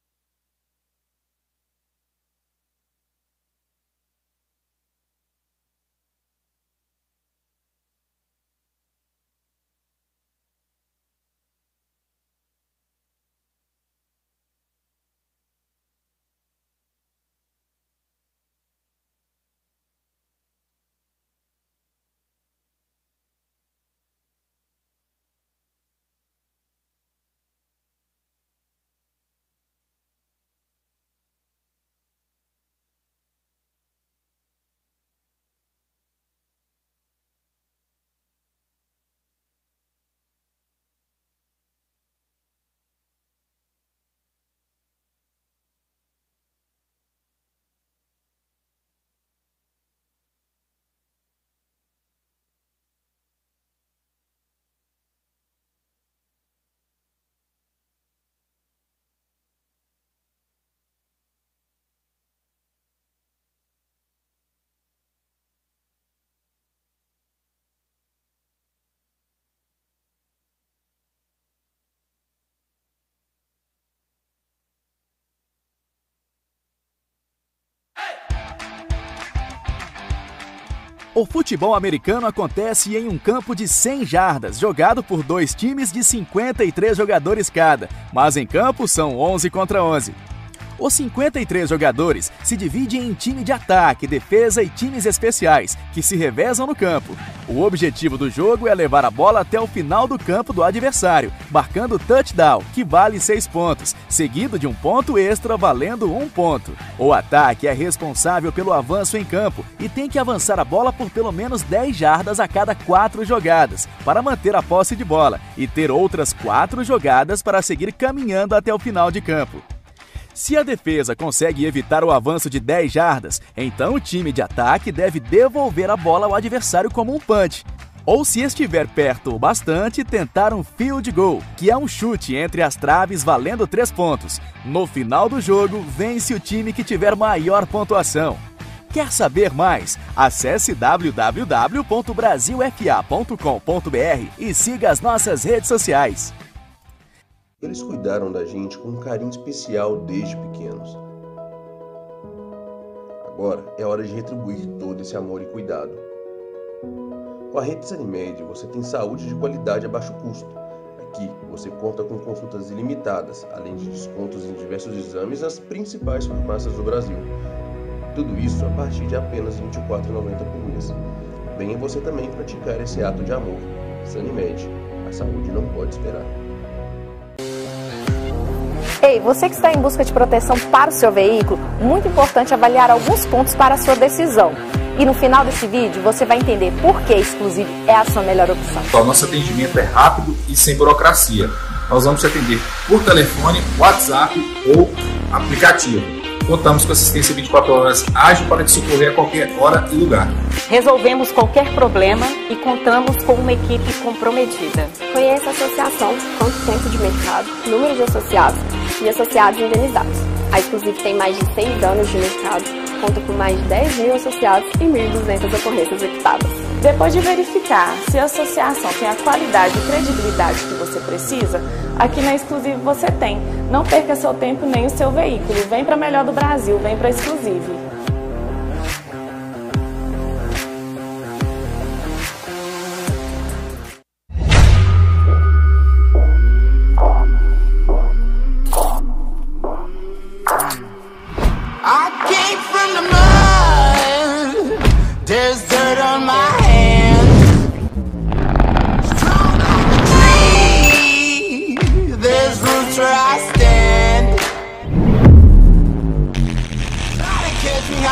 O futebol americano acontece em um campo de 100 jardas, jogado por dois times de 53 jogadores cada, mas em campo são 11 contra 11. Os 53 jogadores se dividem em time de ataque, defesa e times especiais, que se revezam no campo. O objetivo do jogo é levar a bola até o final do campo do adversário, marcando touchdown, que vale 6 pontos, seguido de um ponto extra valendo 1 ponto. O ataque é responsável pelo avanço em campo e tem que avançar a bola por pelo menos 10 jardas a cada 4 jogadas, para manter a posse de bola, e ter outras 4 jogadas para seguir caminhando até o final de campo. Se a defesa consegue evitar o avanço de 10 jardas, então o time de ataque deve devolver a bola ao adversário como um punch. Ou, se estiver perto o bastante, tentar um field goal, que é um chute entre as traves valendo 3 pontos. No final do jogo, vence o time que tiver maior pontuação. Quer saber mais? Acesse www.brasilfa.com.br e siga as nossas redes sociais. Eles cuidaram da gente com um carinho especial desde pequenos. Agora é hora de retribuir todo esse amor e cuidado. Com a Rede Sanimed, você tem saúde de qualidade a baixo custo. Aqui você conta com consultas ilimitadas, além de descontos em diversos exames nas principais farmácias do Brasil. Tudo isso a partir de apenas R$ 24,90 por mês. Venha você também praticar esse ato de amor. Sanimed, a saúde não pode esperar. Ei, você que está em busca de proteção para o seu veículo, muito importante avaliar alguns pontos para a sua decisão. E no final desse vídeo você vai entender por que Exclusive é a sua melhor opção. O nosso atendimento é rápido e sem burocracia. Nós vamos te atender por telefone, WhatsApp ou aplicativo. Contamos com assistência 24 horas ágil para te socorrer a qualquer hora e lugar. Resolvemos qualquer problema e contamos com uma equipe comprometida. Conheça a associação, quanto tempo de mercado, número de associados e associados indenizados. A Exclusive tem mais de 6 anos de mercado, conta com mais de 10 mil associados e 1.200 ocorrências equitadas. Depois de verificar se a associação tem a qualidade e credibilidade que você precisa, aqui na Exclusive você tem. Não perca seu tempo nem o seu veículo. Vem para melhor do Brasil, vem para Exclusive. Catch me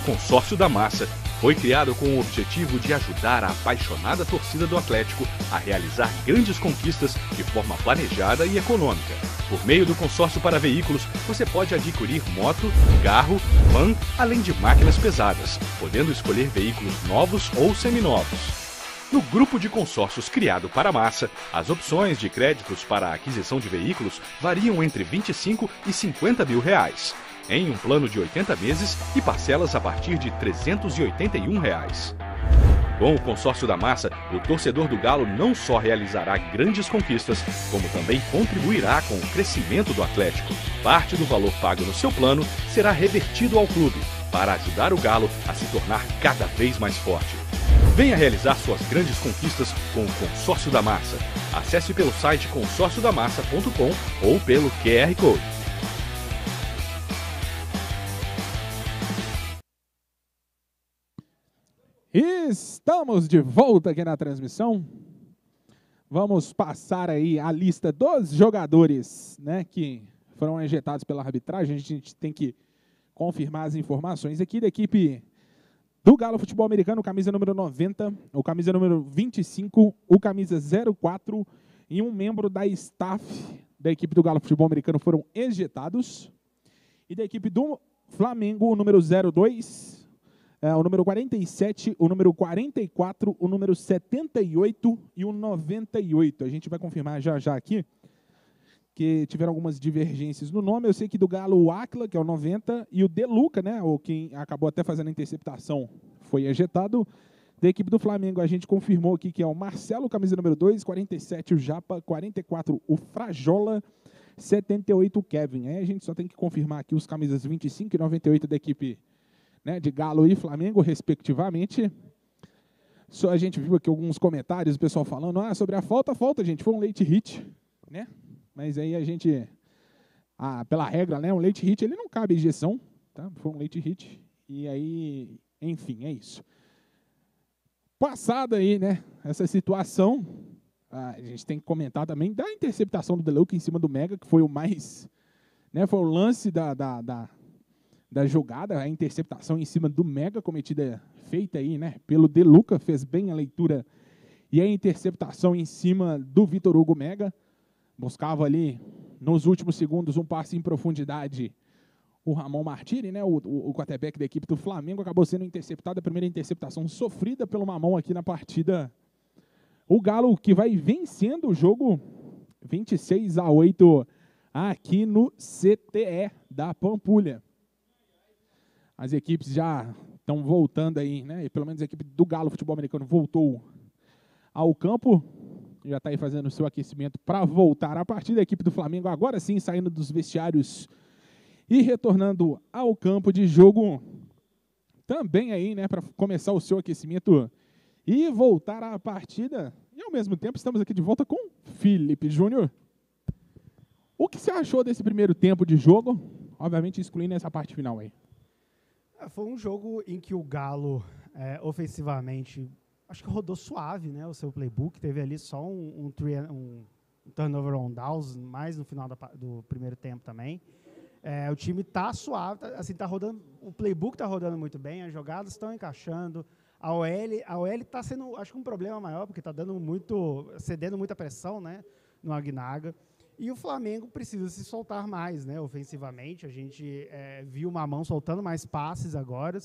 Consórcio da Massa foi criado com o objetivo de ajudar a apaixonada torcida do Atlético a realizar grandes conquistas de forma planejada e econômica. Por meio do consórcio para veículos, você pode adquirir moto, carro, van, além de máquinas pesadas, podendo escolher veículos novos ou seminovos. No grupo de consórcios criado para a massa, as opções de créditos para a aquisição de veículos variam entre 25 e 50 mil reais, em um plano de 80 meses e parcelas a partir de R$ 381. Com o consórcio da massa, o torcedor do Galo não só realizará grandes conquistas, como também contribuirá com o crescimento do Atlético. Parte do valor pago no seu plano será revertido ao clube, para ajudar o Galo a se tornar cada vez mais forte. Venha realizar suas grandes conquistas com o Consórcio da Massa. Acesse pelo site consórciodamassa.com ou pelo QR Code. Estamos de volta aqui na transmissão. Vamos passar aí a lista dos jogadores, né, que foram ejetados pela arbitragem. A gente tem que confirmar as informações aqui da equipe do Galo Futebol Americano, camisa número 90, o camisa número 25, o camisa 04 e um membro da staff da equipe do Galo Futebol Americano foram ejetados. E da equipe do Flamengo, o número 02, o número 47, o número 44, o número 78 e o 98. A gente vai confirmar já já aqui, que tiveram algumas divergências no nome. Eu sei que do Galo, o Acla, que é o 90, e o Deluca, né, ou quem acabou até fazendo a interceptação, foi ejetado. Da equipe do Flamengo, a gente confirmou aqui que é o Marcelo, camisa número 2, 47 o Japa, 44 o Frajola, 78 o Kevin. Aí a gente só tem que confirmar aqui os camisas 25 e 98 da equipe, né, de Galo e Flamengo, respectivamente. Só a gente viu aqui alguns comentários, o pessoal falando sobre a falta, gente, foi um late hit, né? Mas aí a gente, pela regra, né, um late hit, ele não cabe ejeção, tá? Foi um late hit, e aí, enfim, é isso. Passada aí, né, essa situação, a gente tem que comentar também da interceptação do Deluca em cima do Mega, que foi o mais, né, foi o lance da jogada, a interceptação em cima do Mega, feita aí, né, pelo Deluca, fez bem a leitura, e a interceptação em cima do Vitor Hugo Mega. Buscava ali, nos últimos segundos, um passe em profundidade. O Ramon Martini, né, o quarterback da equipe do Flamengo, acabou sendo interceptado. A primeira interceptação sofrida pelo Mamão aqui na partida. O Galo que vai vencendo o jogo 26-8 aqui no CTE da Pampulha. As equipes já estão voltando aí, né? E pelo menos a equipe do Galo Futebol Americano voltou ao campo. Já está aí fazendo o seu aquecimento para voltar a partir da equipe do Flamengo, agora sim saindo dos vestiários e retornando ao campo de jogo também aí, né, para começar o seu aquecimento e voltar à partida. E ao mesmo tempo estamos aqui de volta com Felipe Júnior. O que você achou desse primeiro tempo de jogo? Obviamente excluindo essa parte final aí. Foi um jogo em que o Galo, ofensivamente, acho que rodou suave, né, o seu playbook. Teve ali só um turnover on downs, mais no final do primeiro tempo também. O time está suave, assim, tá rodando, o playbook está rodando muito bem, as jogadas estão encaixando. A OL está sendo, acho que um problema maior, porque está cedendo muita pressão, né, no Aguinaga. E o Flamengo precisa se soltar mais, né, ofensivamente. A gente viu o Mamão soltando mais passes agora.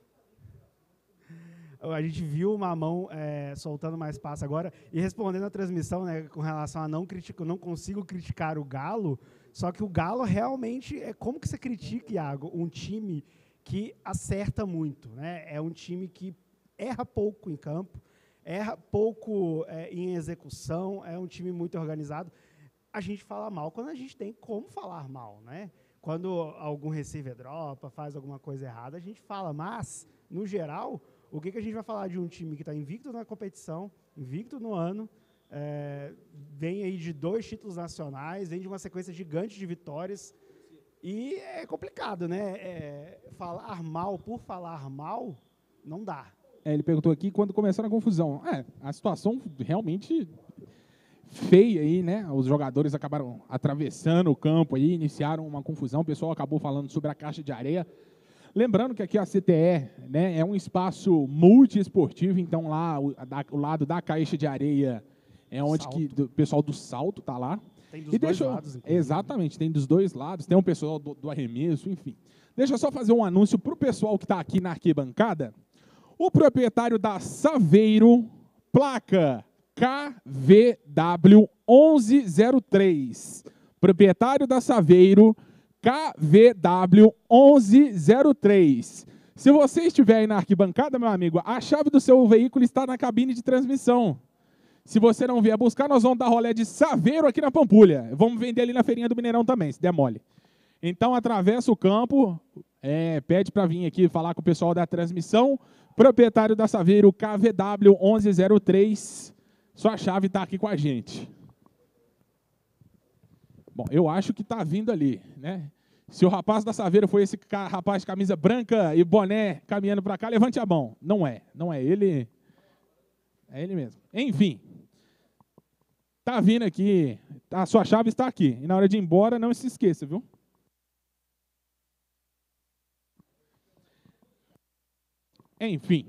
A gente viu o Mamão soltando mais passes agora. E respondendo a transmissão, né, com relação a não consigo criticar o Galo, só que o Galo realmente como que você critica, Iago, um time que acerta muito, né? É um time que erra pouco em campo, erra pouco em execução, é um time muito organizado. A gente fala mal quando a gente tem como falar mal, né? Quando algum receiver dropa, faz alguma coisa errada, a gente fala, mas, no geral, o que a gente vai falar de um time que está invicto na competição, invicto no ano, vem aí de 2 títulos nacionais, vem de uma sequência gigante de vitórias, e é complicado, né? Falar mal por falar mal, não dá. Ele perguntou aqui quando começaram a confusão. A situação realmente feia aí, né? Os jogadores acabaram atravessando o campo aí, iniciaram uma confusão, o pessoal acabou falando sobre a caixa de areia. Lembrando que aqui a CTE, né, é um espaço multiesportivo, então lá o lado da caixa de areia é onde que o pessoal do salto tá lá. Tem dos dois lados, inclusive. Exatamente, tem dos dois lados, tem um pessoal do arremesso, enfim. Deixa eu só fazer um anúncio para o pessoal que está aqui na arquibancada. O proprietário da Saveiro, placa KVW1103. Proprietário da Saveiro, KVW1103. Se você estiver aí na arquibancada, meu amigo, a chave do seu veículo está na cabine de transmissão. Se você não vier buscar, nós vamos dar rolê de Saveiro aqui na Pampulha. Vamos vender ali na Feirinha do Mineirão também, se der mole. Então, atravessa o campo, pede para vir aqui falar com o pessoal da transmissão. Proprietário da Saveiro, KVW1103. Sua chave está aqui com a gente. Bom, eu acho que está vindo ali, né? Se o rapaz da Saveiro foi esse rapaz de camisa branca e boné caminhando para cá, levante a mão. Não é ele. É ele mesmo. Enfim, tá vindo aqui, a sua chave está aqui. E na hora de ir embora, não se esqueça, viu? Enfim.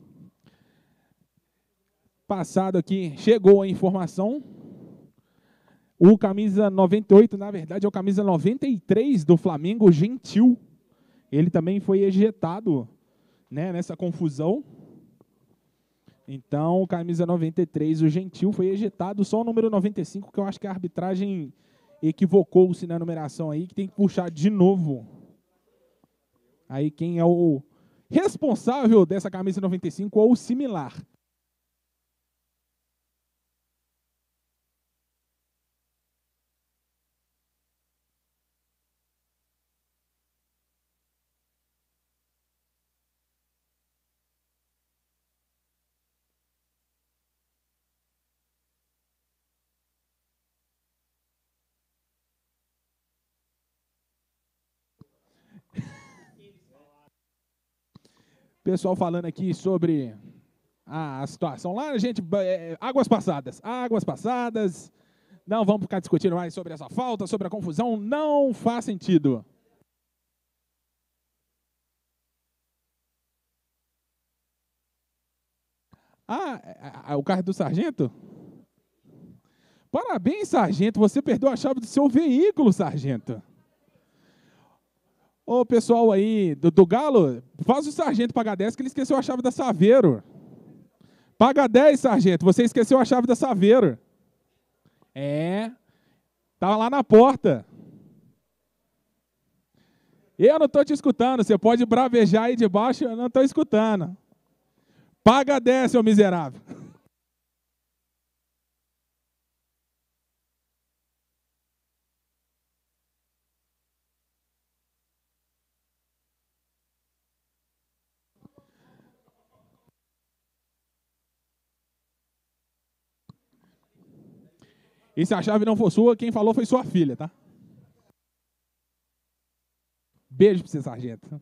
Passado aqui, chegou a informação. O camisa 98, na verdade, é o camisa 93 do Flamengo, Gentil. Ele também foi ejetado, né, nessa confusão. Então, o camisa 93, o Gentil, foi ejetado. Só o número 95, que eu acho que a arbitragem equivocou-se na numeração aí, que tem que puxar de novo. Aí quem é o responsável dessa camisa 95 ou similar. Pessoal falando aqui sobre a situação lá, gente, águas passadas. Não vamos ficar discutindo mais sobre essa falta, sobre a confusão, não faz sentido. O carro do sargento? Parabéns, sargento, você perdeu a chave do seu veículo, sargento. Ô, pessoal aí do Galo, faz o sargento pagar 10 que ele esqueceu a chave da Saveiro. Paga 10, sargento, você esqueceu a chave da Saveiro. Tava lá na porta. Eu não estou te escutando, você pode bravejar aí de baixo, eu não estou escutando. Paga 10, seu miserável. E se a chave não for sua, quem falou foi sua filha, tá? Beijo pra você, sargento.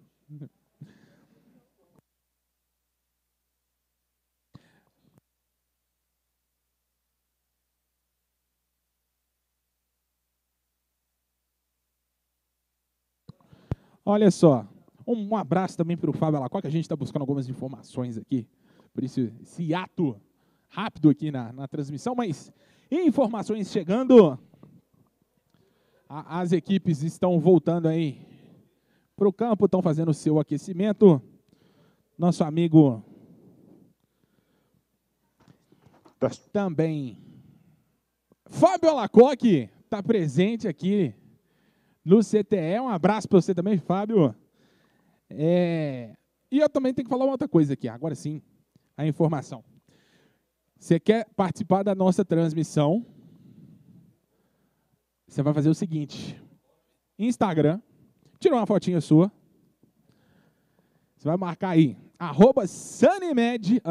Olha só, um abraço também para o Fábio Alacó, que a gente está buscando algumas informações aqui, por isso esse ato rápido aqui na transmissão, mas informações chegando, as equipes estão voltando aí para o campo, estão fazendo o seu aquecimento, nosso amigo também, Fábio Alacoque, está presente aqui no CTE. Um abraço para você também, Fábio. E eu também tenho que falar uma outra coisa aqui, agora sim, a informação. Você quer participar da nossa transmissão? Você vai fazer o seguinte, Instagram, tira uma fotinha sua, você vai marcar aí, @Sanimed_,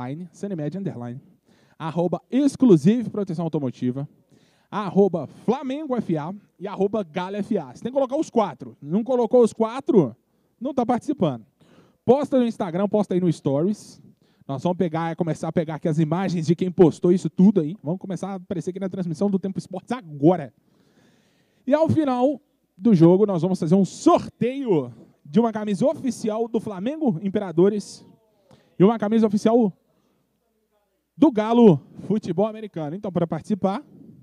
@Exclusive Proteção Automotiva, @FlamengoFA e @GaloFA. Você tem que colocar os 4. Não colocou os 4, não está participando. Posta no Instagram, posta aí no Stories. Nós vamos começar a pegar aqui as imagens de quem postou isso tudo aí. Vamos começar a aparecer aqui na transmissão do Tempo Esportes agora. E ao final do jogo, nós vamos fazer um sorteio de uma camisa oficial do Flamengo Imperadores e uma camisa oficial do Galo Futebol Americano. Então, para participar,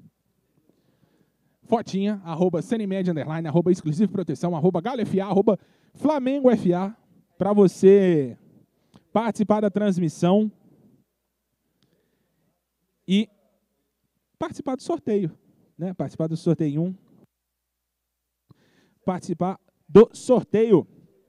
fotinha, @Sanimed_, @Exclusive Proteção, @GaloFA, @FlamengoFA, para você participar da transmissão e participar do sorteio, né? Participar do sorteio 1. Participar do sorteio.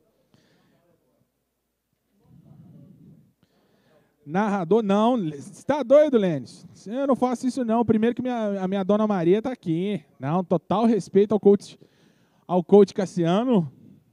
Narrador, não. Você está doido, Lênis? Eu não faço isso, não. Primeiro que a minha dona Maria está aqui. Não, total respeito ao coach Cassiano.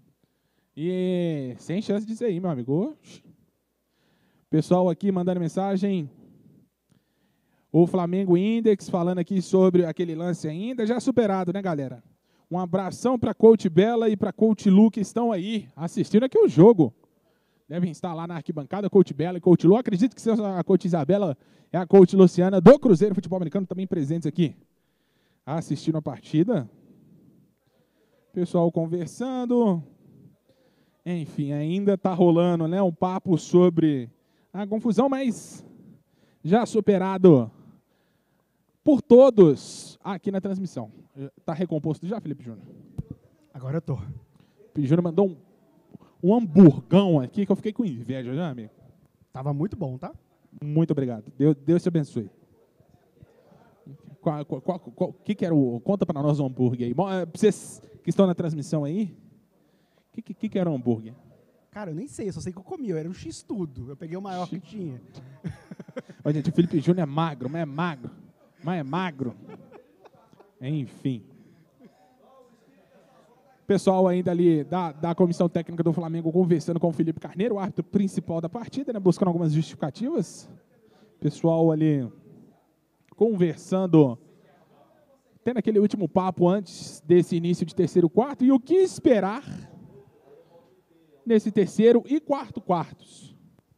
E sem chance disso aí, meu amigo. Pessoal aqui mandando mensagem. O Flamengo Index falando aqui sobre aquele lance ainda. Já superado, né, galera? Um abração para Coach Bela e para Coach Lu que estão aí assistindo aqui o jogo. Devem estar lá na arquibancada, Coach Bela e Coach Lu. Acredito que seja a Coach Isabela e a Coach Luciana do Cruzeiro Futebol Americano também presentes aqui, assistindo a partida. Pessoal conversando. Enfim, ainda está rolando, né, um papo sobre a confusão, mas já superado por todos aqui na transmissão. Está recomposto já, Felipe Júnior? Agora eu tô. Felipe Júnior mandou um hamburgão aqui que eu fiquei com inveja, já, amigo? Tava muito bom, tá? Muito obrigado. Deus te abençoe. O que era o... Conta para nós o hambúrguer aí. Vocês que estão na transmissão aí, o que era o hambúrguer? Cara, eu nem sei, eu só sei que eu comi. Era um X-tudo. Eu peguei o maior que tinha. Olha, gente, o Felipe Júnior é magro, mas é magro. Mas é magro. Enfim. Pessoal ainda ali da comissão técnica do Flamengo conversando com o Felipe Carneiro, o árbitro principal da partida, né, buscando algumas justificativas. Pessoal ali conversando, tendo aquele último papo antes desse início de terceiro quarto. E o que esperar nesse terceiro e quarto quartos?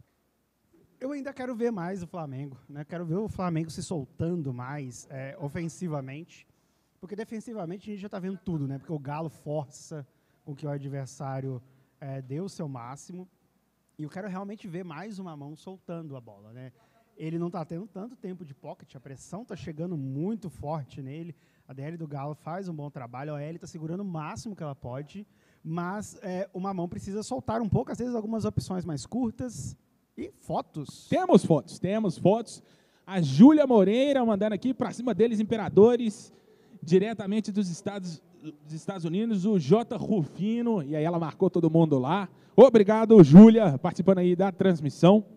Eu ainda quero ver mais o Flamengo, né? Quero ver o Flamengo se soltando mais ofensivamente. Porque defensivamente a gente já está vendo tudo, né? Porque o Galo força com que o adversário dê o seu máximo. E eu quero realmente ver mais uma mão soltando a bola, né? Ele não está tendo tanto tempo de pocket, a pressão está chegando muito forte nele. A DL do Galo faz um bom trabalho, a OL está segurando o máximo que ela pode, mas uma mão precisa soltar um pouco, às vezes algumas opções mais curtas. E fotos. Temos fotos. A Júlia Moreira mandando aqui para cima deles, Imperadores. Diretamente dos Estados Unidos, o J. Rufino, e aí ela marcou todo mundo lá. Obrigado, Júlia, participando aí da transmissão.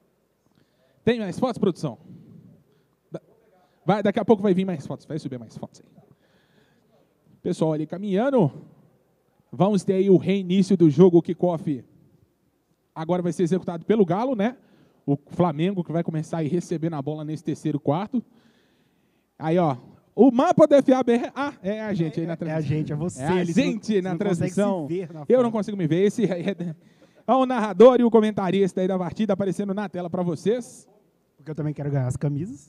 Tem mais fotos, produção? Daqui a pouco vai vir mais fotos, vai subir mais fotos aí. Pessoal ali caminhando. Vamos ter aí o reinício do jogo, o kickoff. Agora vai ser executado pelo Galo, né? O Flamengo que vai começar a ir recebendo a bola nesse terceiro quarto. Aí, ó. O mapa do FABR. Ah, é a gente aí na transmissão. É a gente, é você. É a gente na transmissão. Eu não consigo me ver. Esse é o narrador e o comentarista aí da partida aparecendo na tela para vocês. Porque eu também quero ganhar as camisas.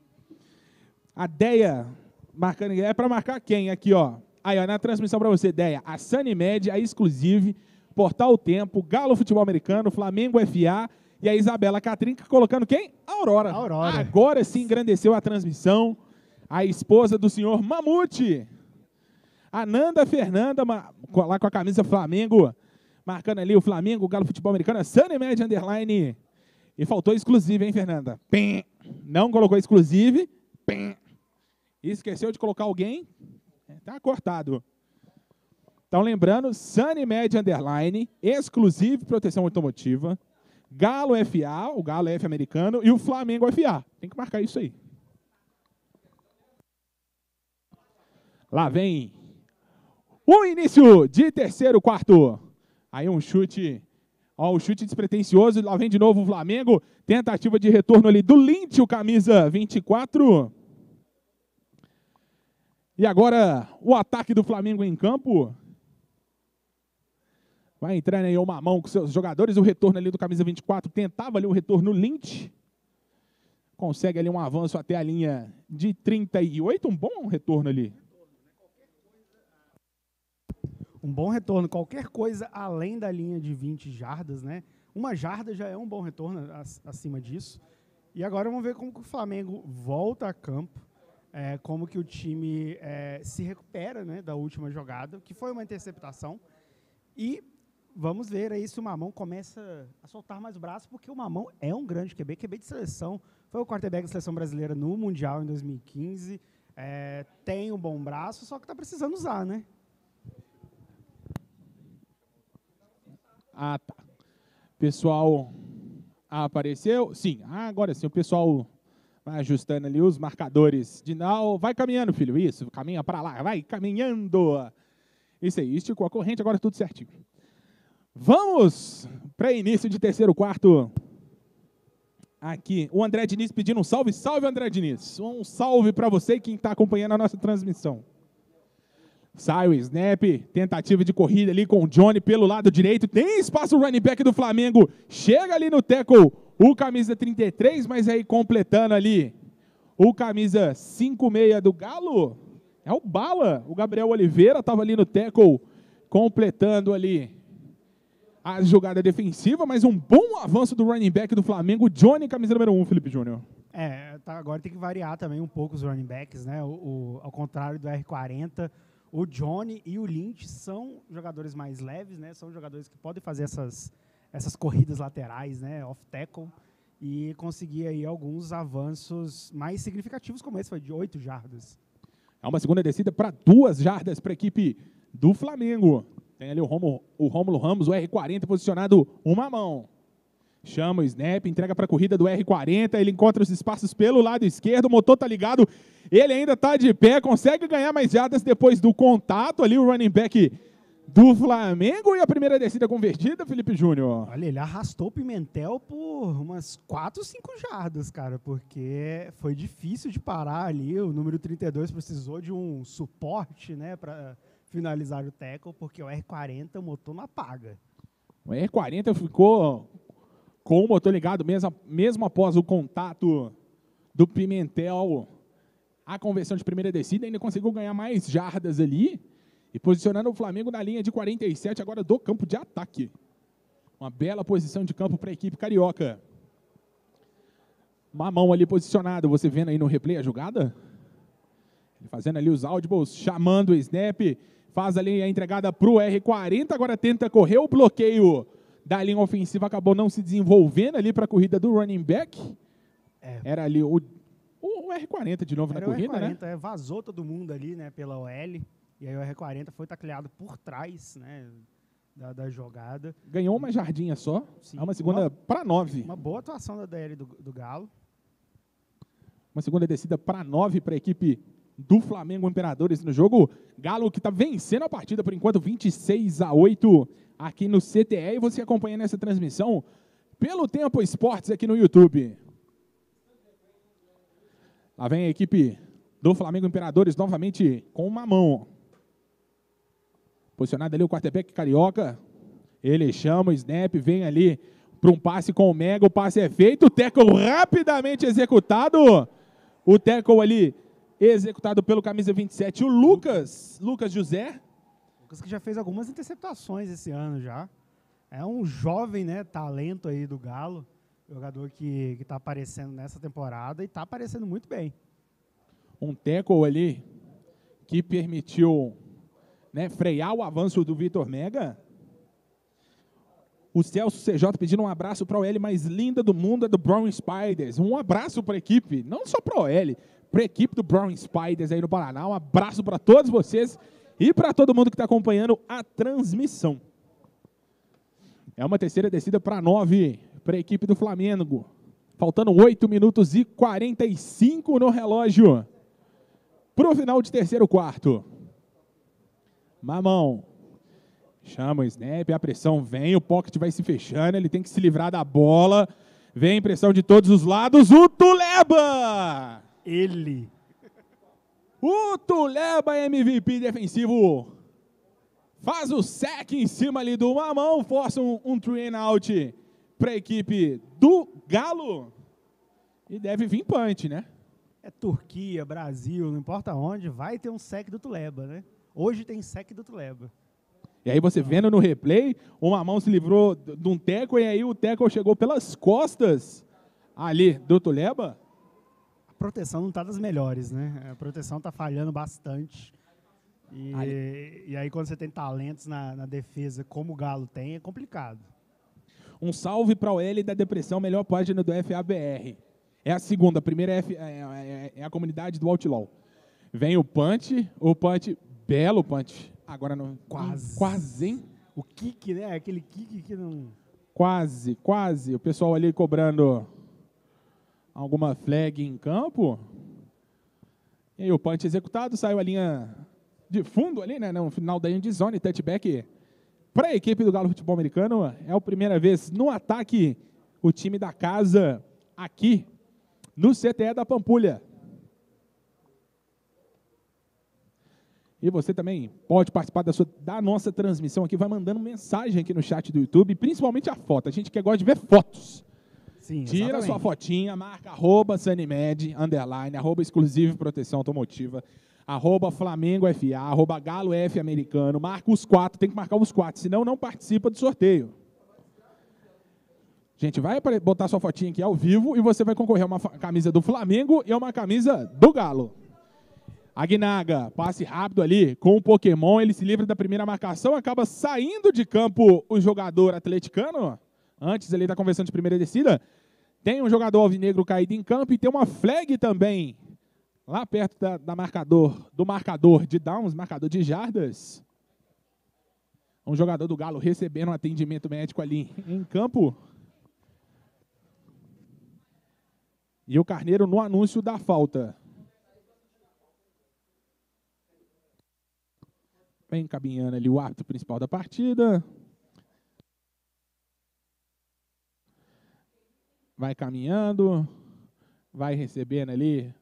A Deia marcando. É para marcar quem aqui, ó? Aí, ó, na transmissão para você, Deia. A Sanimed, a Exclusive, Portal Tempo, Galo Futebol Americano, Flamengo FA e a Isabela Catrinca colocando quem? Aurora. Agora sim engrandeceu a transmissão. A esposa do senhor Mamute. A Nanda Fernanda, lá com a camisa Flamengo, marcando ali o Flamengo, o Galo Futebol Americano, a Sanimed _. E faltou exclusive, hein, Fernanda? Pim. Não colocou exclusive. Pim. Esqueceu de colocar alguém. Tá cortado. Então, lembrando, Sanimed _, Exclusive Proteção Automotiva, Galo FA, o Galo F americano, e o Flamengo FA. Tem que marcar isso aí. Lá vem o início de terceiro quarto. Aí um chute, ó, um chute despretensioso. Lá vem de novo o Flamengo. Tentativa de retorno ali do Lynch, o camisa 24. E agora o ataque do Flamengo em campo. Vai entrando aí uma mão com seus jogadores. O retorno ali do camisa 24. Tentava ali o retorno no Lynch. Consegue ali um avanço até a linha de 38. Um bom retorno ali. um bom retorno. Qualquer coisa além da linha de 20 jardas, né? 1 jarda já é um bom retorno acima disso. E agora vamos ver como que o Flamengo volta a campo, como que o time se recupera, né, da última jogada, que foi uma interceptação. E vamos ver aí se o Mamão começa a soltar mais o braço, porque o Mamão é um grande QB de seleção. Foi o quarterback da seleção brasileira no Mundial em 2015. Tem um bom braço, só que está precisando usar, né? Ah, tá. Pessoal apareceu? Sim, agora sim, o pessoal vai ajustando ali os marcadores de não. Vai caminhando, filho, isso, caminha para lá, vai caminhando. Isso aí, esticou a corrente, agora tudo certinho. Vamos para início de terceiro quarto. Aqui, o André Diniz pedindo um salve. Salve, André Diniz. Um salve para você, quem está acompanhando a nossa transmissão. Sai o snap, tentativa de corrida ali com o Johnny pelo lado direito. Tem espaço o running back do Flamengo. Chega ali no tackle o camisa 33, mas aí completando ali o camisa 56 do Galo. É o Bala, o Gabriel Oliveira estava ali no tackle, completando ali a jogada defensiva, mas um bom avanço do running back do Flamengo, Johnny, camisa número 1, Felipe Júnior. Agora tem que variar também um pouco os running backs, né? Ao contrário do R40, o Johnny e o Lynch são jogadores mais leves, né? São jogadores que podem fazer essas corridas laterais, né? Off tackle, e conseguir aí alguns avanços mais significativos, como esse foi de 8 jardas. É uma segunda descida para 2 jardas para a equipe do Flamengo. Tem ali o Rômulo Ramos, o R40 posicionado uma mão. Chama o snap, entrega para a corrida do R40, ele encontra os espaços pelo lado esquerdo, o motor tá ligado, ele ainda tá de pé, consegue ganhar mais jardas depois do contato ali, o running back do Flamengo, e a primeira descida convertida, Felipe Júnior. Olha, ele arrastou o Pimentel por umas 4, 5 jardas, cara, porque foi difícil de parar ali, o número 32 precisou de um suporte, né, para finalizar o tackle, porque o R40, o motor não apaga. O R40 ficou com o motor ligado mesmo após o contato do Pimentel. A conversão de primeira descida ainda conseguiu ganhar mais jardas ali e posicionando o Flamengo na linha de 47 agora do campo de ataque. Uma bela posição de campo para a equipe carioca. Mamão ali posicionado, você vendo aí no replay a jogada? Fazendo ali os audibles, chamando o snap, faz ali a entregada para o R40, agora tenta correr, o bloqueio da linha ofensiva acabou não se desenvolvendo ali para a corrida do running back. Era ali o R40 de novo na corrida, R40, né? Vazou todo mundo ali, né, pela OL, e aí o R40 foi tacleado por trás, né, da jogada. Ganhou uma jardinha só, sim, uma segunda para 9. Uma boa atuação da DL do Galo. Uma segunda descida para 9 para a equipe do Flamengo Imperadores no jogo. Galo que está vencendo a partida por enquanto, 26-8 aqui no CTE. E você acompanha nessa transmissão pelo Tempo Esportes aqui no YouTube. Lá vem a equipe do Flamengo Imperadores novamente com uma mão. Posicionado ali o quarterback carioca. Ele chama o snap, vem ali para um passe com o Mega. O passe é feito, o tackle rapidamente executado. O tackle ali executado pelo camisa 27, o Lucas José. Lucas que já fez algumas interceptações esse ano já. É um jovem, né, talento aí do Galo. Jogador que está aparecendo nessa temporada e está aparecendo muito bem. Um tackle ali que permitiu, né, frear o avanço do Vitor Mega. O Celso CJ pedindo um abraço para a OL mais linda do mundo, é do Brown Spiders. Um abraço para a equipe, não só para a OL, para a equipe do Brown Spiders aí no Paraná. Um abraço para todos vocês e para todo mundo que está acompanhando a transmissão. É uma terceira descida para 9 para a equipe do Flamengo. Faltando 8 minutos e 45 no relógio para o final de terceiro quarto. Mamão chama o snap, a pressão vem, o pocket vai se fechando, ele tem que se livrar da bola. Vem pressão de todos os lados, o Tuleba! O Tuleba, MVP defensivo, faz o sec em cima ali do Mamão, força um three and out para a equipe do Galo. E deve vir punch, né? É Turquia, Brasil, não importa onde, vai ter um sec do Tuleba, né? Hoje tem sec do Tuleba. E aí você vendo no replay, uma mão se livrou de um tackle e aí o tackle chegou pelas costas ali do Tuleba. A proteção não está das melhores, né? A proteção está falhando bastante. E aí quando você tem talentos na defesa, como o Galo tem, é complicado. Um salve para o L da Depressão, melhor página do FABR. É a segunda, a primeira é a comunidade do Outlaw. Vem o punch, belo punch. Agora não. Quase, hein? O kick, né? Aquele kick que não. Quase. O pessoal ali cobrando alguma flag em campo. E aí o punch executado, saiu a linha de fundo ali, né? No final da end zone, touchback para a equipe do Galo Futebol Americano. É a primeira vez no ataque o time da casa aqui no CTE da Pampulha. E você também pode participar da nossa transmissão aqui, vai mandando mensagem aqui no chat do YouTube, principalmente a foto. A gente que gosta de ver fotos. Sim, tira exatamente. sua fotinha, marca @Sanimed, _ @Exclusive Proteção Automotiva, @FlamengoFA, @GaloF Americano. Marca os 4, tem que marcar os 4, senão não participa do sorteio. Gente, vai botar sua fotinha aqui ao vivo e você vai concorrer a uma camisa do Flamengo e a uma camisa do Galo. Aguinaga, passe rápido ali com o Pokémon, ele se livra da primeira marcação, acaba saindo de campo o jogador atleticano, antes ali da conversão de primeira descida. Tem um jogador alvinegro caído em campo e tem uma flag também, lá perto do marcador de downs, marcador de jardas. Um jogador do Galo recebendo um atendimento médico ali em campo. E o Carneiro no anúncio da falta. Vem caminhando ali o árbitro principal da partida. Vai caminhando. Vai recebendo ali.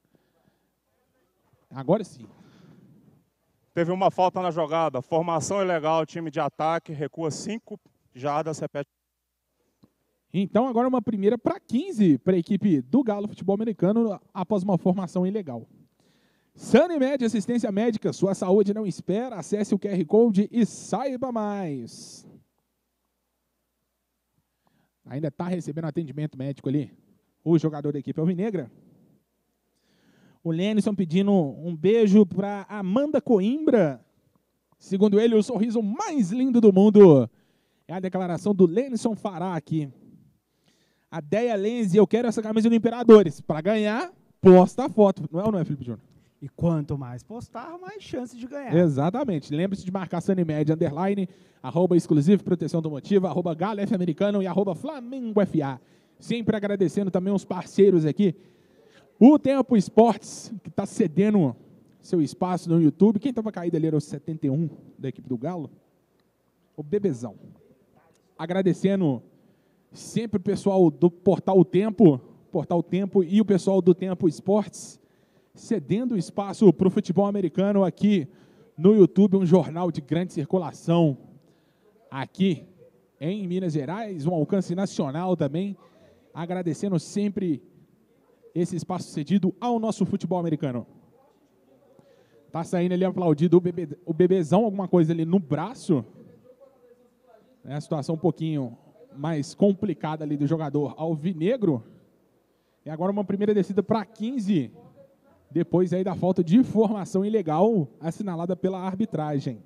Agora sim. Teve uma falta na jogada. Formação ilegal, time de ataque, recua 5 jardas, repete. Então agora uma primeira para 15 para a equipe do Galo Futebol Americano após uma formação ilegal. Sanimed, assistência médica, sua saúde não espera. Acesse o QR Code e saiba mais. Ainda está recebendo atendimento médico ali o jogador da equipe alvinegra. O Lenison pedindo um beijo para Amanda Coimbra. Segundo ele, o sorriso mais lindo do mundo. É a declaração do Lenison Fará aqui. A Deia Lenzi, eu quero essa camisa do Imperadores. Para ganhar, posta a foto. Não é ou não é, Felipe Júnior? E quanto mais postar, mais chance de ganhar. Exatamente. Lembre-se de marcar Sanimed, _ Exclusive Proteção Automotiva, @GaloF Americano e @FlamengoFA. Sempre agradecendo também os parceiros aqui. O Tempo Esportes, que está cedendo seu espaço no YouTube. Quem estava caído ali era o 71 da equipe do Galo. O Bebezão. Agradecendo sempre o pessoal do Portal Tempo e o pessoal do Tempo Esportes, cedendo espaço para o futebol americano aqui no YouTube, um jornal de grande circulação aqui em Minas Gerais, um alcance nacional também, agradecendo sempre esse espaço cedido ao nosso futebol americano. Tá saindo ali aplaudido o Bebezão, alguma coisa ali no braço, é a situação um pouquinho mais complicada ali do jogador alvinegro. E agora uma primeira descida para 15, depois aí da falta de formação ilegal assinalada pela arbitragem.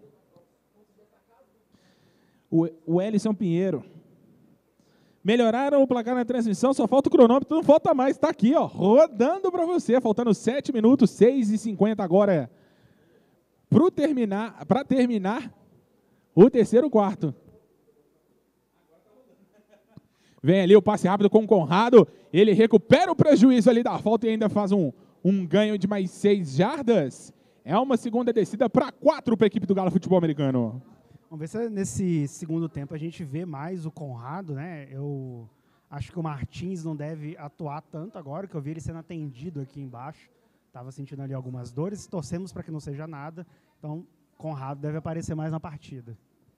O Ellison Pinheiro. Melhoraram o placar na transmissão, só falta o cronômetro, não falta mais, está aqui, ó, rodando para você, faltando 7 minutos, 6h50 agora para terminar o terceiro quarto. Vem ali o passe rápido com o Conrado, ele recupera o prejuízo ali da falta e ainda faz um ganho de mais 6 jardas. É uma segunda descida para 4 para a equipe do Galo Futebol Americano. Vamos ver se nesse segundo tempo a gente vê mais o Conrado, né? Eu acho que o Martins não deve atuar tanto agora, que eu vi ele sendo atendido aqui embaixo. Estava sentindo ali algumas dores, torcemos para que não seja nada. Então, Conrado deve aparecer mais na partida.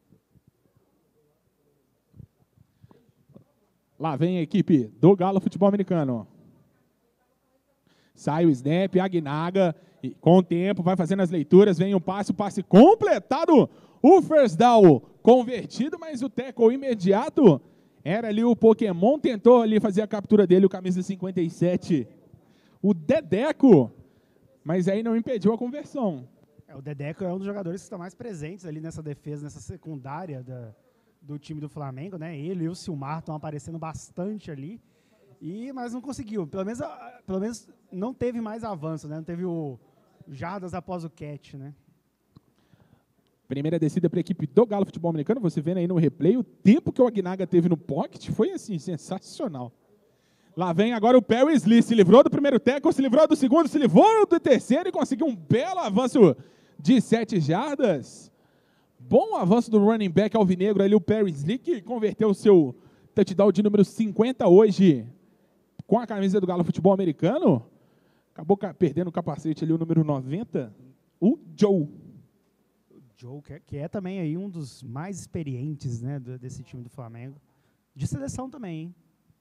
Lá vem a equipe do Galo Futebol Americano. Sai o snap, Aguinaga, e com o tempo vai fazendo as leituras, vem o passe completado. o first down convertido, mas o tackle imediato era ali o Pokémon, tentou ali fazer a captura dele, o camisa 57, o Dedeco, mas aí não impediu a conversão. O Dedeco é um dos jogadores que estão mais presentes ali nessa defesa, nessa secundária do time do Flamengo, né? Ele e o Silmar estão aparecendo bastante ali, mas não conseguiu. Pelo menos não teve mais avanço, né? Não teve o jardas após o catch, né? Primeira descida para a equipe do Galo Futebol Americano. Você vendo aí no replay, o tempo que o Aguinaga teve no pocket foi, assim, sensacional. Lá vem agora o Perry Slee. Se livrou do primeiro tackle, se livrou do segundo, se livrou do terceiro e conseguiu um belo avanço de 7 jardas. Bom avanço do running back alvinegro ali, o Perry Slee, que converteu o seu touchdown de número 50 hoje com a camisa do Galo Futebol Americano. Acabou perdendo o capacete ali, o número 90, o Joe. Joe, que é também aí um dos mais experientes, né, desse time do Flamengo. De seleção também, hein?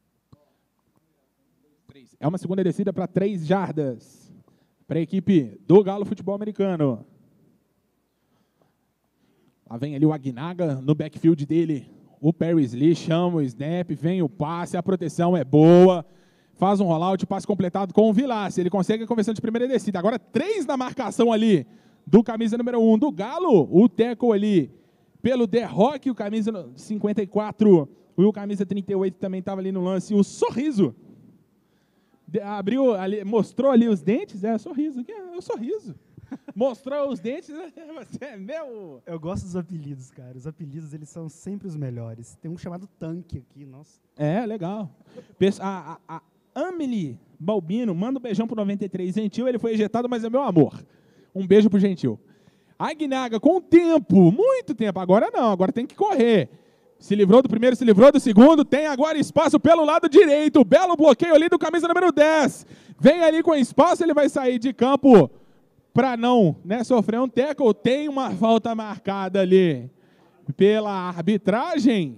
É uma segunda descida para 3 jardas para a equipe do Galo Futebol Americano. Lá vem ali o Aguinaga no backfield dele. O Perry Slee chama o snap, vem o passe, a proteção é boa. Faz um rollout, passe completado com o Vilace. Ele consegue a conversão de primeira descida. Agora 3 na marcação ali do camisa número 1 do Galo. O tackle ali pelo The Rock, o camisa 54 e o camisa 38 também estava ali no lance. O Sorriso. Abriu ali, mostrou ali os dentes, sorriso, aqui é o Sorriso. Mostrou os dentes, você é meu. Eu gosto dos apelidos, cara. Os apelidos, eles são sempre os melhores. Tem um chamado Tanque aqui, nossa. É, legal. A Amelie Balbino, manda um beijão pro 93. Gentil, ele foi ejetado, mas é meu amor. Um beijo pro Gentil. Aguinaga, com tempo, muito tempo. Agora não, agora tem que correr. Se livrou do primeiro, se livrou do segundo. Tem agora espaço pelo lado direito. Belo bloqueio ali do camisa número 10. Vem ali com espaço, ele vai sair de campo para não, né, sofrer um tackle. Tem uma falta marcada ali pela arbitragem.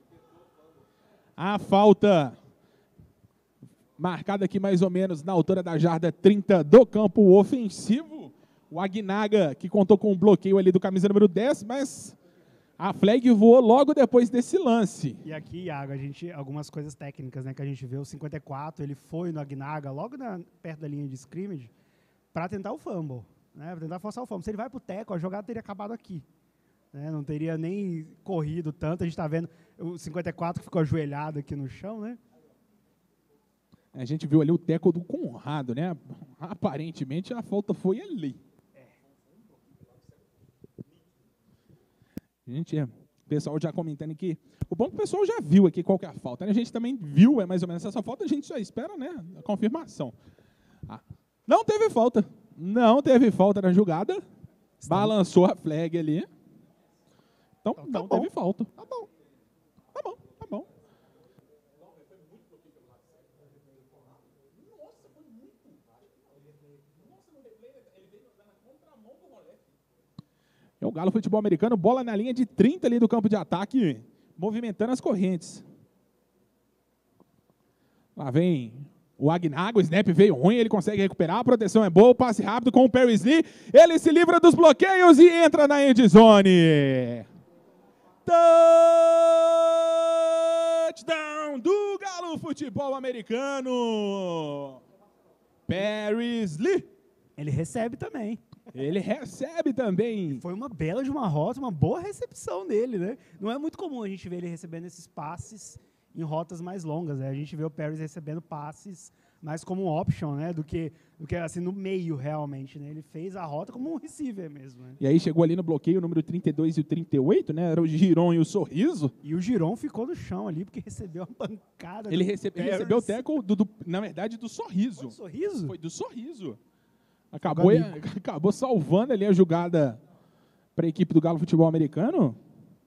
A falta marcada aqui mais ou menos na altura da jarda 30 do campo ofensivo. O Aguinaga, que contou com um bloqueio ali do camisa número 10, mas a flag voou logo depois desse lance. E aqui, Iago, algumas coisas técnicas, né, que a gente vê. O 54, ele foi no Aguinaga, logo perto da linha de scrimmage, para tentar o fumble, né, para tentar forçar o fumble. Se ele vai para o tackle, a jogada teria acabado aqui. Né, não teria nem corrido tanto. A gente está vendo o 54 que ficou ajoelhado aqui no chão, né? A gente viu ali o tackle do Conrado, né? Aparentemente a falta foi ali. Gente, o pessoal já comentando aqui. O bom é que o pessoal já viu aqui qual que é a falta, né? A gente também viu, mais ou menos essa falta, a gente só espera, né, a confirmação. Não teve falta. Não teve falta na jogada. Balançou a flag ali. Então não teve falta. Tá bom. É o Galo Futebol Americano, bola na linha de 30 ali do campo de ataque, movimentando as correntes. Lá vem o Aguinaga, o snap veio ruim, ele consegue recuperar, a proteção é boa, o passe rápido com o Perry Slee, ele se livra dos bloqueios e entra na endzone. Touchdown do Galo Futebol Americano. Perry Slee. Ele recebe também. Ele recebe também. Foi uma bela de uma rota, uma boa recepção dele, né? Não é muito comum a gente ver ele recebendo esses passes em rotas mais longas, né? A gente vê o Perry recebendo passes mais como um option, né? Do que assim, no meio, realmente, né? Ele fez a rota como um receiver mesmo, né? E aí chegou ali no bloqueio o número 32 e o 38, né? Era o Giron e o Sorriso. E o Giron ficou no chão ali, porque recebeu uma pancada. Ele recebeu o tackle, na verdade, do Sorriso. Foi do Sorriso? Foi do Sorriso. Acabou salvando ali a jogada para a equipe do Galo Futebol Americano.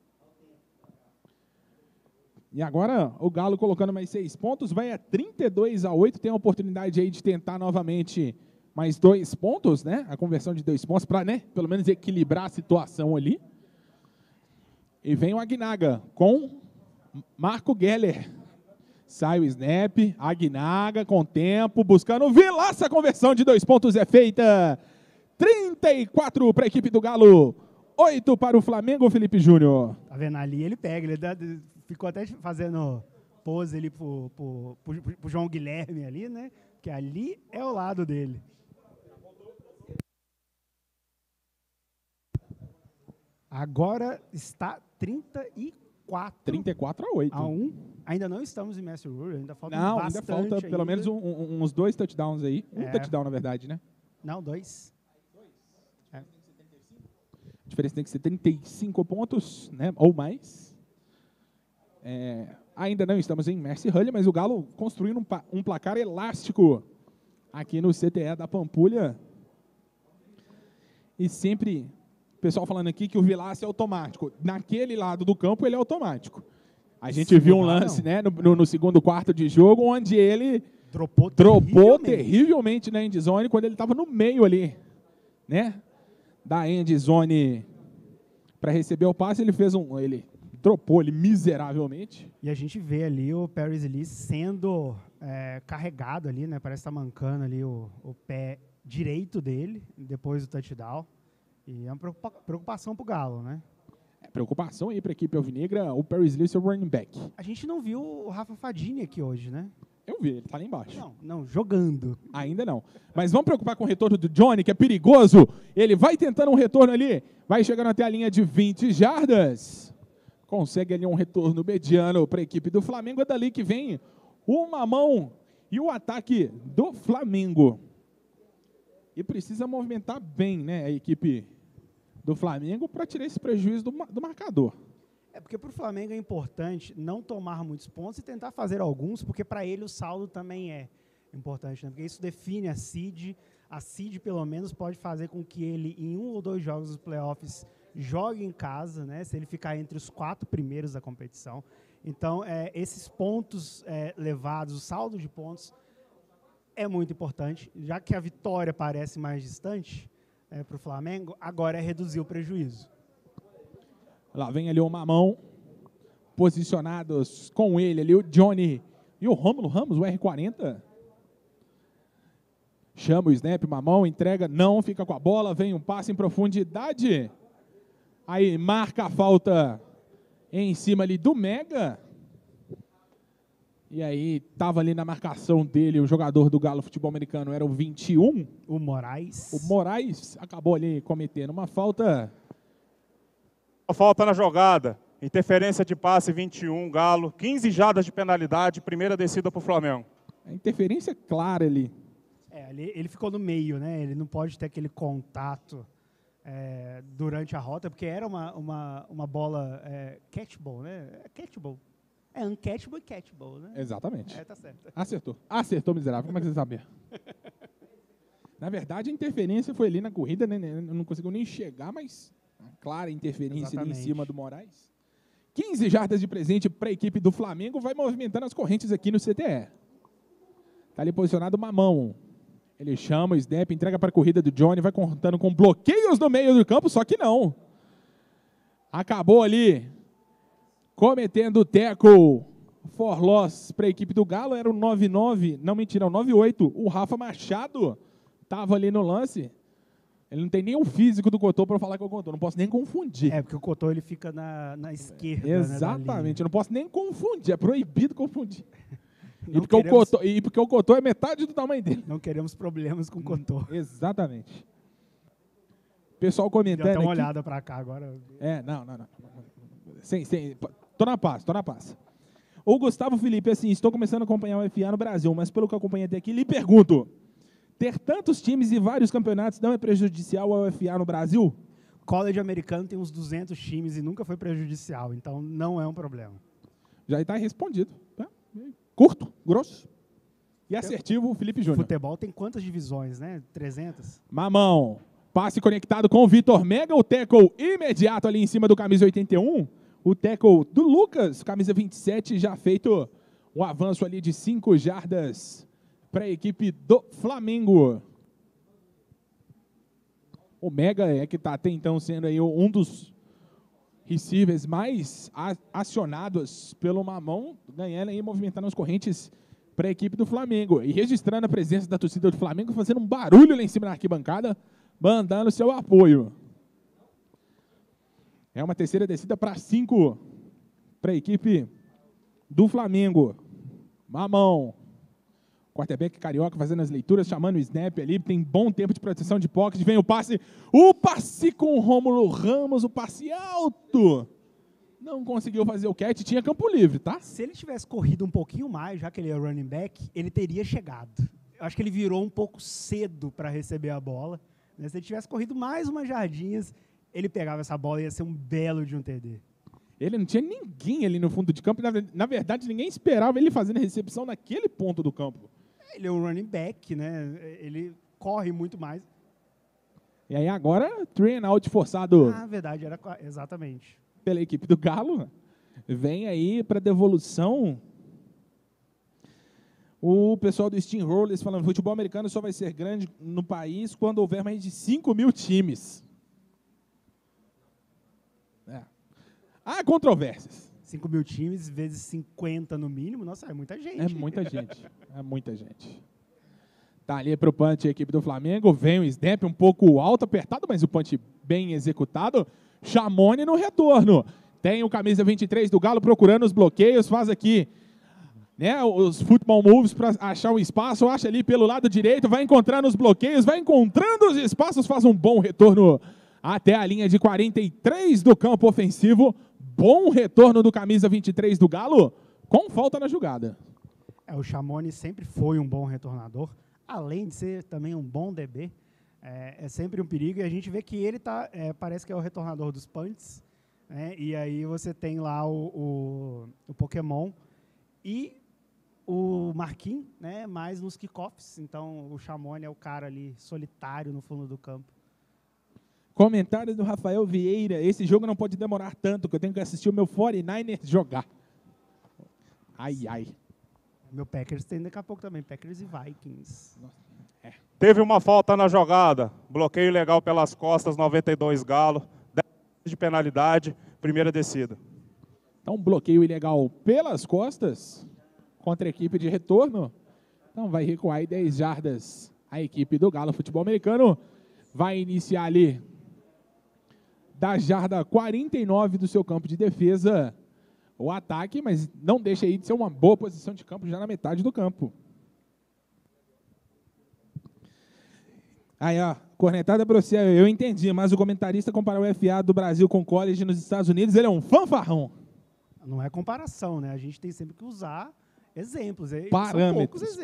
E agora o Galo colocando mais 6 pontos, vai a 32-8, tem a oportunidade aí de tentar novamente mais 2 pontos, né? A conversão de 2 pontos para, né, pelo menos equilibrar a situação ali. E vem o Aguinaga com Marco Geller. Sai o snap, Aguinaga com tempo, buscando o Vilaça, a conversão de 2 pontos é feita. 34 para a equipe do Galo, 8 para o Flamengo, Felipe Júnior. Tá vendo ali? Ele pega, ele ficou até fazendo pose ali pro João Guilherme ali, né? Que ali é o lado dele. Agora está 34-8. A 1. Ainda não estamos em Messi Rule, ainda falta bastante. Ainda falta pelo menos uns 2 touchdowns aí. Um touchdown, na verdade, né? Não, 2. A diferença tem que ser 35 pontos, né? Ou mais. Ainda não estamos em Mercy Hully, mas o Galo construindo um placar elástico aqui no CTE da Pampulha. E sempre o pessoal falando aqui que o Vilaça é automático. Naquele lado do campo ele é automático. A gente viu um lance, né, no segundo quarto de jogo, onde ele dropou terrivelmente na endzone quando ele estava no meio ali, né, da endzone para receber o passe. Ele dropou ele miseravelmente. E a gente vê ali o Paris Lee sendo carregado ali, né, parece estar mancando ali o pé direito dele depois do touchdown. E é uma preocupação para o Galo, né? Preocupação aí para a equipe alvinegra, o Paris Lee, seu running back. A gente não viu o Rafa Fadini aqui hoje, né? Eu vi, ele tá lá embaixo. Não, jogando. Ainda não. Mas vamos preocupar com o retorno do Johnny, que é perigoso. Ele vai tentando um retorno ali, vai chegando até a linha de 20 jardas. Consegue ali um retorno mediano para a equipe do Flamengo. É dali que vem o Mamão e o ataque do Flamengo. E precisa movimentar bem, né, a equipe do Flamengo para tirar esse prejuízo do marcador. Porque para o Flamengo é importante não tomar muitos pontos e tentar fazer alguns, porque para ele o saldo também é importante, né? Porque isso define a seed. A seed, pelo menos, pode fazer com que ele, em 1 ou 2 jogos dos playoffs, jogue em casa, né? Se ele ficar entre os 4 primeiros da competição. Então, esses pontos levados, o saldo de pontos, é muito importante, já que a vitória parece mais distante para o Flamengo, agora é reduzir o prejuízo. Lá vem ali o Mamão, posicionados com ele ali, o Johnny e o Rômulo Ramos, o R40. Chama o snap, Mamão, entrega, não, fica com a bola, vem um passe em profundidade. Aí marca a falta em cima ali do Mega. E aí, estava ali na marcação dele, o jogador do Galo Futebol Americano era o 21. O Moraes. O Moraes acabou ali cometendo uma falta. Falta na jogada. Interferência de passe 21, Galo. 15 jardas de penalidade, primeira descida para o Flamengo. A interferência clara ali. Ele ficou no meio, né? Ele não pode ter aquele contato durante a rota, porque era uma bola catchable, né? Catchable. É uncatchable e catchable, né? Exatamente. Tá certo. Acertou, miserável. Como é que você sabia? Na verdade, a interferência foi ali na corrida, né? Não conseguiu nem chegar, mas a clara interferência ali em cima do Moraes. 15 jardas de presente para a equipe do Flamengo. Vai movimentando as correntes aqui no CTE. Está ali posicionado o Mamão. Ele chama o snap, entrega para a corrida do Johnny. Vai contando com bloqueios no meio do campo, só que não. Acabou ali cometendo o tackle for loss para a equipe do Galo. Era o 9-9, não mentira, o 9-8. O Rafa Machado estava ali no lance. Ele não tem nem o físico do Cotô para falar que é o Cotô. Não posso nem confundir. Porque o Cotô ele fica na esquerda. Exatamente, eu não posso nem confundir. É proibido confundir. E porque o Cotô é metade do tamanho dele. Não queremos problemas com o Cotô. Exatamente. Pessoal comentando aqui. Dá uma olhada para cá agora. Não. Tô na paz. O Gustavo Felipe, assim, estou começando a acompanhar o FA no Brasil, mas pelo que eu acompanhei até aqui, lhe pergunto, ter tantos times e vários campeonatos não é prejudicial ao FA no Brasil? College americano tem uns 200 times e nunca foi prejudicial, então não é um problema. Já está respondido. Tá? Curto, grosso e assertivo, Felipe Júnior. Futebol tem quantas divisões, né? 300? Mamão, passe conectado com o Vitor Mega, o tackle imediato ali em cima do camisa 81. O tackle do Lucas, camisa 27, já feito um avanço ali de 5 jardas para a equipe do Flamengo. O Mega que está até então sendo aí um dos receivers mais acionados pelo Mamão, ganhando aí, movimentando as correntes para a equipe do Flamengo. E registrando a presença da torcida do Flamengo, fazendo um barulho lá em cima da arquibancada, mandando seu apoio. É uma terceira descida para 5 para a equipe do Flamengo. Mamão. Quarterback carioca fazendo as leituras, chamando o snap ali. Tem bom tempo de proteção de pocket. Vem o passe. O passe com o Rômulo Ramos. O passe alto. Não conseguiu fazer o catch. Tinha campo livre, tá? Se ele tivesse corrido um pouquinho mais, já que ele é running back, ele teria chegado. Eu acho que ele virou um pouco cedo para receber a bola. Né? Se ele tivesse corrido mais umas jardinhas, ele pegava essa bola e ia ser um belo de um TD. Ele não tinha ninguém ali no fundo de campo. Na verdade, ninguém esperava ele fazendo a recepção naquele ponto do campo. Ele é um running back, né? Ele corre muito mais. E aí agora, train out forçado. Ah, verdade, era exatamente. Pela equipe do Galo. Vem aí para devolução. O pessoal do Steamrollers falando, futebol americano só vai ser grande no país quando houver mais de 5.000 times. Há controvérsias. 5.000 times vezes 50 no mínimo, nossa, é muita gente. É muita gente, é muita gente. Tá ali pro punch a equipe do Flamengo, vem o snap um pouco alto, apertado, mas o punch bem executado. Chamone no retorno. Tem o camisa 23 do Galo procurando os bloqueios, faz aqui, né, os football moves para achar um espaço, acha ali pelo lado direito, vai encontrando os bloqueios, vai encontrando os espaços, faz um bom retorno até a linha de 43 do campo ofensivo. Bom retorno do camisa 23 do Galo, com falta na jogada. O Chamone sempre foi um bom retornador, além de ser também um bom DB. É sempre um perigo, e a gente vê que ele parece que é o retornador dos punts, né? E aí você tem lá o Pokémon e o Marquinhos, né? Mais nos kickoffs. Então o Chamone é o cara ali solitário no fundo do campo. Comentário do Rafael Vieira. Esse jogo não pode demorar tanto, que eu tenho que assistir o meu 49ers jogar. Ai, ai. Meu Packers tem daqui a pouco também. Packers e Vikings. Teve uma falta na jogada. Bloqueio legal pelas costas, 92 Galo. 10 de penalidade, primeira descida. Então, bloqueio ilegal pelas costas contra a equipe de retorno. Então, vai recuar aí 10 jardas a equipe do Galo Futebol Americano. Vai iniciar ali da jarda 49 do seu campo de defesa o ataque, mas não deixa aí de ser uma boa posição de campo já na metade do campo. Aí, ó, cornetada para você, eu entendi, mas o comentarista comparou o FA do Brasil com o college nos Estados Unidos, ele é um fanfarrão. Não é comparação, né? A gente tem sempre que usar exemplos. Parâmetros.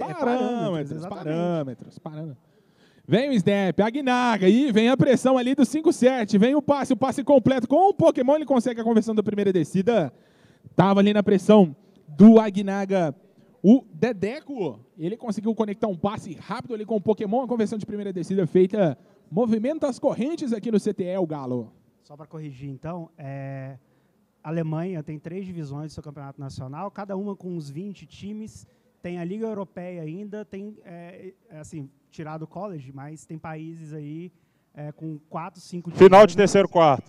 Vem o snap, Aguinaga, e vem a pressão ali do 5-7, vem o passe completo com o Pokémon, ele consegue a conversão da primeira descida. Tava ali na pressão do Aguinaga, o Dedeco, ele conseguiu conectar um passe rápido ali com o Pokémon, a conversão de primeira descida feita, movimenta as correntes aqui no CTE, o Galo. Só para corrigir, então, a Alemanha tem 3 divisões do seu campeonato nacional, cada uma com uns 20 times, tem a Liga Europeia ainda, tem, assim, tirado o college, mas tem países aí com 4, 5 times. Final de terceiro quarto.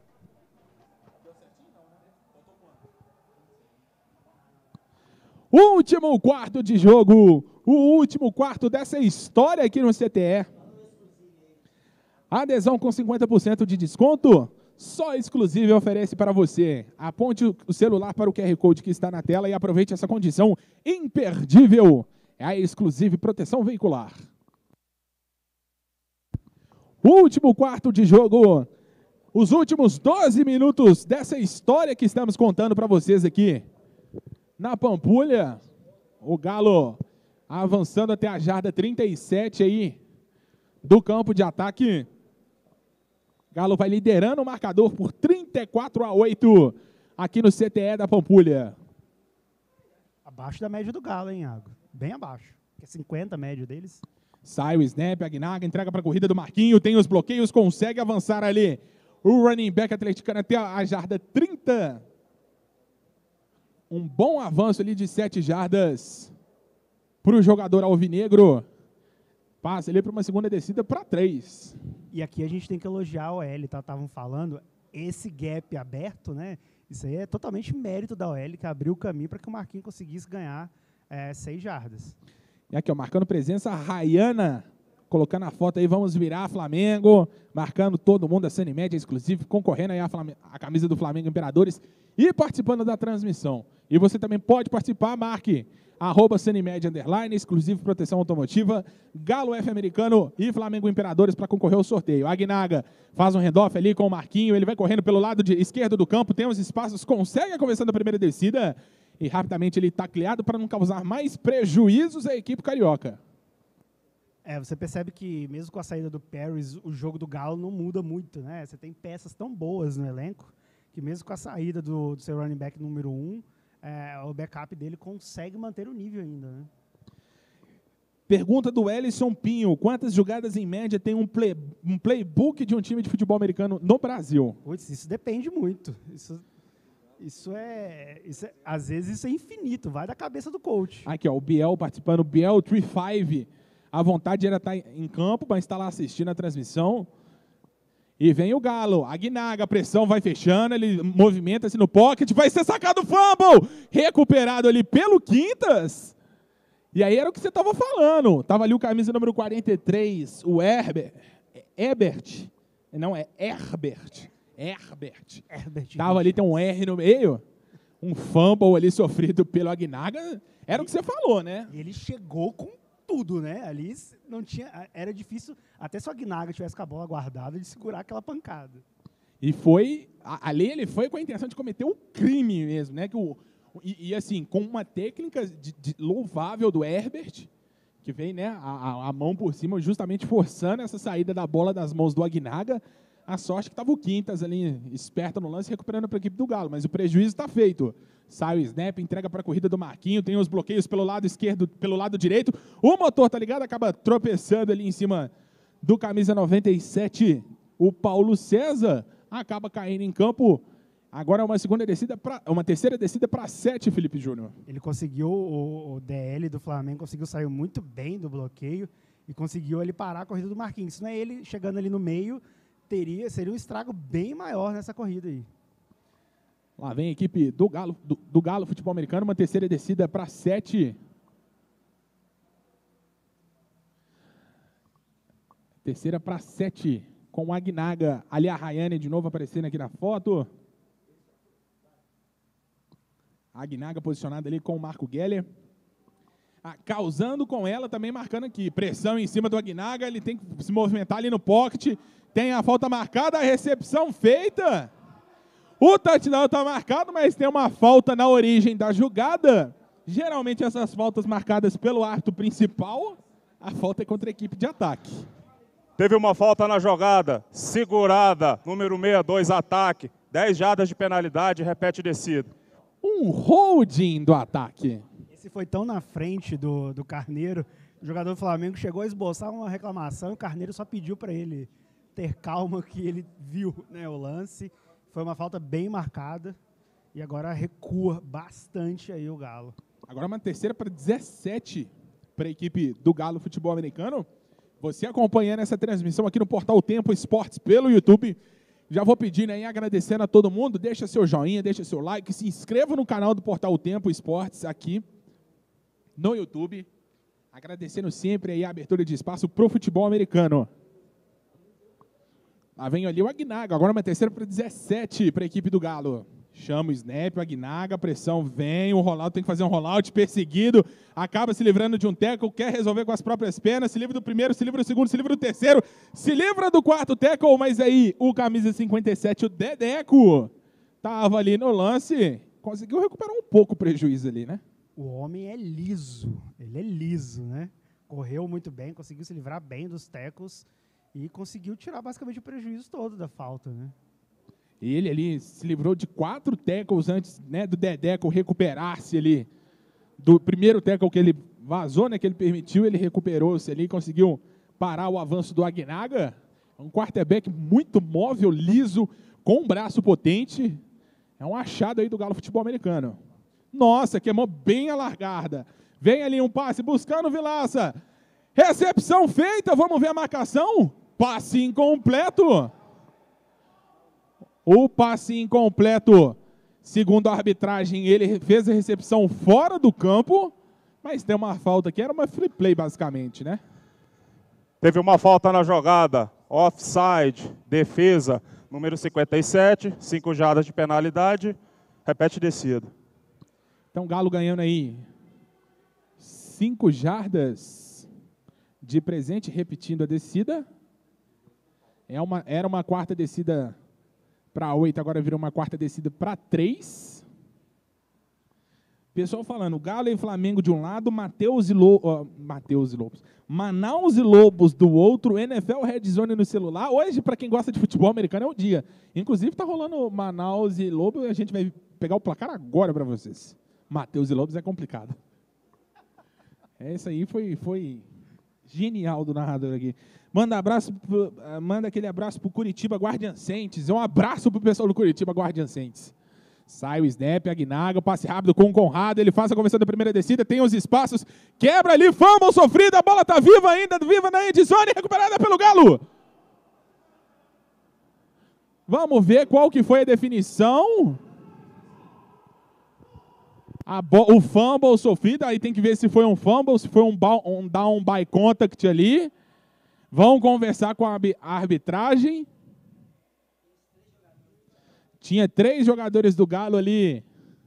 Último quarto de jogo, o último quarto dessa história aqui no CTE. Adesão com 50% de desconto, só Exclusive oferece para você. Aponte o celular para o QR Code que está na tela e aproveite essa condição imperdível. É a Exclusive Proteção Veicular. Último quarto de jogo, os últimos 12 minutos dessa história que estamos contando para vocês aqui. Na Pampulha, o Galo avançando até a jarda 37 aí do campo de ataque. Galo vai liderando o marcador por 34-8 aqui no CTE da Pampulha. Abaixo da média do Galo, hein, Iago? Bem abaixo. Que é 50 a média deles. Sai o snap, Aguinaga entrega para a corrida do Marquinho, tem os bloqueios, consegue avançar ali. O running back atleticano até a jarda 30. Um bom avanço ali de 7 jardas para o jogador alvinegro. Passa ali para uma segunda descida para 3. E aqui a gente tem que elogiar a OL, tá? Estavam falando, esse gap aberto, né? Isso aí é totalmente mérito da OL, que abriu o caminho para que o Marquinhos conseguisse ganhar 6 jardas. E aqui, ó, marcando presença, a Rayana colocando a foto aí, vamos virar Flamengo, marcando todo mundo da CNMed exclusivo, concorrendo aí a camisa do Flamengo Imperadores e participando da transmissão. E você também pode participar, marque @CNMed_, exclusivo proteção automotiva, Galo F Americano e Flamengo Imperadores para concorrer ao sorteio. Aguinaga faz um handoff ali com o Marquinho, ele vai correndo pelo lado esquerdo do campo, tem os espaços, consegue a conversão da primeira descida e rapidamente ele tacleado para não causar mais prejuízos à equipe carioca. Você percebe que mesmo com a saída do Paris, o jogo do Galo não muda muito, né? Você tem peças tão boas no elenco que mesmo com a saída do seu running back número 1, o backup dele consegue manter o nível ainda, né? Pergunta do Ellison Pinho: quantas jogadas em média tem um playbook de um time de futebol americano no Brasil? Putz, isso depende muito. Às vezes isso é infinito, vai da cabeça do coach. Aqui, ó, o Biel participando, o Biel 35. A vontade era estar em campo, mas está lá assistindo a transmissão. E vem o Galo, Aguinaga, a pressão vai fechando, ele movimenta-se no pocket, vai ser sacado o fumble, recuperado ali pelo Quintas. E aí era o que você estava falando, estava ali o camisa número 43, o Herbert, estava ali, tem um R no meio, um fumble ali sofrido pelo Aguinaga, era o que você falou, né? Ele chegou com tudo, né? Ali não tinha, era difícil, até se o Aguinaga tivesse com a bola guardada, de segurar aquela pancada. E ali ele foi com a intenção de cometer um crime mesmo, né? E assim, com uma técnica louvável do Herbert, que vem, né, a mão por cima, justamente forçando essa saída da bola das mãos do Aguinaga. A sorte que estava o Quintas ali, esperto no lance, recuperando para a equipe do Galo, mas o prejuízo está feito. Sai o snap, entrega para a corrida do Marquinho, tem os bloqueios pelo lado esquerdo, pelo lado direito. O motor, tá ligado? Acaba tropeçando ali em cima do camisa 97. O Paulo César acaba caindo em campo. Agora uma terceira descida para 7, Felipe Júnior. Ele conseguiu, o DL do Flamengo conseguiu sair muito bem do bloqueio e conseguiu ali parar a corrida do Marquinhos. Se não é ele chegando ali no meio, seria um estrago bem maior nessa corrida aí. Lá vem a equipe do Galo Futebol Americano, uma terceira descida para 7. Terceira para 7, com o Aguinaga, ali a Rayane de novo aparecendo aqui na foto. Aguinaga posicionado ali com o Marco Geller. Causando com ela, também marcando aqui. Pressão em cima do Aguinaga, ele tem que se movimentar ali no pocket. Tem a falta marcada, a recepção feita. O touchdown está marcado, mas tem uma falta na origem da jogada. Geralmente essas faltas marcadas pelo árbitro principal, a falta é contra a equipe de ataque. Teve uma falta na jogada, segurada, número 62, ataque. 10 jardas de penalidade, repete descida. Um holding do ataque. Esse foi tão na frente do Carneiro, o jogador do Flamengo chegou a esboçar uma reclamação e o Carneiro só pediu para ele ter calma, que ele viu, né, o lance. Foi uma falta bem marcada e agora recua bastante aí o Galo. Agora uma terceira para 17 para a equipe do Galo Futebol Americano. Você acompanhando essa transmissão aqui no Portal Tempo Esportes pelo YouTube. Já vou pedindo aí, agradecendo a todo mundo. Deixa seu joinha, deixa seu like, se inscreva no canal do Portal Tempo Esportes aqui no YouTube. Agradecendo sempre aí a abertura de espaço para o futebol americano. Lá vem ali o Aguinaga, agora uma terceira para 17 para a equipe do Galo. Chama o snap, o Aguinaga, a pressão vem, o rollout tem que fazer um rollout, perseguido, acaba se livrando de um tackle, quer resolver com as próprias pernas, se livra do primeiro, se livra do segundo, se livra do terceiro, se livra do quarto tackle, mas aí o camisa 57, o Dedeco, estava ali no lance, conseguiu recuperar um pouco o prejuízo ali, né? O homem é liso, ele é liso, né? Correu muito bem, conseguiu se livrar bem dos tackles, e conseguiu tirar basicamente o prejuízo todo da falta, né? Ele ali se livrou de 4 tackles antes, né, do Dedeco recuperar-se ali. Do primeiro tackle que ele vazou, né, que ele permitiu, ele recuperou-se ali, conseguiu parar o avanço do Aguinaga. Um quarterback muito móvel, liso, com um braço potente. É um achado aí do Galo Futebol Americano. Nossa, queimou bem a largada. Vem ali um passe buscando o Vilaça. Recepção feita, vamos ver a marcação. Passe incompleto. O passe incompleto, segundo a arbitragem, ele fez a recepção fora do campo, mas tem uma falta que era uma free play basicamente, né? Teve uma falta na jogada, offside, defesa, número 57, 5 jardas de penalidade, repete descida. Então, Galo ganhando aí 5 jardas de presente, repetindo a descida. Era uma quarta descida para 8, agora virou uma quarta descida para 3. Pessoal falando, Galo e Flamengo de um lado, Manaus e Lobos do outro, NFL Red Zone no celular. Hoje, para quem gosta de futebol americano, é o dia. Inclusive, tá rolando Manaus e Lobos, a gente vai pegar o placar agora para vocês. Matheus e Lobos é complicado. Isso aí foi genial do narrador aqui. Manda aquele abraço pro Curitiba Guardiansentes. Um abraço pro pessoal do Curitiba Guardiansentes. Sai o snap, Aguinaga, passe rápido com o Conrado, ele faz a conversão da primeira descida, tem os espaços, quebra ali, fumble sofrido, a bola tá viva ainda, viva na endzone, recuperada pelo Galo. Vamos ver qual que foi a definição. O fumble sofrido, aí tem que ver se foi um fumble, se foi um down by contact ali. Vão conversar com a arbitragem. Tinha 3 jogadores do Galo ali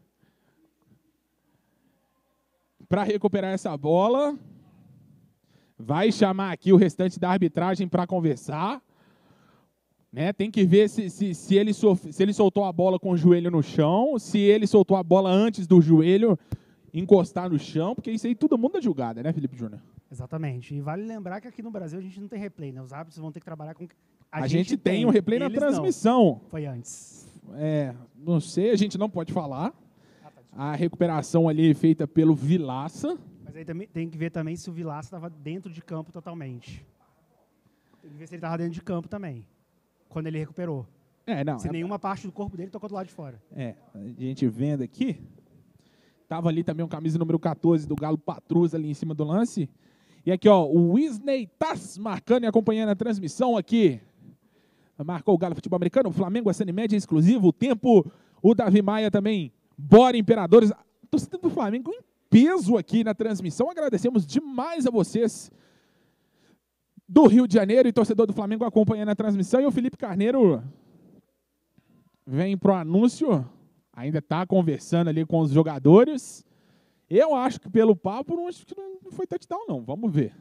para recuperar essa bola. Vai chamar aqui o restante da arbitragem para conversar. Né? Tem que ver se ele soltou a bola com o joelho no chão, se ele soltou a bola antes do joelho encostar no chão, porque isso aí todo mundo é julgado, né, Felipe Júnior? Exatamente. E vale lembrar que aqui no Brasil a gente não tem replay, né? Os árbitros vão ter que trabalhar com... A gente tem um replay na transmissão. Não. Foi antes. Não sei, a gente não pode falar. A recuperação ali feita pelo Vilaça. Mas aí também, tem que ver também se o Vilaça estava dentro de campo totalmente. Tem que ver se ele estava dentro de campo também, quando ele recuperou. Se nenhuma parte do corpo dele tocou do lado de fora. A gente vendo aqui. Tava ali também um camisa número 14 do Galo Patrus ali em cima do lance. E aqui, ó, o Wisney Tass marcando e acompanhando a transmissão aqui. Marcou o Galo Futebol Americano, o Flamengo, a média exclusivo, o tempo, o Davi Maia também, Bora Imperadores. A torcida do Flamengo em peso aqui na transmissão. Agradecemos demais a vocês do Rio de Janeiro e torcedor do Flamengo acompanhando a transmissão. E o Felipe Carneiro vem pro anúncio, ainda está conversando ali com os jogadores. Eu acho que pelo papo, acho que não foi touchdown não, vamos ver.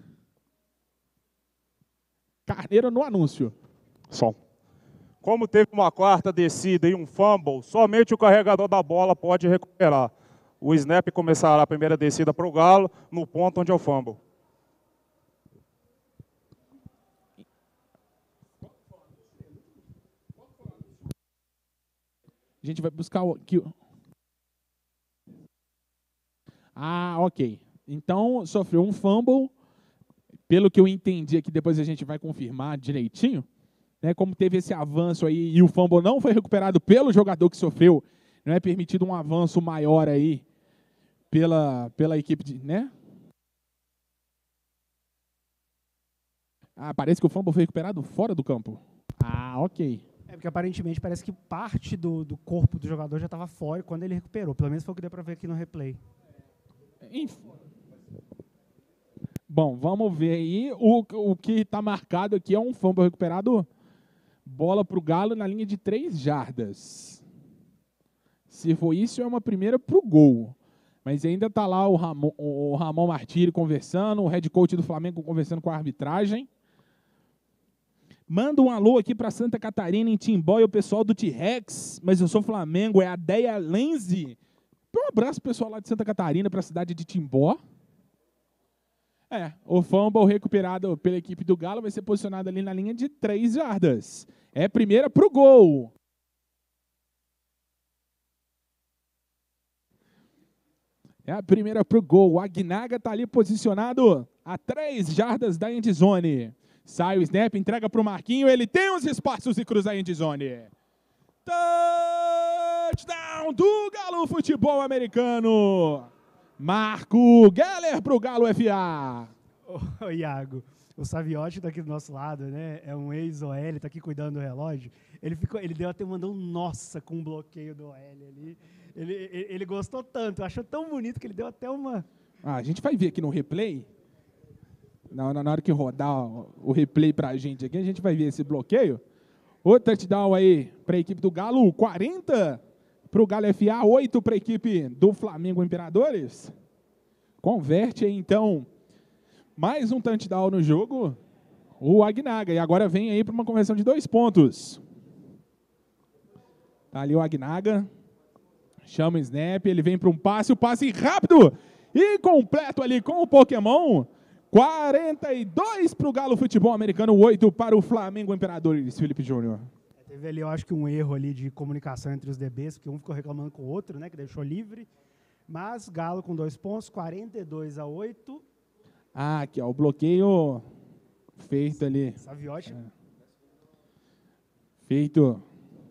Carneiro no anúncio. Som. Como teve uma quarta descida e um fumble, somente o carregador da bola pode recuperar. O snap começará a primeira descida para o Galo, no ponto onde é o fumble. A gente vai buscar aqui. Ok. Então, sofreu um fumble. Pelo que eu entendi aqui, depois a gente vai confirmar direitinho. Né, como teve esse avanço aí e o fumble não foi recuperado pelo jogador que sofreu, não é permitido um avanço maior aí pela equipe, né? Parece que o fumble foi recuperado fora do campo. Ok. Porque aparentemente parece que parte do corpo do jogador já estava fora quando ele recuperou. Pelo menos foi o que deu para ver aqui no replay. Enfim. Bom, vamos ver aí. O que está marcado aqui é um fumble recuperado. Bola para o Galo na linha de 3 jardas. Se for isso, é uma primeira para o gol. Mas ainda está lá o Ramon Martiri conversando, o head coach do Flamengo conversando com a arbitragem. Manda um alô aqui para Santa Catarina, em Timbó, e o pessoal do T-Rex. Mas eu sou Flamengo, é a Deia Lenzi. Um abraço pessoal lá de Santa Catarina, para a cidade de Timbó. O fumble recuperado pela equipe do Galo vai ser posicionado ali na linha de 3 jardas. É primeira para o gol. É a primeira para o gol. O Aguinaga está ali posicionado a 3 jardas da endzone. Sai o snap, entrega para o Marquinho. Ele tem os espaços e cruza a endzone. Touchdown do Galo Futebol Americano. Marco Geller para o Galo FA. Ô, Iago, o Saviotti está aqui do nosso lado, né? É um ex-OL, está aqui cuidando do relógio. Ele deu até mandou um nossa com um bloqueio do OL ali. Ele gostou tanto, achou tão bonito que ele deu até uma... A gente vai ver aqui no replay. Na hora que rodar o replay pra gente aqui, a gente vai ver esse bloqueio. Outro touchdown aí para a equipe do Galo, 40 para o Galo FA, 8 para a equipe do Flamengo Imperadores. Converte aí, então, mais um touchdown no jogo, o Agnaga. E agora vem aí para uma conversão de 2 pontos. Tá ali o Agnaga, chama o snap, ele vem para um passe, o passe rápido e completo ali com o Pokémon. 42 para o Galo Futebol Americano, 8 para o Flamengo Imperadores, Felipe Júnior. Teve ali, eu acho que um erro ali de comunicação entre os DBs, porque um ficou reclamando com o outro, né, que deixou livre. Mas Galo com 2 pontos, 42-8. Ah, aqui, ó, o bloqueio feito ali. Saviotti. Feito.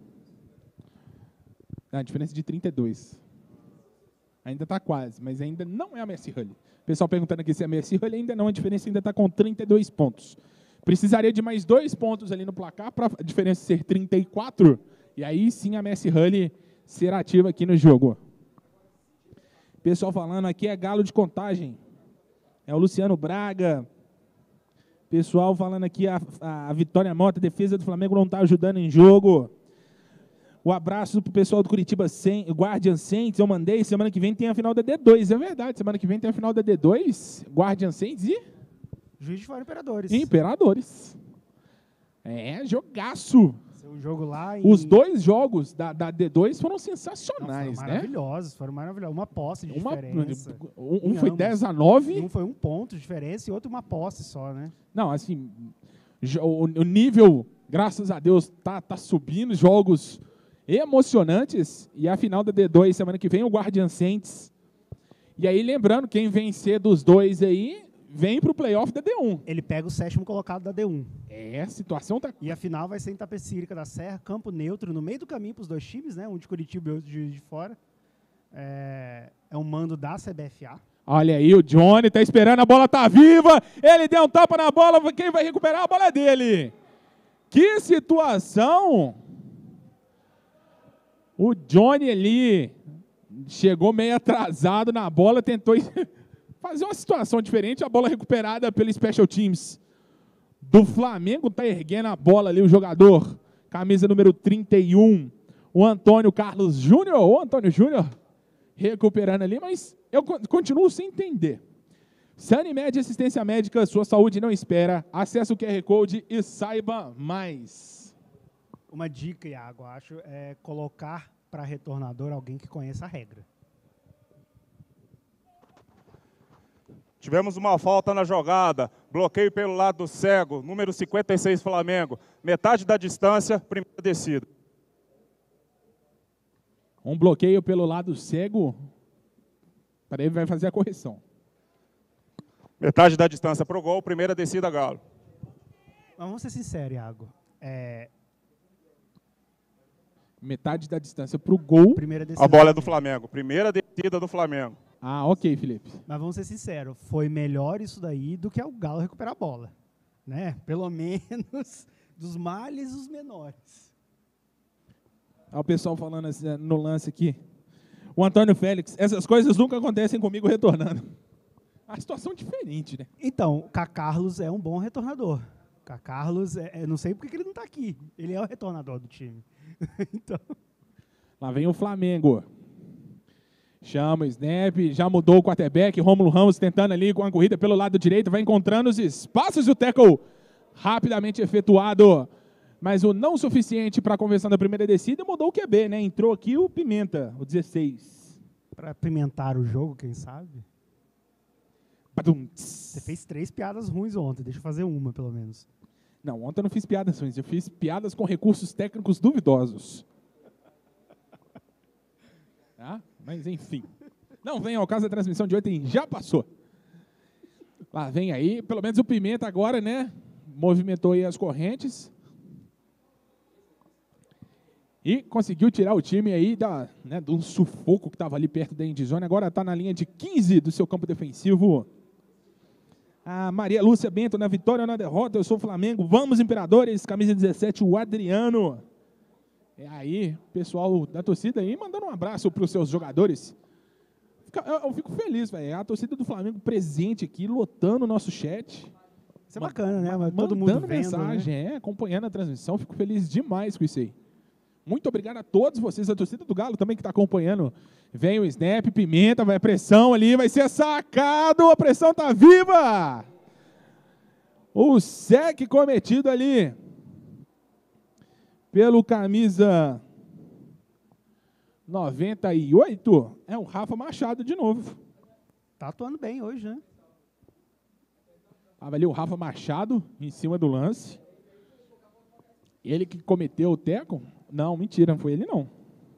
A diferença de 32. Ainda está quase, mas ainda não é a Mercy Hully. O pessoal perguntando aqui se é a Mercy Hully, ainda não, a diferença ainda está com 32 pontos. Precisaria de mais 2 pontos ali no placar para a diferença ser 34, e aí sim a Mercy Hully ser ativa aqui no jogo. Pessoal falando aqui é Galo de Contagem. É o Luciano Braga. Pessoal falando aqui a Vitória Mota, a defesa do Flamengo não está ajudando em jogo. O abraço pro pessoal do Curitiba Guardian Saints, eu mandei, semana que vem tem a final da D2, é verdade, semana que vem tem a final da D2, Guardian Saints e... Juiz de Fora Imperadores. Imperadores. É, jogaço. Seu jogo lá em... Os 2 jogos da D2 foram sensacionais, foram maravilhosos, foram maravilhosos. Uma posse de diferença. Um foi 10-9. Um foi 1 ponto de diferença e outro uma posse só, né? Não, assim, o nível, graças a Deus, tá subindo, jogos emocionantes, e a final da D2 semana que vem o Guardian Saints. E aí, lembrando, quem vencer dos 2 aí, vem para o playoff da D1. Ele pega o 7º colocado da D1. É, a situação tá... E a final vai ser em Tapecirica da Serra, campo neutro, no meio do caminho para os 2 times, né? Um de Curitiba e outro de Juiz de Fora. É um mando da CBFA. Olha aí, o Johnny tá esperando, a bola tá viva, ele deu um tapa na bola, quem vai recuperar a bola é dele. Que situação! O Johnny ali chegou meio atrasado na bola, tentou fazer uma situação diferente, a bola recuperada pelo Special Teams do Flamengo, está erguendo a bola ali o jogador, camisa número 31, o Antônio Carlos Júnior, o Antônio Júnior, recuperando ali, mas eu continuo sem entender. Sanimed Assistência Médica, sua saúde não espera, acesse o QR Code e saiba mais. Uma dica, Iago, acho, é colocar para retornador alguém que conheça a regra. Tivemos uma falta na jogada, bloqueio pelo lado cego, número 56 Flamengo, metade da distância, primeira descida. Um bloqueio pelo lado cego, para ele vai fazer a correção. Metade da distância para o gol, primeira descida Galo. Mas vamos ser sinceros, Iago. Metade da distância para o gol. A bola é do Flamengo, primeira descida do Flamengo. Ah, ok, Felipe. Mas vamos ser sinceros, foi melhor isso daí do que o Galo recuperar a bola. Né? Pelo menos dos males os menores. Olha o pessoal falando assim, no lance aqui. O Antônio Félix, essas coisas nunca acontecem comigo retornando. A situação é diferente, né? Então, o Carlos é um bom retornador. O Carlos, não sei porque ele não está aqui. Ele é o retornador do time. Então. Lá vem o Flamengo. Chama o snap, já mudou o quarterback, Rômulo Ramos tentando ali com a corrida pelo lado direito, vai encontrando os espaços e o tackle rapidamente efetuado, mas o não suficiente para a conversão da primeira descida, mudou o QB, né? Entrou aqui o Pimenta, o 16. Para pimentar o jogo, quem sabe? Você fez 3 piadas ruins ontem, deixa eu fazer uma, pelo menos. Não, ontem eu não fiz piadas ruins, eu fiz piadas com recursos técnicos duvidosos. Tá? Mas, enfim. Não vem ao caso da transmissão de ontem, já passou. Lá vem aí, pelo menos o Pimenta agora, né? Movimentou aí as correntes. E conseguiu tirar o time aí de um sufoco que estava ali perto da endzone. Agora está na linha de 15 do seu campo defensivo. A Maria Lúcia Bento na vitória ou na derrota. Eu sou o Flamengo. Vamos, Imperadores. Camisa 17, o Adriano. É aí, pessoal da torcida aí, mandando um abraço para os seus jogadores. Eu fico feliz, velho. A torcida do Flamengo presente aqui, lotando o nosso chat. Isso é bacana, né? Mas todo mandando mundo vendo, mensagem, né? Acompanhando a transmissão. Fico feliz demais com isso aí. Muito obrigado a todos vocês, a torcida do Galo também que está acompanhando. Vem o snap, Pimenta, vai a pressão ali, vai ser sacado, a pressão tá viva! O sec cometido ali pelo camisa 98 é o Rafa Machado de novo. Tá atuando bem hoje, né? Estava ali o Rafa Machado em cima do lance. Ele que cometeu o teco? Não, mentira, não foi ele não.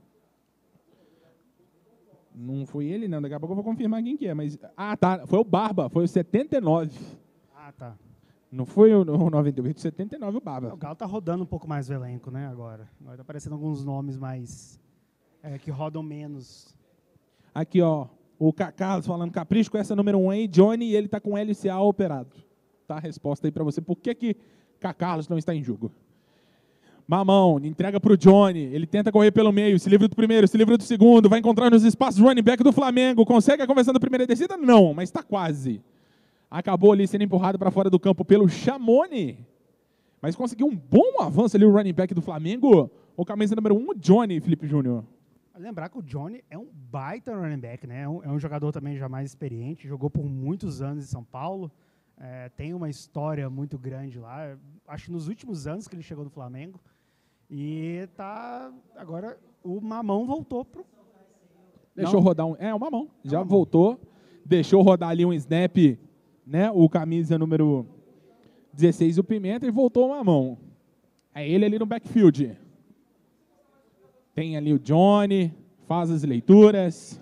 Não foi ele não, daqui a pouco eu vou confirmar quem que é. Mas, tá, foi o Barba, foi o 79. Ah, tá. Não foi o 98, 79 o Barba. O Galo tá rodando um pouco mais o elenco, né, agora. Agora tá aparecendo alguns nomes mais... que rodam menos. Aqui, ó, o Carlos falando capricho com essa número 1 aí, Johnny, e ele tá com LCA operado. Tá a resposta aí para você. Por que Carlos não está em jogo? Mamão, entrega para o Johnny, ele tenta correr pelo meio, se livra do primeiro, se livra do segundo, vai encontrar nos espaços o running back do Flamengo, consegue a conversão da primeira descida? Não, mas está quase. Acabou ali sendo empurrado para fora do campo pelo Chamone, mas conseguiu um bom avanço ali o running back do Flamengo, o camisa número 1, o Johnny, Felipe Júnior. Lembrar que o Johnny é um baita running back, né? É um jogador também já mais experiente, jogou por muitos anos em São Paulo, tem uma história muito grande lá, acho que nos últimos anos que ele chegou no Flamengo, e tá agora o Mamão voltou pro... Deixou rodar o Mamão, já voltou, deixou rodar ali um snap, né? O camisa número 16, o Pimenta, e voltou o Mamão. É ele ali no backfield. Tem ali o Johnny, faz as leituras.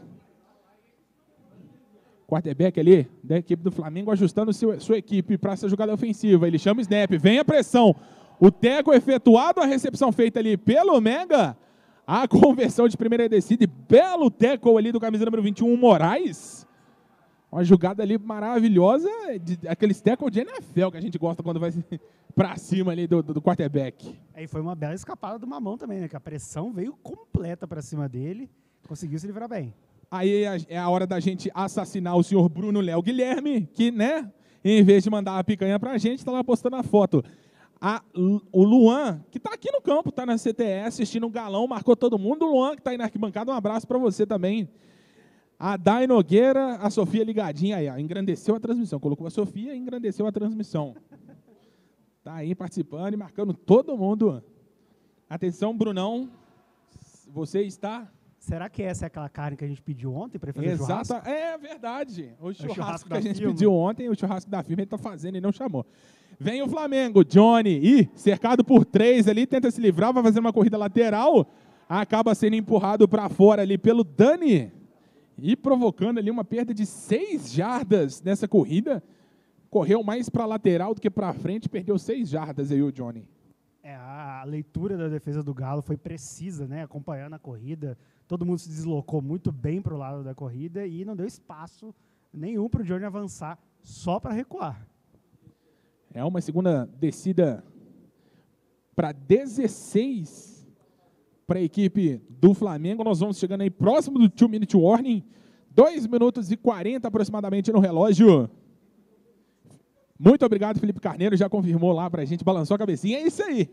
Quarterback ali da equipe do Flamengo ajustando sua equipe para essa jogada ofensiva. Ele chama o snap, vem a pressão. O teco efetuado, a recepção feita ali pelo Mega. A conversão de primeira descida e belo teco ali do camisa número 21, Moraes. Uma jogada ali maravilhosa, aqueles tackle de NFL que a gente gosta quando vai para cima ali do quarterback. E foi uma bela escapada do Mamão também, né? Que a pressão veio completa para cima dele, conseguiu se livrar bem. Aí é a hora da gente assassinar o senhor Bruno Léo Guilherme, que, né, em vez de mandar a picanha pra gente, está lá postando a foto. O Luan, que está aqui no campo, está na CTE, assistindo o Galão, marcou todo mundo. O Luan, que está aí na arquibancada, um abraço para você também. A Dai Nogueira, a Sofia ligadinha aí, ó, engrandeceu a transmissão. Colocou a Sofia e engrandeceu a transmissão. Está aí participando e marcando todo mundo. Atenção, Brunão, você está... Será que essa é aquela carne que a gente pediu ontem para fazer churrasco? É verdade. O churrasco que a gente pediu ontem, o churrasco da firma, ele está fazendo e não chamou. Vem o Flamengo, Johnny, cercado por 3 ali, tenta se livrar, vai fazer uma corrida lateral, acaba sendo empurrado para fora ali pelo Dani e provocando ali uma perda de 6 jardas nessa corrida. Correu mais para lateral do que para frente, perdeu 6 jardas aí o Johnny. A leitura da defesa do Galo foi precisa, né? Acompanhando a corrida. Todo mundo se deslocou muito bem para o lado da corrida e não deu espaço nenhum para o Johnny avançar, só para recuar. É uma segunda descida para 16 para a equipe do Flamengo. Nós vamos chegando aí próximo do 2-minute warning. 2 minutos e 40 aproximadamente no relógio. Muito obrigado, Felipe Carneiro, já confirmou lá para a gente, balançou a cabecinha. É isso aí.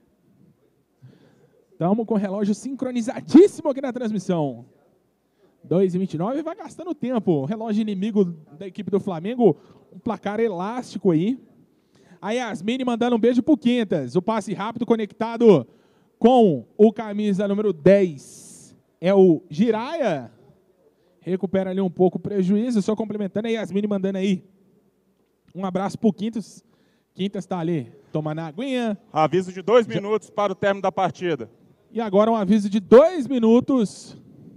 Estamos com o relógio sincronizadíssimo aqui na transmissão. 2h29, vai gastando tempo. Relógio inimigo da equipe do Flamengo, um placar elástico aí. A Yasmine mandando um beijo pro Quintas. O passe rápido conectado com o camisa número 10. É o Jiraya. Recupera ali um pouco o prejuízo, só complementando. A Yasmine mandando aí um abraço pro Quintas. Quintas está ali tomando a aguinha. Aviso de 2 minutos para o término da partida. E agora um aviso de 2 minutos.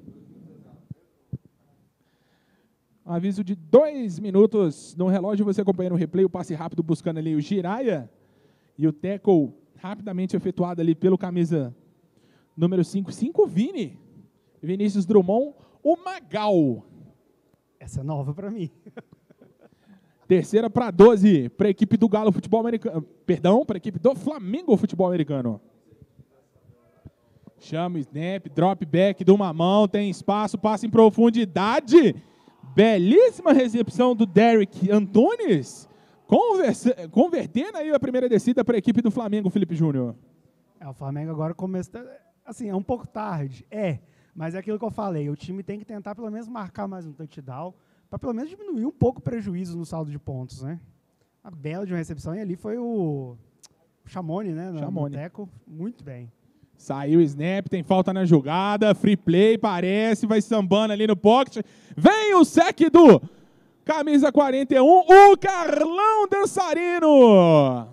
Um aviso de 2 minutos no relógio. Você acompanhando o replay, o passe rápido buscando ali o Jiraya. E o tackle rapidamente efetuado ali pelo camisa número 5, Vini. Vinícius Drummond, o Magal. Essa é nova para mim. Terceira para 12 para a equipe do Galo Futebol Americano. Perdão, para a equipe do Flamengo Futebol Americano. Chama o snap, drop back do Mamão, tem espaço, passa em profundidade. Belíssima recepção do Derek Antunes. Convertendo aí a primeira descida para a equipe do Flamengo, Felipe Júnior. O Flamengo agora começa, assim, é um pouco tarde, mas é aquilo que eu falei, o time tem que tentar pelo menos marcar mais um touchdown, para pelo menos diminuir um pouco o prejuízo no saldo de pontos, né? A bela de uma recepção, e ali foi o Chamoni, né? No teco, muito bem. Saiu o snap, tem falta na jogada, free play, parece, vai sambando ali no pocket. Vem o sec do camisa 41, o Carlão Dançarino.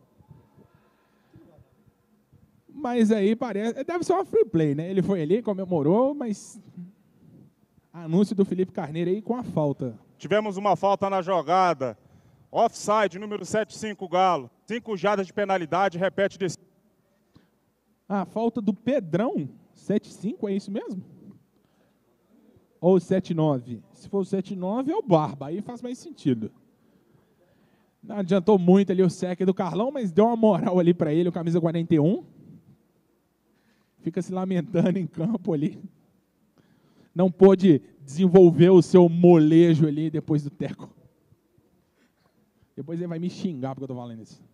Mas aí parece, deve ser uma free play, né? Ele foi ali, comemorou, mas anúncio do Felipe Carneiro aí com a falta. Tivemos uma falta na jogada. Offside, número 75, Galo. 5 jardas de penalidade, repete desse. A falta do Pedrão, 7-5, é isso mesmo? Ou 7-9? Se for o 7-9, é o Barba, aí faz mais sentido. Não adiantou muito ali o sec do Carlão, mas deu uma moral ali para ele, o camisa 41. Fica se lamentando em campo ali. Não pôde desenvolver o seu molejo ali depois do teco. Depois ele vai me xingar porque eu tô falando isso.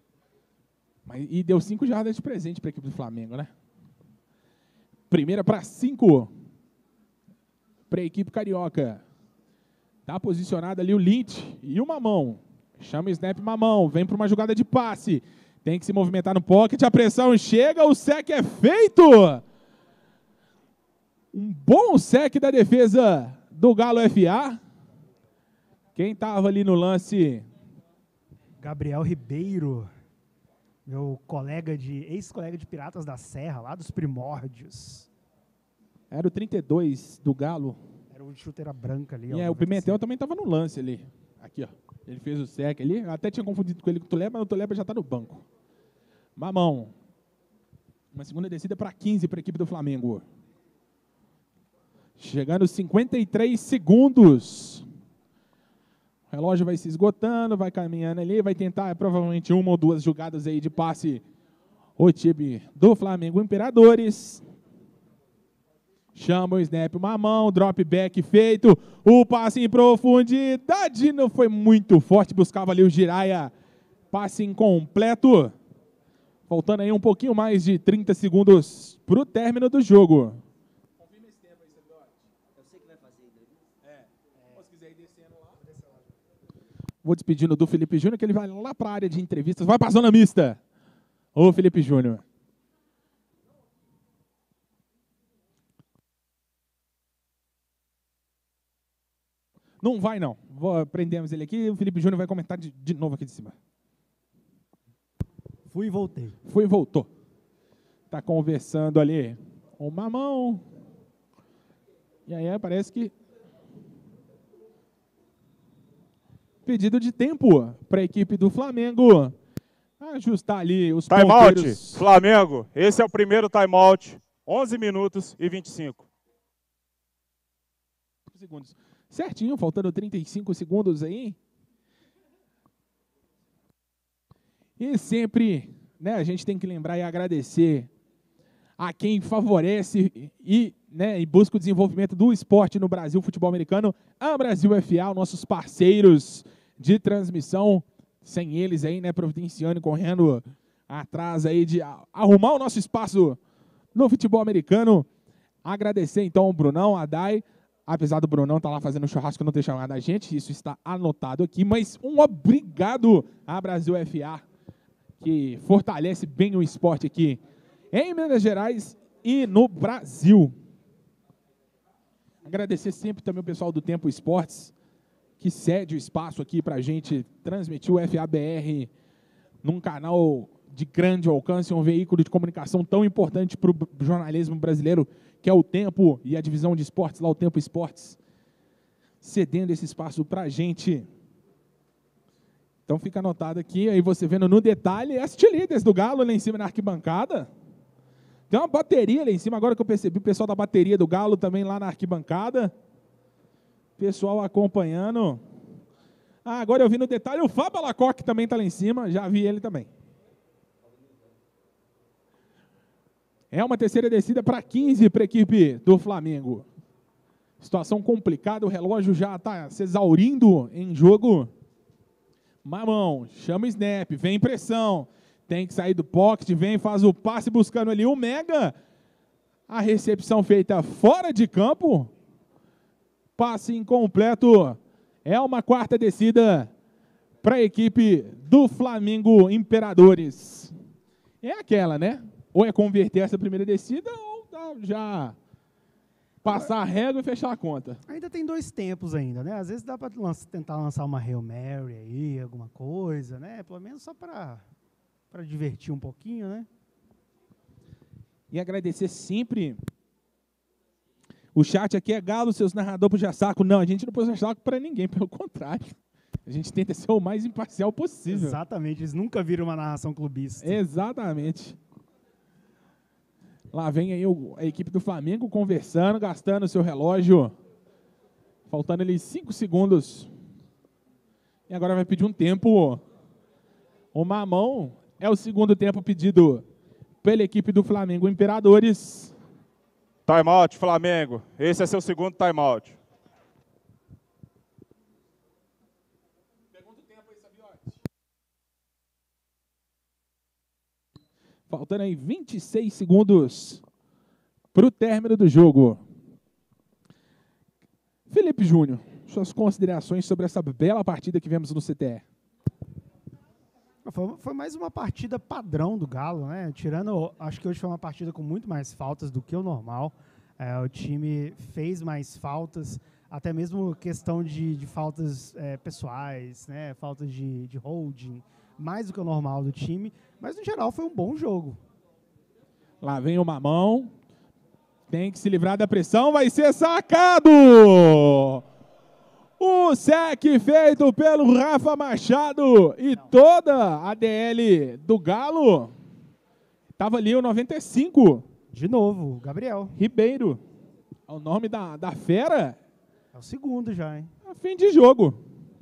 E deu 5 jardas de presente para a equipe do Flamengo, né? Primeira para 5 para a equipe carioca. Tá posicionado ali o Lynch e o Mamão. Chama o snap Mamão, vem para uma jogada de passe. Tem que se movimentar no pocket, a pressão chega, o sec é feito. Um bom sec da defesa do Galo FA. Quem estava ali no lance? Gabriel Ribeiro. Meu ex-colega de Piratas da Serra, lá dos primórdios. Era o 32 do Galo. Era o chuteira branca ali. E o Pimentel também estava no lance ali. Aqui, ó. Ele fez o sec ali. Eu até tinha confundido com ele com o Tuleba, mas o Tuleba já está no banco. Mamão. Uma segunda descida para 15 para a equipe do Flamengo. Chegando 53 segundos. O relógio vai se esgotando, vai caminhando ali, vai tentar provavelmente uma ou duas jogadas aí de passe o time do Flamengo Imperadores. Chama o snap, Mamão, drop back feito, o passe em profundidade, não foi muito forte, buscava ali o Jiraya, passe incompleto. Faltando aí um pouquinho mais de 30 segundos para o término do jogo. Confirma esse tempo aí, eu sei que vai fazer entrevista. Se quiser ir descendo lá. Vou despedindo do Felipe Júnior, que ele vai lá para a área de entrevistas. Vai para a zona mista. Ô, Felipe Júnior. Não vai, não. Prendemos ele aqui. O Felipe Júnior vai comentar de novo aqui de cima. Fui e voltei. Fui e voltou. Tá conversando ali com o Mamão. E aí parece que pedido de tempo para a equipe do Flamengo ajustar ali os ponteiros. Timeout, Flamengo. Esse é o primeiro timeout. 11 minutos e 25 segundos. Certinho, faltando 35 segundos aí. E sempre, né, a gente tem que lembrar e agradecer a quem favorece e busca o desenvolvimento do esporte no Brasil, futebol americano, a Brasil FA, nossos parceiros de transmissão, sem eles aí, né, providenciando e correndo atrás aí de arrumar o nosso espaço no futebol americano. Agradecer então ao Brunão, a Dai, apesar do Brunão estar lá fazendo churrasco, não ter chamado a gente, isso está anotado aqui, mas um obrigado à Brasil FA, que fortalece bem o esporte aqui em Minas Gerais e no Brasil. Agradecer sempre também o pessoal do Tempo Esportes, que cede o espaço aqui para a gente transmitir o FABR num canal de grande alcance, um veículo de comunicação tão importante para o jornalismo brasileiro, que é o Tempo e a divisão de esportes, lá o Tempo Esportes, cedendo esse espaço para a gente. Então fica anotado aqui, aí você vendo no detalhe, as líderes do Galo lá em cima na arquibancada. Tem uma bateria lá em cima, agora que eu percebi, o pessoal da bateria do Galo também lá na arquibancada. Pessoal acompanhando. Agora eu vi no detalhe, o Fábio Alacoque também está lá em cima, já vi ele também. É uma terceira descida para 15 para a equipe do Flamengo. Situação complicada, o relógio já está se exaurindo em jogo. Mamão, chama o snap, vem pressão. Tem que sair do pocket, vem, faz o passe buscando ali o Mega. A recepção feita fora de campo. Passe incompleto. É uma quarta descida para a equipe do Flamengo Imperadores. É aquela, né? Ou é converter essa primeira descida ou já passar a régua e fechar a conta. Ainda tem 2 tempos ainda, né? Às vezes dá para tentar lançar uma Hail Mary aí, alguma coisa, né? Pelo menos só para divertir um pouquinho, né? E agradecer sempre. O chat aqui é Galo, seus narradores puxa saco. Não, a gente não puxa saco para ninguém, pelo contrário. A gente tenta ser o mais imparcial possível. Exatamente, eles nunca viram uma narração clubista. Exatamente. Lá vem aí a equipe do Flamengo conversando, gastando o seu relógio. Faltando ali 5 segundos. E agora vai pedir um tempo. O Mamão é o segundo tempo pedido pela equipe do Flamengo Imperadores. Timeout, Flamengo. Esse é seu segundo timeout. Pergunta o tempo aí, Sabiote. Faltando aí 26 segundos para o término do jogo. Felipe Júnior, suas considerações sobre essa bela partida que vemos no CTE. Foi mais uma partida padrão do Galo, né? Tirando, acho que hoje foi uma partida com muito mais faltas do que o normal. O time fez mais faltas, até mesmo questão de faltas pessoais, né? Faltas de holding, mais do que o normal do time. Mas, no geral, foi um bom jogo. Lá vem o Mamão. Tem que se livrar da pressão, vai ser sacado! O sec feito pelo Rafa Machado e toda a DL do Galo. Estava ali o 95. De novo, Gabriel Ribeiro. É o nome da fera. É o segundo já, hein? Fim de jogo.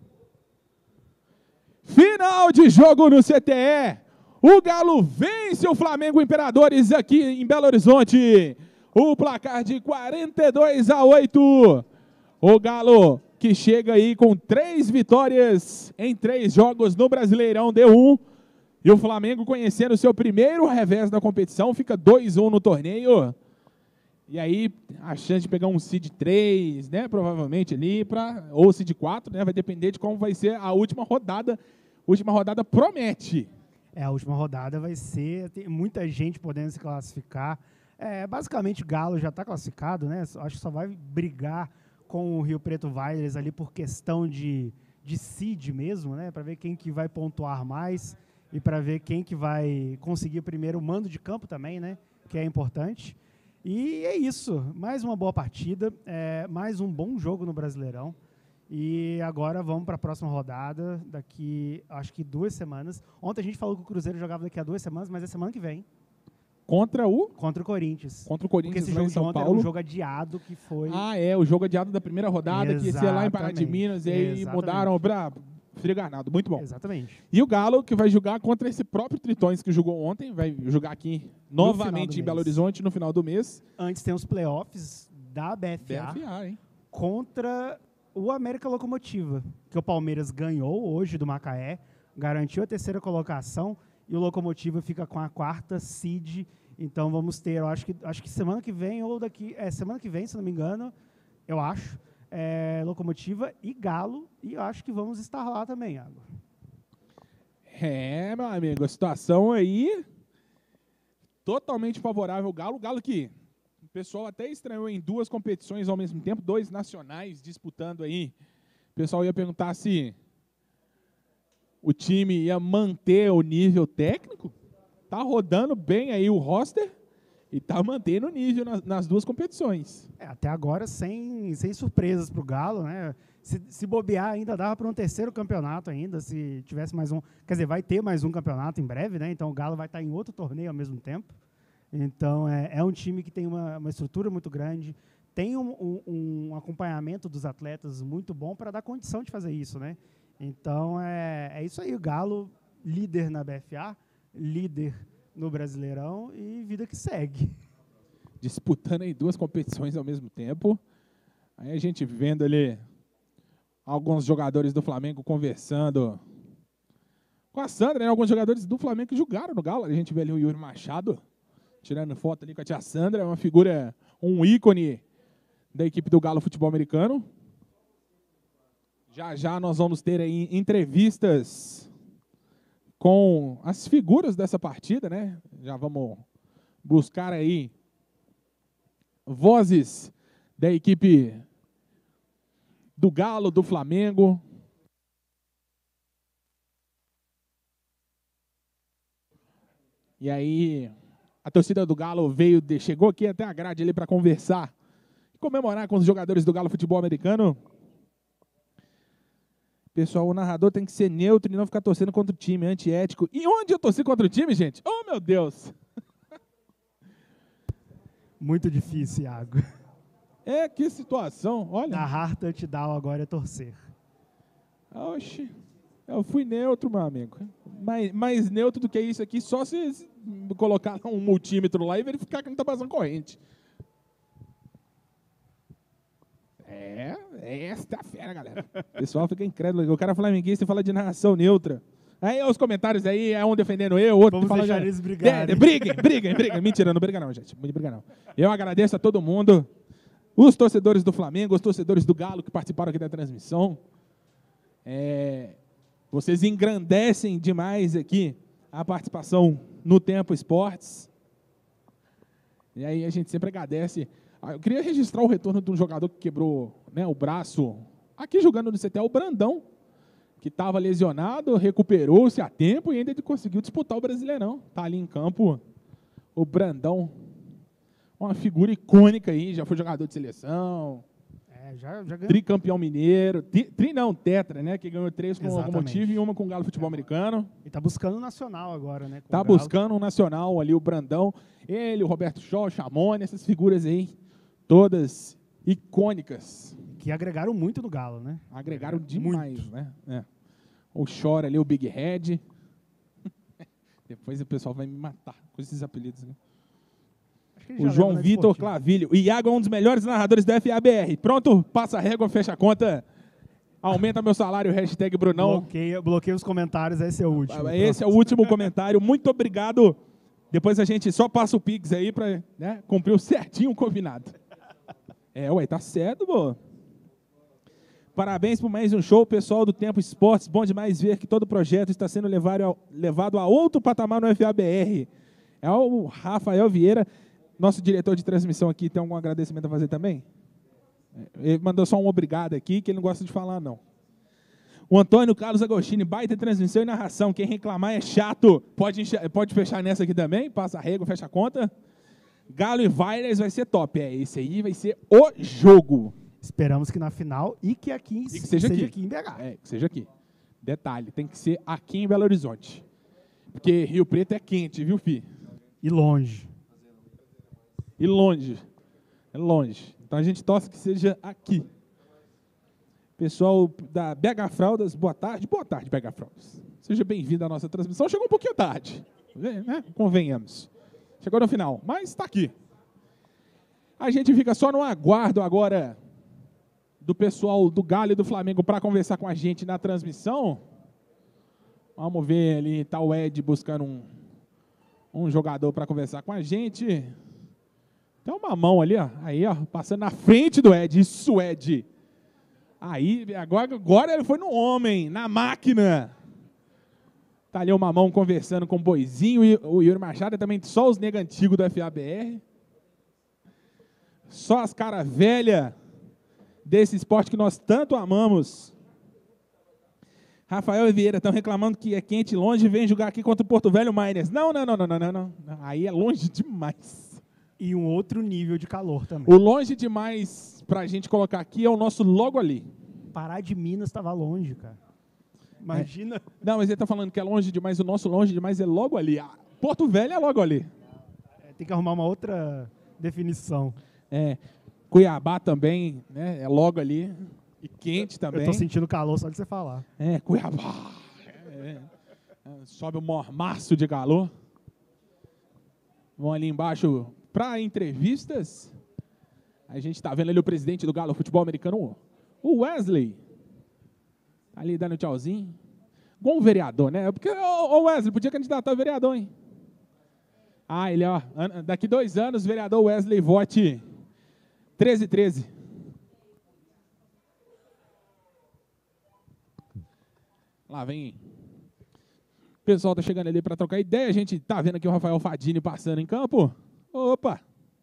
Final de jogo no CTE. O Galo vence o Flamengo Imperadores aqui em Belo Horizonte. O placar de 42-8. O Galo que chega aí com 3 vitórias em 3 jogos no Brasileirão D1. E o Flamengo conhecendo o seu primeiro revés da competição, fica 2-1 no torneio. E aí, a chance de pegar um seed 3, né, provavelmente ali, ou seed 4, né, vai depender de como vai ser a última rodada. A última rodada promete. A última rodada vai ser, tem muita gente podendo se classificar. Basicamente, o Galo já está classificado, né? Acho que só vai brigar com o Rio Preto Vailes ali por questão de seed mesmo, né? Para ver quem que vai pontuar mais e para ver quem que vai conseguir primeiro o mando de campo também, né? Que é importante. E é isso. Mais uma boa partida, mais um bom jogo no Brasileirão. E agora vamos para a próxima rodada, daqui, acho que 2 semanas. Ontem a gente falou que o Cruzeiro jogava daqui a 2 semanas, mas é semana que vem. Contra o Corinthians. Contra o Corinthians. Porque esse jogo de ontem era um jogo adiado que foi... o jogo adiado da primeira rodada, que ia ser lá em Pará de Minas, e aí mudaram para Frio Garnado. Muito bom. Exatamente. E o Galo, que vai jogar contra esse próprio Tritões que jogou ontem, vai jogar aqui novamente em Belo Horizonte no final do mês. Antes tem os playoffs da BFA hein? Contra o América Locomotiva, que o Palmeiras ganhou hoje do Macaé, garantiu a 3ª colocação, e o Locomotiva fica com a 4ª seed. Então vamos ter, eu acho que semana que vem, ou daqui... semana que vem, se não me engano, eu acho, Locomotiva e Galo, e eu acho que vamos estar lá também, Iago. Meu amigo, a situação aí totalmente favorável ao Galo. O Galo que o pessoal até estranhou em 2 competições ao mesmo tempo, 2 nacionais disputando aí. O pessoal ia perguntar se o time ia manter o nível técnico. Tá rodando bem aí o roster e tá mantendo o nível nas 2 competições. Até agora sem surpresas pro Galo, né? Se bobear ainda dava para um 3º campeonato ainda, se tivesse mais um... Quer dizer, vai ter mais um campeonato em breve, né? Então o Galo vai estar em outro torneio ao mesmo tempo. Então é um time que tem uma estrutura muito grande, tem um acompanhamento dos atletas muito bom para dar condição de fazer isso, né? Então é isso aí, o Galo líder na BFA, líder no Brasileirão e vida que segue. Disputando aí 2 competições ao mesmo tempo. Aí a gente vendo ali alguns jogadores do Flamengo conversando com a Sandra, né? Alguns jogadores do Flamengo que jogaram no Galo. A gente vê ali o Yuri Machado tirando foto ali com a tia Sandra, uma figura, um ícone da equipe do Galo Futebol Americano. Já já nós vamos ter aí entrevistas com as figuras dessa partida, né? Já vamos buscar aí vozes da equipe do Galo, do Flamengo. E aí, a torcida do Galo chegou aqui até a grade ali para conversar e comemorar com os jogadores do Galo Futebol Americano. Pessoal, o narrador tem que ser neutro e não ficar torcendo contra o time, antiético. E onde eu torci contra o time, gente? Oh, meu Deus! Muito difícil, Iago. É, que situação, olha. Narrar touchdown agora é torcer. Oxi, eu fui neutro, meu amigo. Mais neutro do que isso aqui, só se colocar um multímetro lá e verificar que não está passando corrente. Essa é a fera, galera. O pessoal fica incrédulo. O cara flamenguista fala de narração neutra. Aí os comentários aí, um defendendo eu, outro Vamos falando... deixar eles brigarem. Briguem. Mentira, não briga não, gente. Não briga não. Eu agradeço a todo mundo. Os torcedores do Flamengo, os torcedores do Galo que participaram aqui da transmissão. Vocês engrandecem demais aqui a participação no Tempo Esportes. E aí a gente sempre agradece. Eu queria registrar o retorno de um jogador que quebrou, né, o braço aqui jogando no CT, o Brandão, que estava lesionado, recuperou-se a tempo e ainda conseguiu disputar o Brasileirão. Está ali em campo o Brandão, uma figura icônica aí, já foi jogador de seleção, já ganhou. Tricampeão mineiro, tetra, né, que ganhou 3 com o Locomotive e uma com o Galo Futebol Americano. E está buscando um nacional agora, né? Está buscando um nacional ali, o Brandão, ele, o Roberto Shaw, o Chamone, essas figuras aí, todas icônicas. Que agregaram muito no Galo, né? Agregaram demais, muito, né? O Chora ali, o Big Head. Depois o pessoal vai me matar com esses apelidos, né? O João Vitor Clavilho. O Iago é um dos melhores narradores da FABR. Pronto, passa a régua, fecha a conta. Aumenta meu salário, hashtag Brunão. Bloqueia os comentários, esse é o último. Esse é o último comentário. Muito obrigado. Depois a gente só passa o Pix aí para, né, cumprir certinho o combinado. Tá certo, pô. Parabéns por mais um show, pessoal do Tempo Esportes. Bom demais ver que todo o projeto está sendo levado a outro patamar no FABR. É o Rafael Vieira, nosso diretor de transmissão aqui. Tem algum agradecimento a fazer também? Ele mandou só um obrigado aqui, que ele não gosta de falar, não. O Antônio Carlos Agostini, baita transmissão e narração. Quem reclamar é chato. Pode fechar nessa aqui também. Passa a régua, fecha a conta. Galo e Vailers vai ser top. Esse aí vai ser o jogo. Esperamos que na final e que aqui que seja aqui em BH. Que seja aqui. Detalhe, tem que ser aqui em Belo Horizonte. Porque Rio Preto é quente, viu, fi? E longe. É longe. Então a gente torce que seja aqui. Pessoal da BH Fraldas, boa tarde. Boa tarde, BH Fraldas. Seja bem-vindo à nossa transmissão. Chegou um pouquinho tarde, né? Convenhamos. Chegou no final, mas está aqui. A gente fica só no aguardo agora do pessoal do Galo e do Flamengo para conversar com a gente na transmissão. Vamos ver ali, tá o Ed buscando um jogador para conversar com a gente. Tem uma mão ali, ó. Aí, ó, passando na frente do Ed. Isso, Ed. Aí, agora ele foi no homem, na máquina. Tá ali o Mamão conversando com o Boizinho e o Yuri Machado, também só os nega antigos do FABR. Só as cara velha desse esporte que nós tanto amamos. Rafael e Vieira estão reclamando que é quente longe e vem jogar aqui contra o Porto Velho Miners. Não. Aí é longe demais. E um outro nível de calor também. O longe demais pra gente colocar aqui é o nosso logo ali. Pará de Minas estava longe, cara. Imagina. Não, mas ele tá falando que é longe demais, o nosso longe demais é logo ali. Porto Velho é logo ali. Tem que arrumar uma outra definição. Cuiabá também, né? É logo ali. E quente também. Eu tô sentindo calor só de você falar. Cuiabá. Sobe o mormaço de calor. Vão ali embaixo para entrevistas. A gente está vendo ali o presidente do Galo Futebol Americano, o Wesley. Ali dando tchauzinho. Igual um vereador, né? Porque, ô Wesley, podia candidatar a vereador, hein? Ah, ele, ó, daqui 2 anos, vereador Wesley vote 1313. Lá vem. O pessoal tá chegando ali para trocar ideia. A gente tá vendo aqui o Rafael Fadini passando em campo. Opa!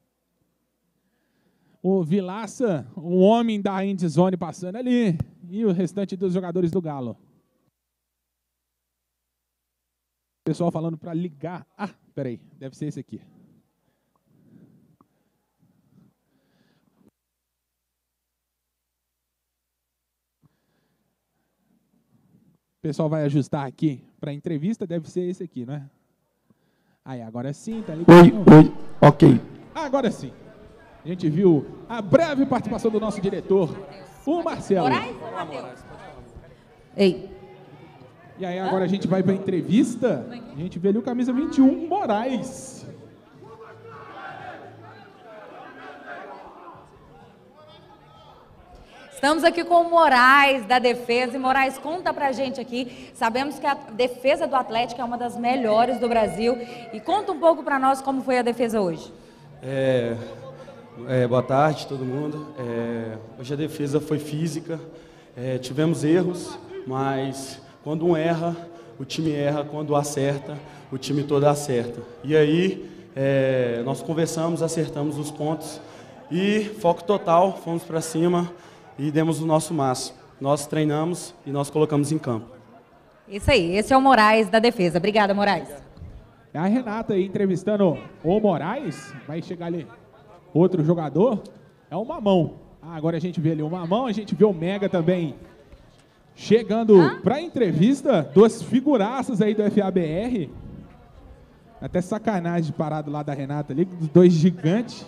O Vilaça, um homem da Endzone passando ali. E o restante dos jogadores do Galo. O pessoal falando para ligar. Ah, peraí, deve ser esse aqui. O pessoal vai ajustar aqui para a entrevista, deve ser esse aqui, né? Aí, agora sim, tá ligado? Oi, ok. Agora sim. A gente viu a breve participação do nosso diretor, o Marcelo. Ei. E aí agora a gente vai para a entrevista. A gente vê ali o camisa 21, Moraes. Estamos aqui com o Moraes, da defesa. E Moraes, conta pra gente aqui. Sabemos que a defesa do Atlético é uma das melhores do Brasil. E conta um pouco pra nós como foi a defesa hoje. Boa tarde, todo mundo. Hoje a defesa foi física. Tivemos erros, mas quando um erra, o time erra. Quando acerta, o time todo acerta. E aí, nós conversamos, acertamos os pontos. E foco total, fomos para cima e demos o nosso máximo. Nós treinamos e nós colocamos em campo. Isso aí, esse é o Moraes da defesa. Obrigada, Moraes. É a Renata aí entrevistando o Moraes. Vai chegar ali outro jogador. É o Mamão. Agora a gente vê ali o Mamão, a gente vê o Mega também chegando para a entrevista. 2 figuraças aí do FABR. Até sacanagem parado lá da Renata ali, dos 2 gigantes.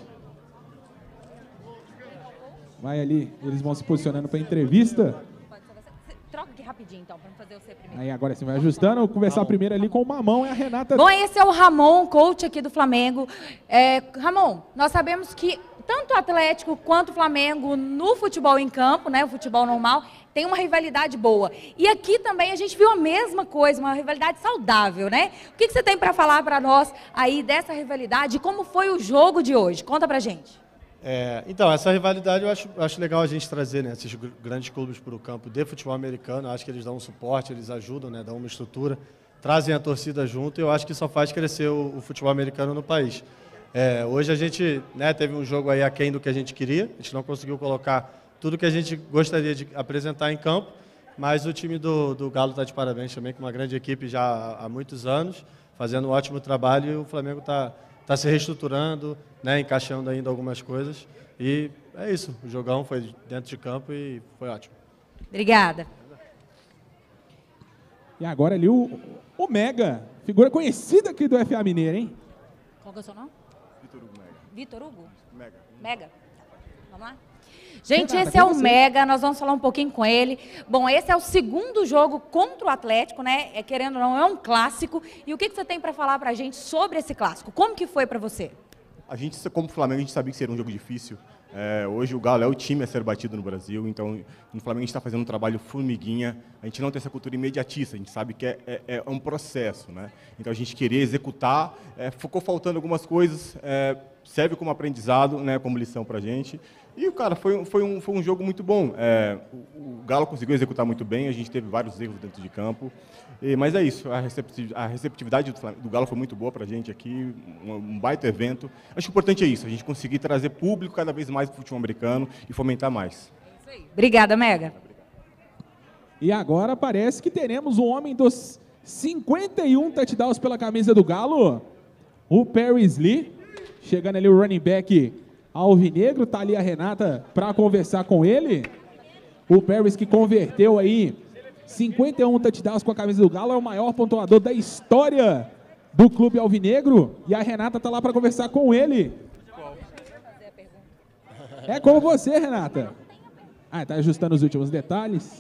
Vai ali, eles vão se posicionando para a entrevista. Troca aqui rapidinho, então, para fazer você primeiro. Aí agora você vai ajustando. Vou conversar primeiro ali com o Mamão e a Renata. Bom, esse é o Ramon, coach aqui do Flamengo. Ramon, nós sabemos que tanto o Atlético quanto o Flamengo no futebol em campo, né, o futebol normal, tem uma rivalidade boa. E aqui também a gente viu a mesma coisa, uma rivalidade saudável, né? O que você tem para falar para nós aí dessa rivalidade e como foi o jogo de hoje? Conta pra gente. Então, essa rivalidade eu acho legal a gente trazer, né, esses grandes clubes para o campo de futebol americano. Eu acho que eles dão um suporte, eles ajudam, né, dão uma estrutura, trazem a torcida junto e eu acho que só faz crescer o futebol americano no país. Hoje a gente, né, teve um jogo aí aquém do que a gente queria, a gente não conseguiu colocar tudo que a gente gostaria de apresentar em campo, mas o time do Galo está de parabéns também, com uma grande equipe já há muitos anos, fazendo um ótimo trabalho e o Flamengo está se reestruturando, né, encaixando ainda algumas coisas. E é isso, o jogão foi dentro de campo e foi ótimo. Obrigada. E agora ali o Mega, figura conhecida aqui do FA Mineiro, hein? Qual que é o seu nome? Vitor Hugo Mega. Vitor Hugo? Mega. Mega. Vamos lá? Gente, esse é o Mega, nós vamos falar um pouquinho com ele. Bom, esse é o 2º jogo contra o Atlético, né? Querendo ou não, é um clássico. E o que você tem para falar para a gente sobre esse clássico? Como que foi para você? A gente, como Flamengo, a gente sabia que seria um jogo difícil. Hoje o Galo é o time a ser batido no Brasil, então no Flamengo a gente está fazendo um trabalho formiguinha. A gente não tem essa cultura imediatista, a gente sabe que é um processo, né? Então a gente queria executar, ficou faltando algumas coisas, serve como aprendizado, né, como lição para a gente. E, cara, foi um jogo muito bom. O Galo conseguiu executar muito bem, a gente teve vários erros dentro de campo. Mas é isso, a receptividade do Galo foi muito boa para a gente aqui, um baita evento. Acho que o importante é isso, a gente conseguir trazer público cada vez mais para o futebol americano e fomentar mais. Obrigada, Mega. E agora parece que teremos o homem dos 51 touchdowns pela camisa do Galo, o Paris Lee. Chegando ali o running back alvinegro, tá ali a Renata para conversar com ele. O Paris que converteu aí 51 touchdowns com a camisa do Galo, é o maior pontuador da história do clube alvinegro. E a Renata tá lá para conversar com ele. É com você, Renata. Tá ajustando os últimos detalhes.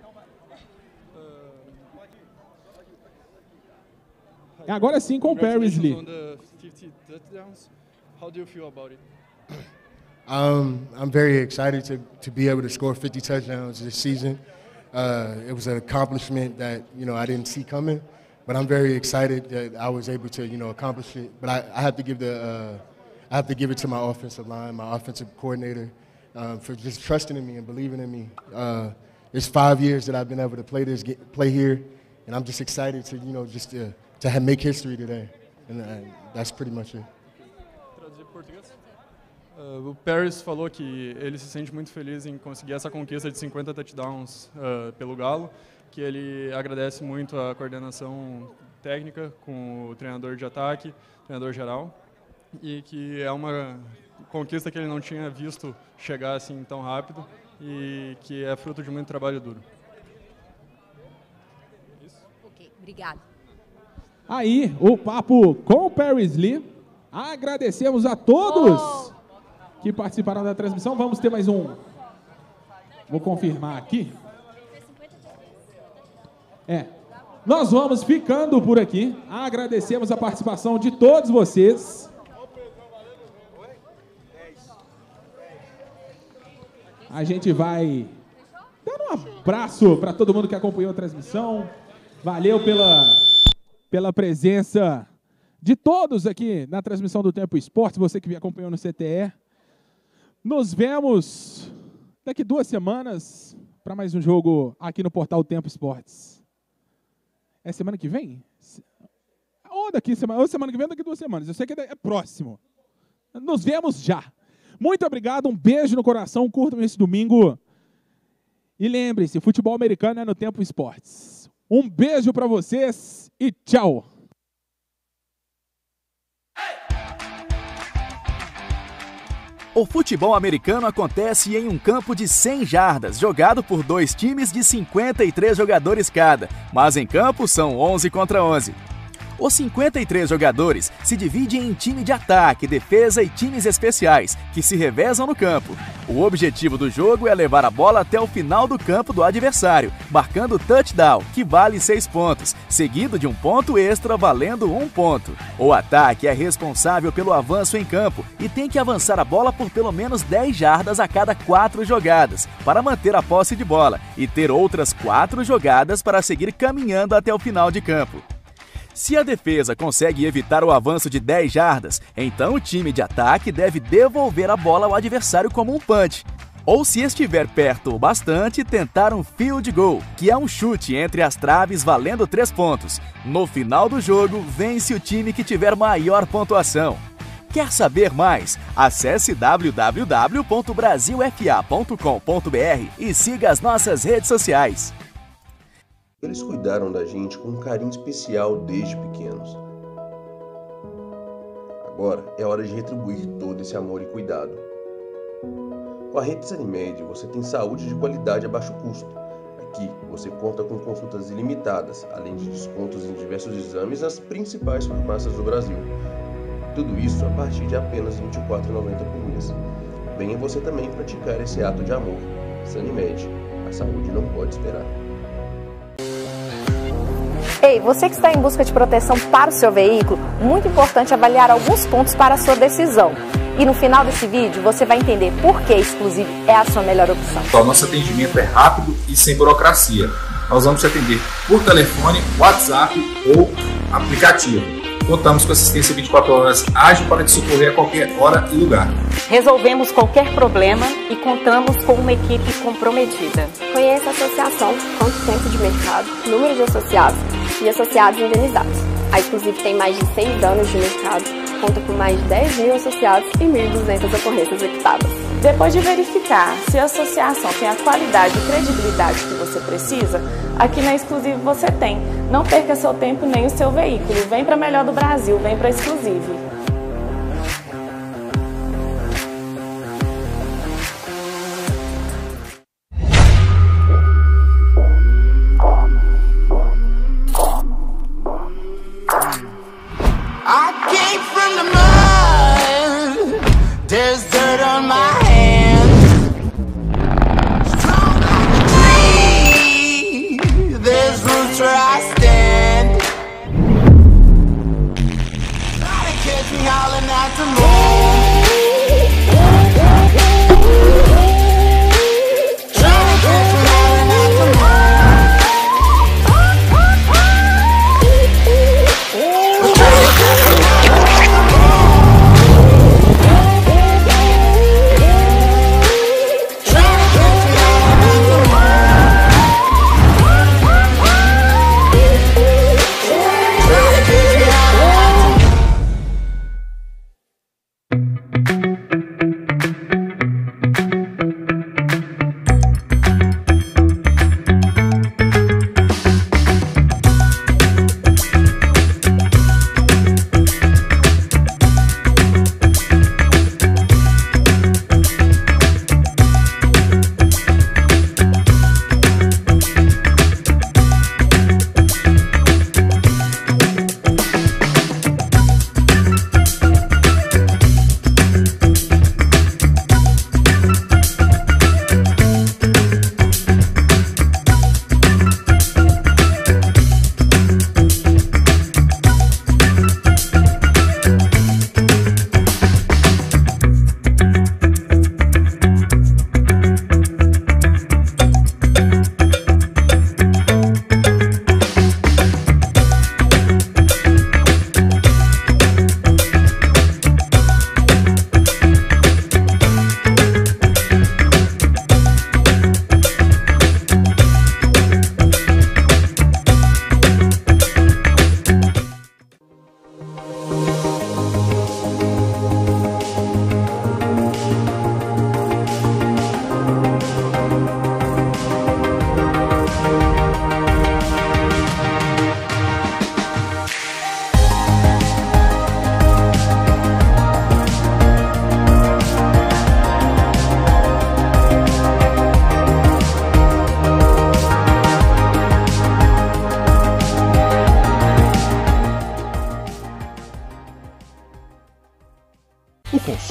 Agora sim com o Paris Lee. How do you feel about it? I'm very excited to be able to score 50 touchdowns this season. It was an accomplishment that, I didn't see coming, but I'm very excited that I was able to, accomplish it. But I have to give it to my offensive line, my offensive coordinator, for just trusting in me and believing in me. It's 5 years that I've been able to play here, and I'm just excited to, to make history today. And that's pretty much it. O Paris falou que ele se sente muito feliz em conseguir essa conquista de 50 touchdowns pelo Galo, que ele agradece muito a coordenação técnica com o treinador de ataque, treinador geral, e que é uma conquista que ele não tinha visto chegar assim tão rápido e que é fruto de muito trabalho duro. Ok, obrigado. Aí, o papo com o Paris Lee. Agradecemos a todos que participaram da transmissão. Vamos ter mais um. Vou confirmar aqui. Nós vamos ficando por aqui. Agradecemos a participação de todos vocês. A gente vai dando um abraço para todo mundo que acompanhou a transmissão. Valeu pela presença de todos aqui na transmissão do Tempo Esportes, você que me acompanhou no CTE. Nos vemos daqui 2 semanas para mais um jogo aqui no portal Tempo Esportes. É semana que vem? Ou semana que vem ou daqui 2 semanas. Eu sei que é próximo. Nos vemos já. Muito obrigado, um beijo no coração, curtam esse domingo. E lembre-se, futebol americano é no Tempo Esportes. Um beijo para vocês e tchau. O futebol americano acontece em um campo de 100 jardas, jogado por 2 times de 53 jogadores cada, mas em campo são 11 contra 11. Os 53 jogadores se dividem em time de ataque, defesa e times especiais, que se revezam no campo. O objetivo do jogo é levar a bola até o final do campo do adversário, marcando touchdown, que vale 6 pontos, seguido de um ponto extra valendo 1 ponto. O ataque é responsável pelo avanço em campo e tem que avançar a bola por pelo menos 10 jardas a cada 4 jogadas, para manter a posse de bola, e ter outras 4 jogadas para seguir caminhando até o final de campo. Se a defesa consegue evitar o avanço de 10 jardas, então o time de ataque deve devolver a bola ao adversário como um punch. Ou, se estiver perto o bastante, tentar um field goal, que é um chute entre as traves valendo 3 pontos. No final do jogo, vence o time que tiver maior pontuação. Quer saber mais? Acesse www.brasilfa.com.br e siga as nossas redes sociais. Eles cuidaram da gente com um carinho especial desde pequenos. Agora é hora de retribuir todo esse amor e cuidado. Com a Rede Sanimed, você tem saúde de qualidade a baixo custo. Aqui você conta com consultas ilimitadas, além de descontos em diversos exames nas principais farmácias do Brasil. Tudo isso a partir de apenas R$ 24,90 por mês. Venha você também praticar esse ato de amor. Sanimed, a saúde não pode esperar. Ei, você que está em busca de proteção para o seu veículo, muito importante avaliar alguns pontos para a sua decisão. E no final desse vídeo você vai entender por que Exclusive é a sua melhor opção. O nosso atendimento é rápido e sem burocracia. Nós vamos te atender por telefone, WhatsApp ou aplicativo. Contamos com assistência 24 horas ágil para te socorrer a qualquer hora e lugar. Resolvemos qualquer problema e contamos com uma equipe comprometida. Conheça a associação, quanto tempo de mercado, número de associados e associados indenizados. A Exclusive tem mais de 6 anos de mercado, conta com mais de 10 mil associados e 1.200 ocorrências equitadas. Depois de verificar se a associação tem a qualidade e credibilidade que você precisa, aqui na Exclusive você tem. Não perca seu tempo nem o seu veículo. Vem para melhor do Brasil, vem para Exclusive. There's dirt on my hands. Strong like a tree. There's roots where I stand. Try to catch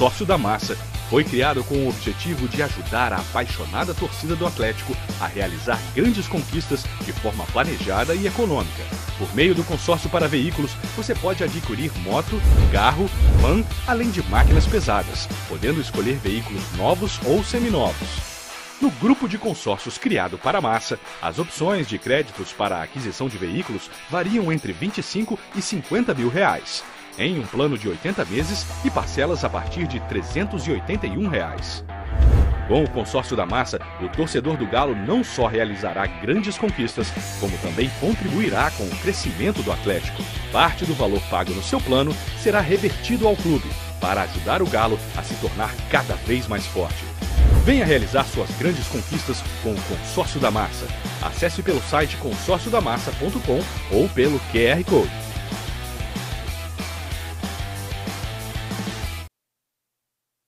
Consórcio da Massa foi criado com o objetivo de ajudar a apaixonada torcida do Atlético a realizar grandes conquistas de forma planejada e econômica. Por meio do consórcio para veículos, você pode adquirir moto, carro, van, além de máquinas pesadas, podendo escolher veículos novos ou seminovos. No grupo de consórcios criado para a massa, as opções de créditos para a aquisição de veículos variam entre 25 e 50 mil reais, em um plano de 80 meses e parcelas a partir de R$ 381. Com o consórcio da massa, o torcedor do Galo não só realizará grandes conquistas, como também contribuirá com o crescimento do Atlético. Parte do valor pago no seu plano será revertido ao clube, para ajudar o Galo a se tornar cada vez mais forte. Venha realizar suas grandes conquistas com o Consórcio da Massa. Acesse pelo site consórciodamassa.com ou pelo QR Code.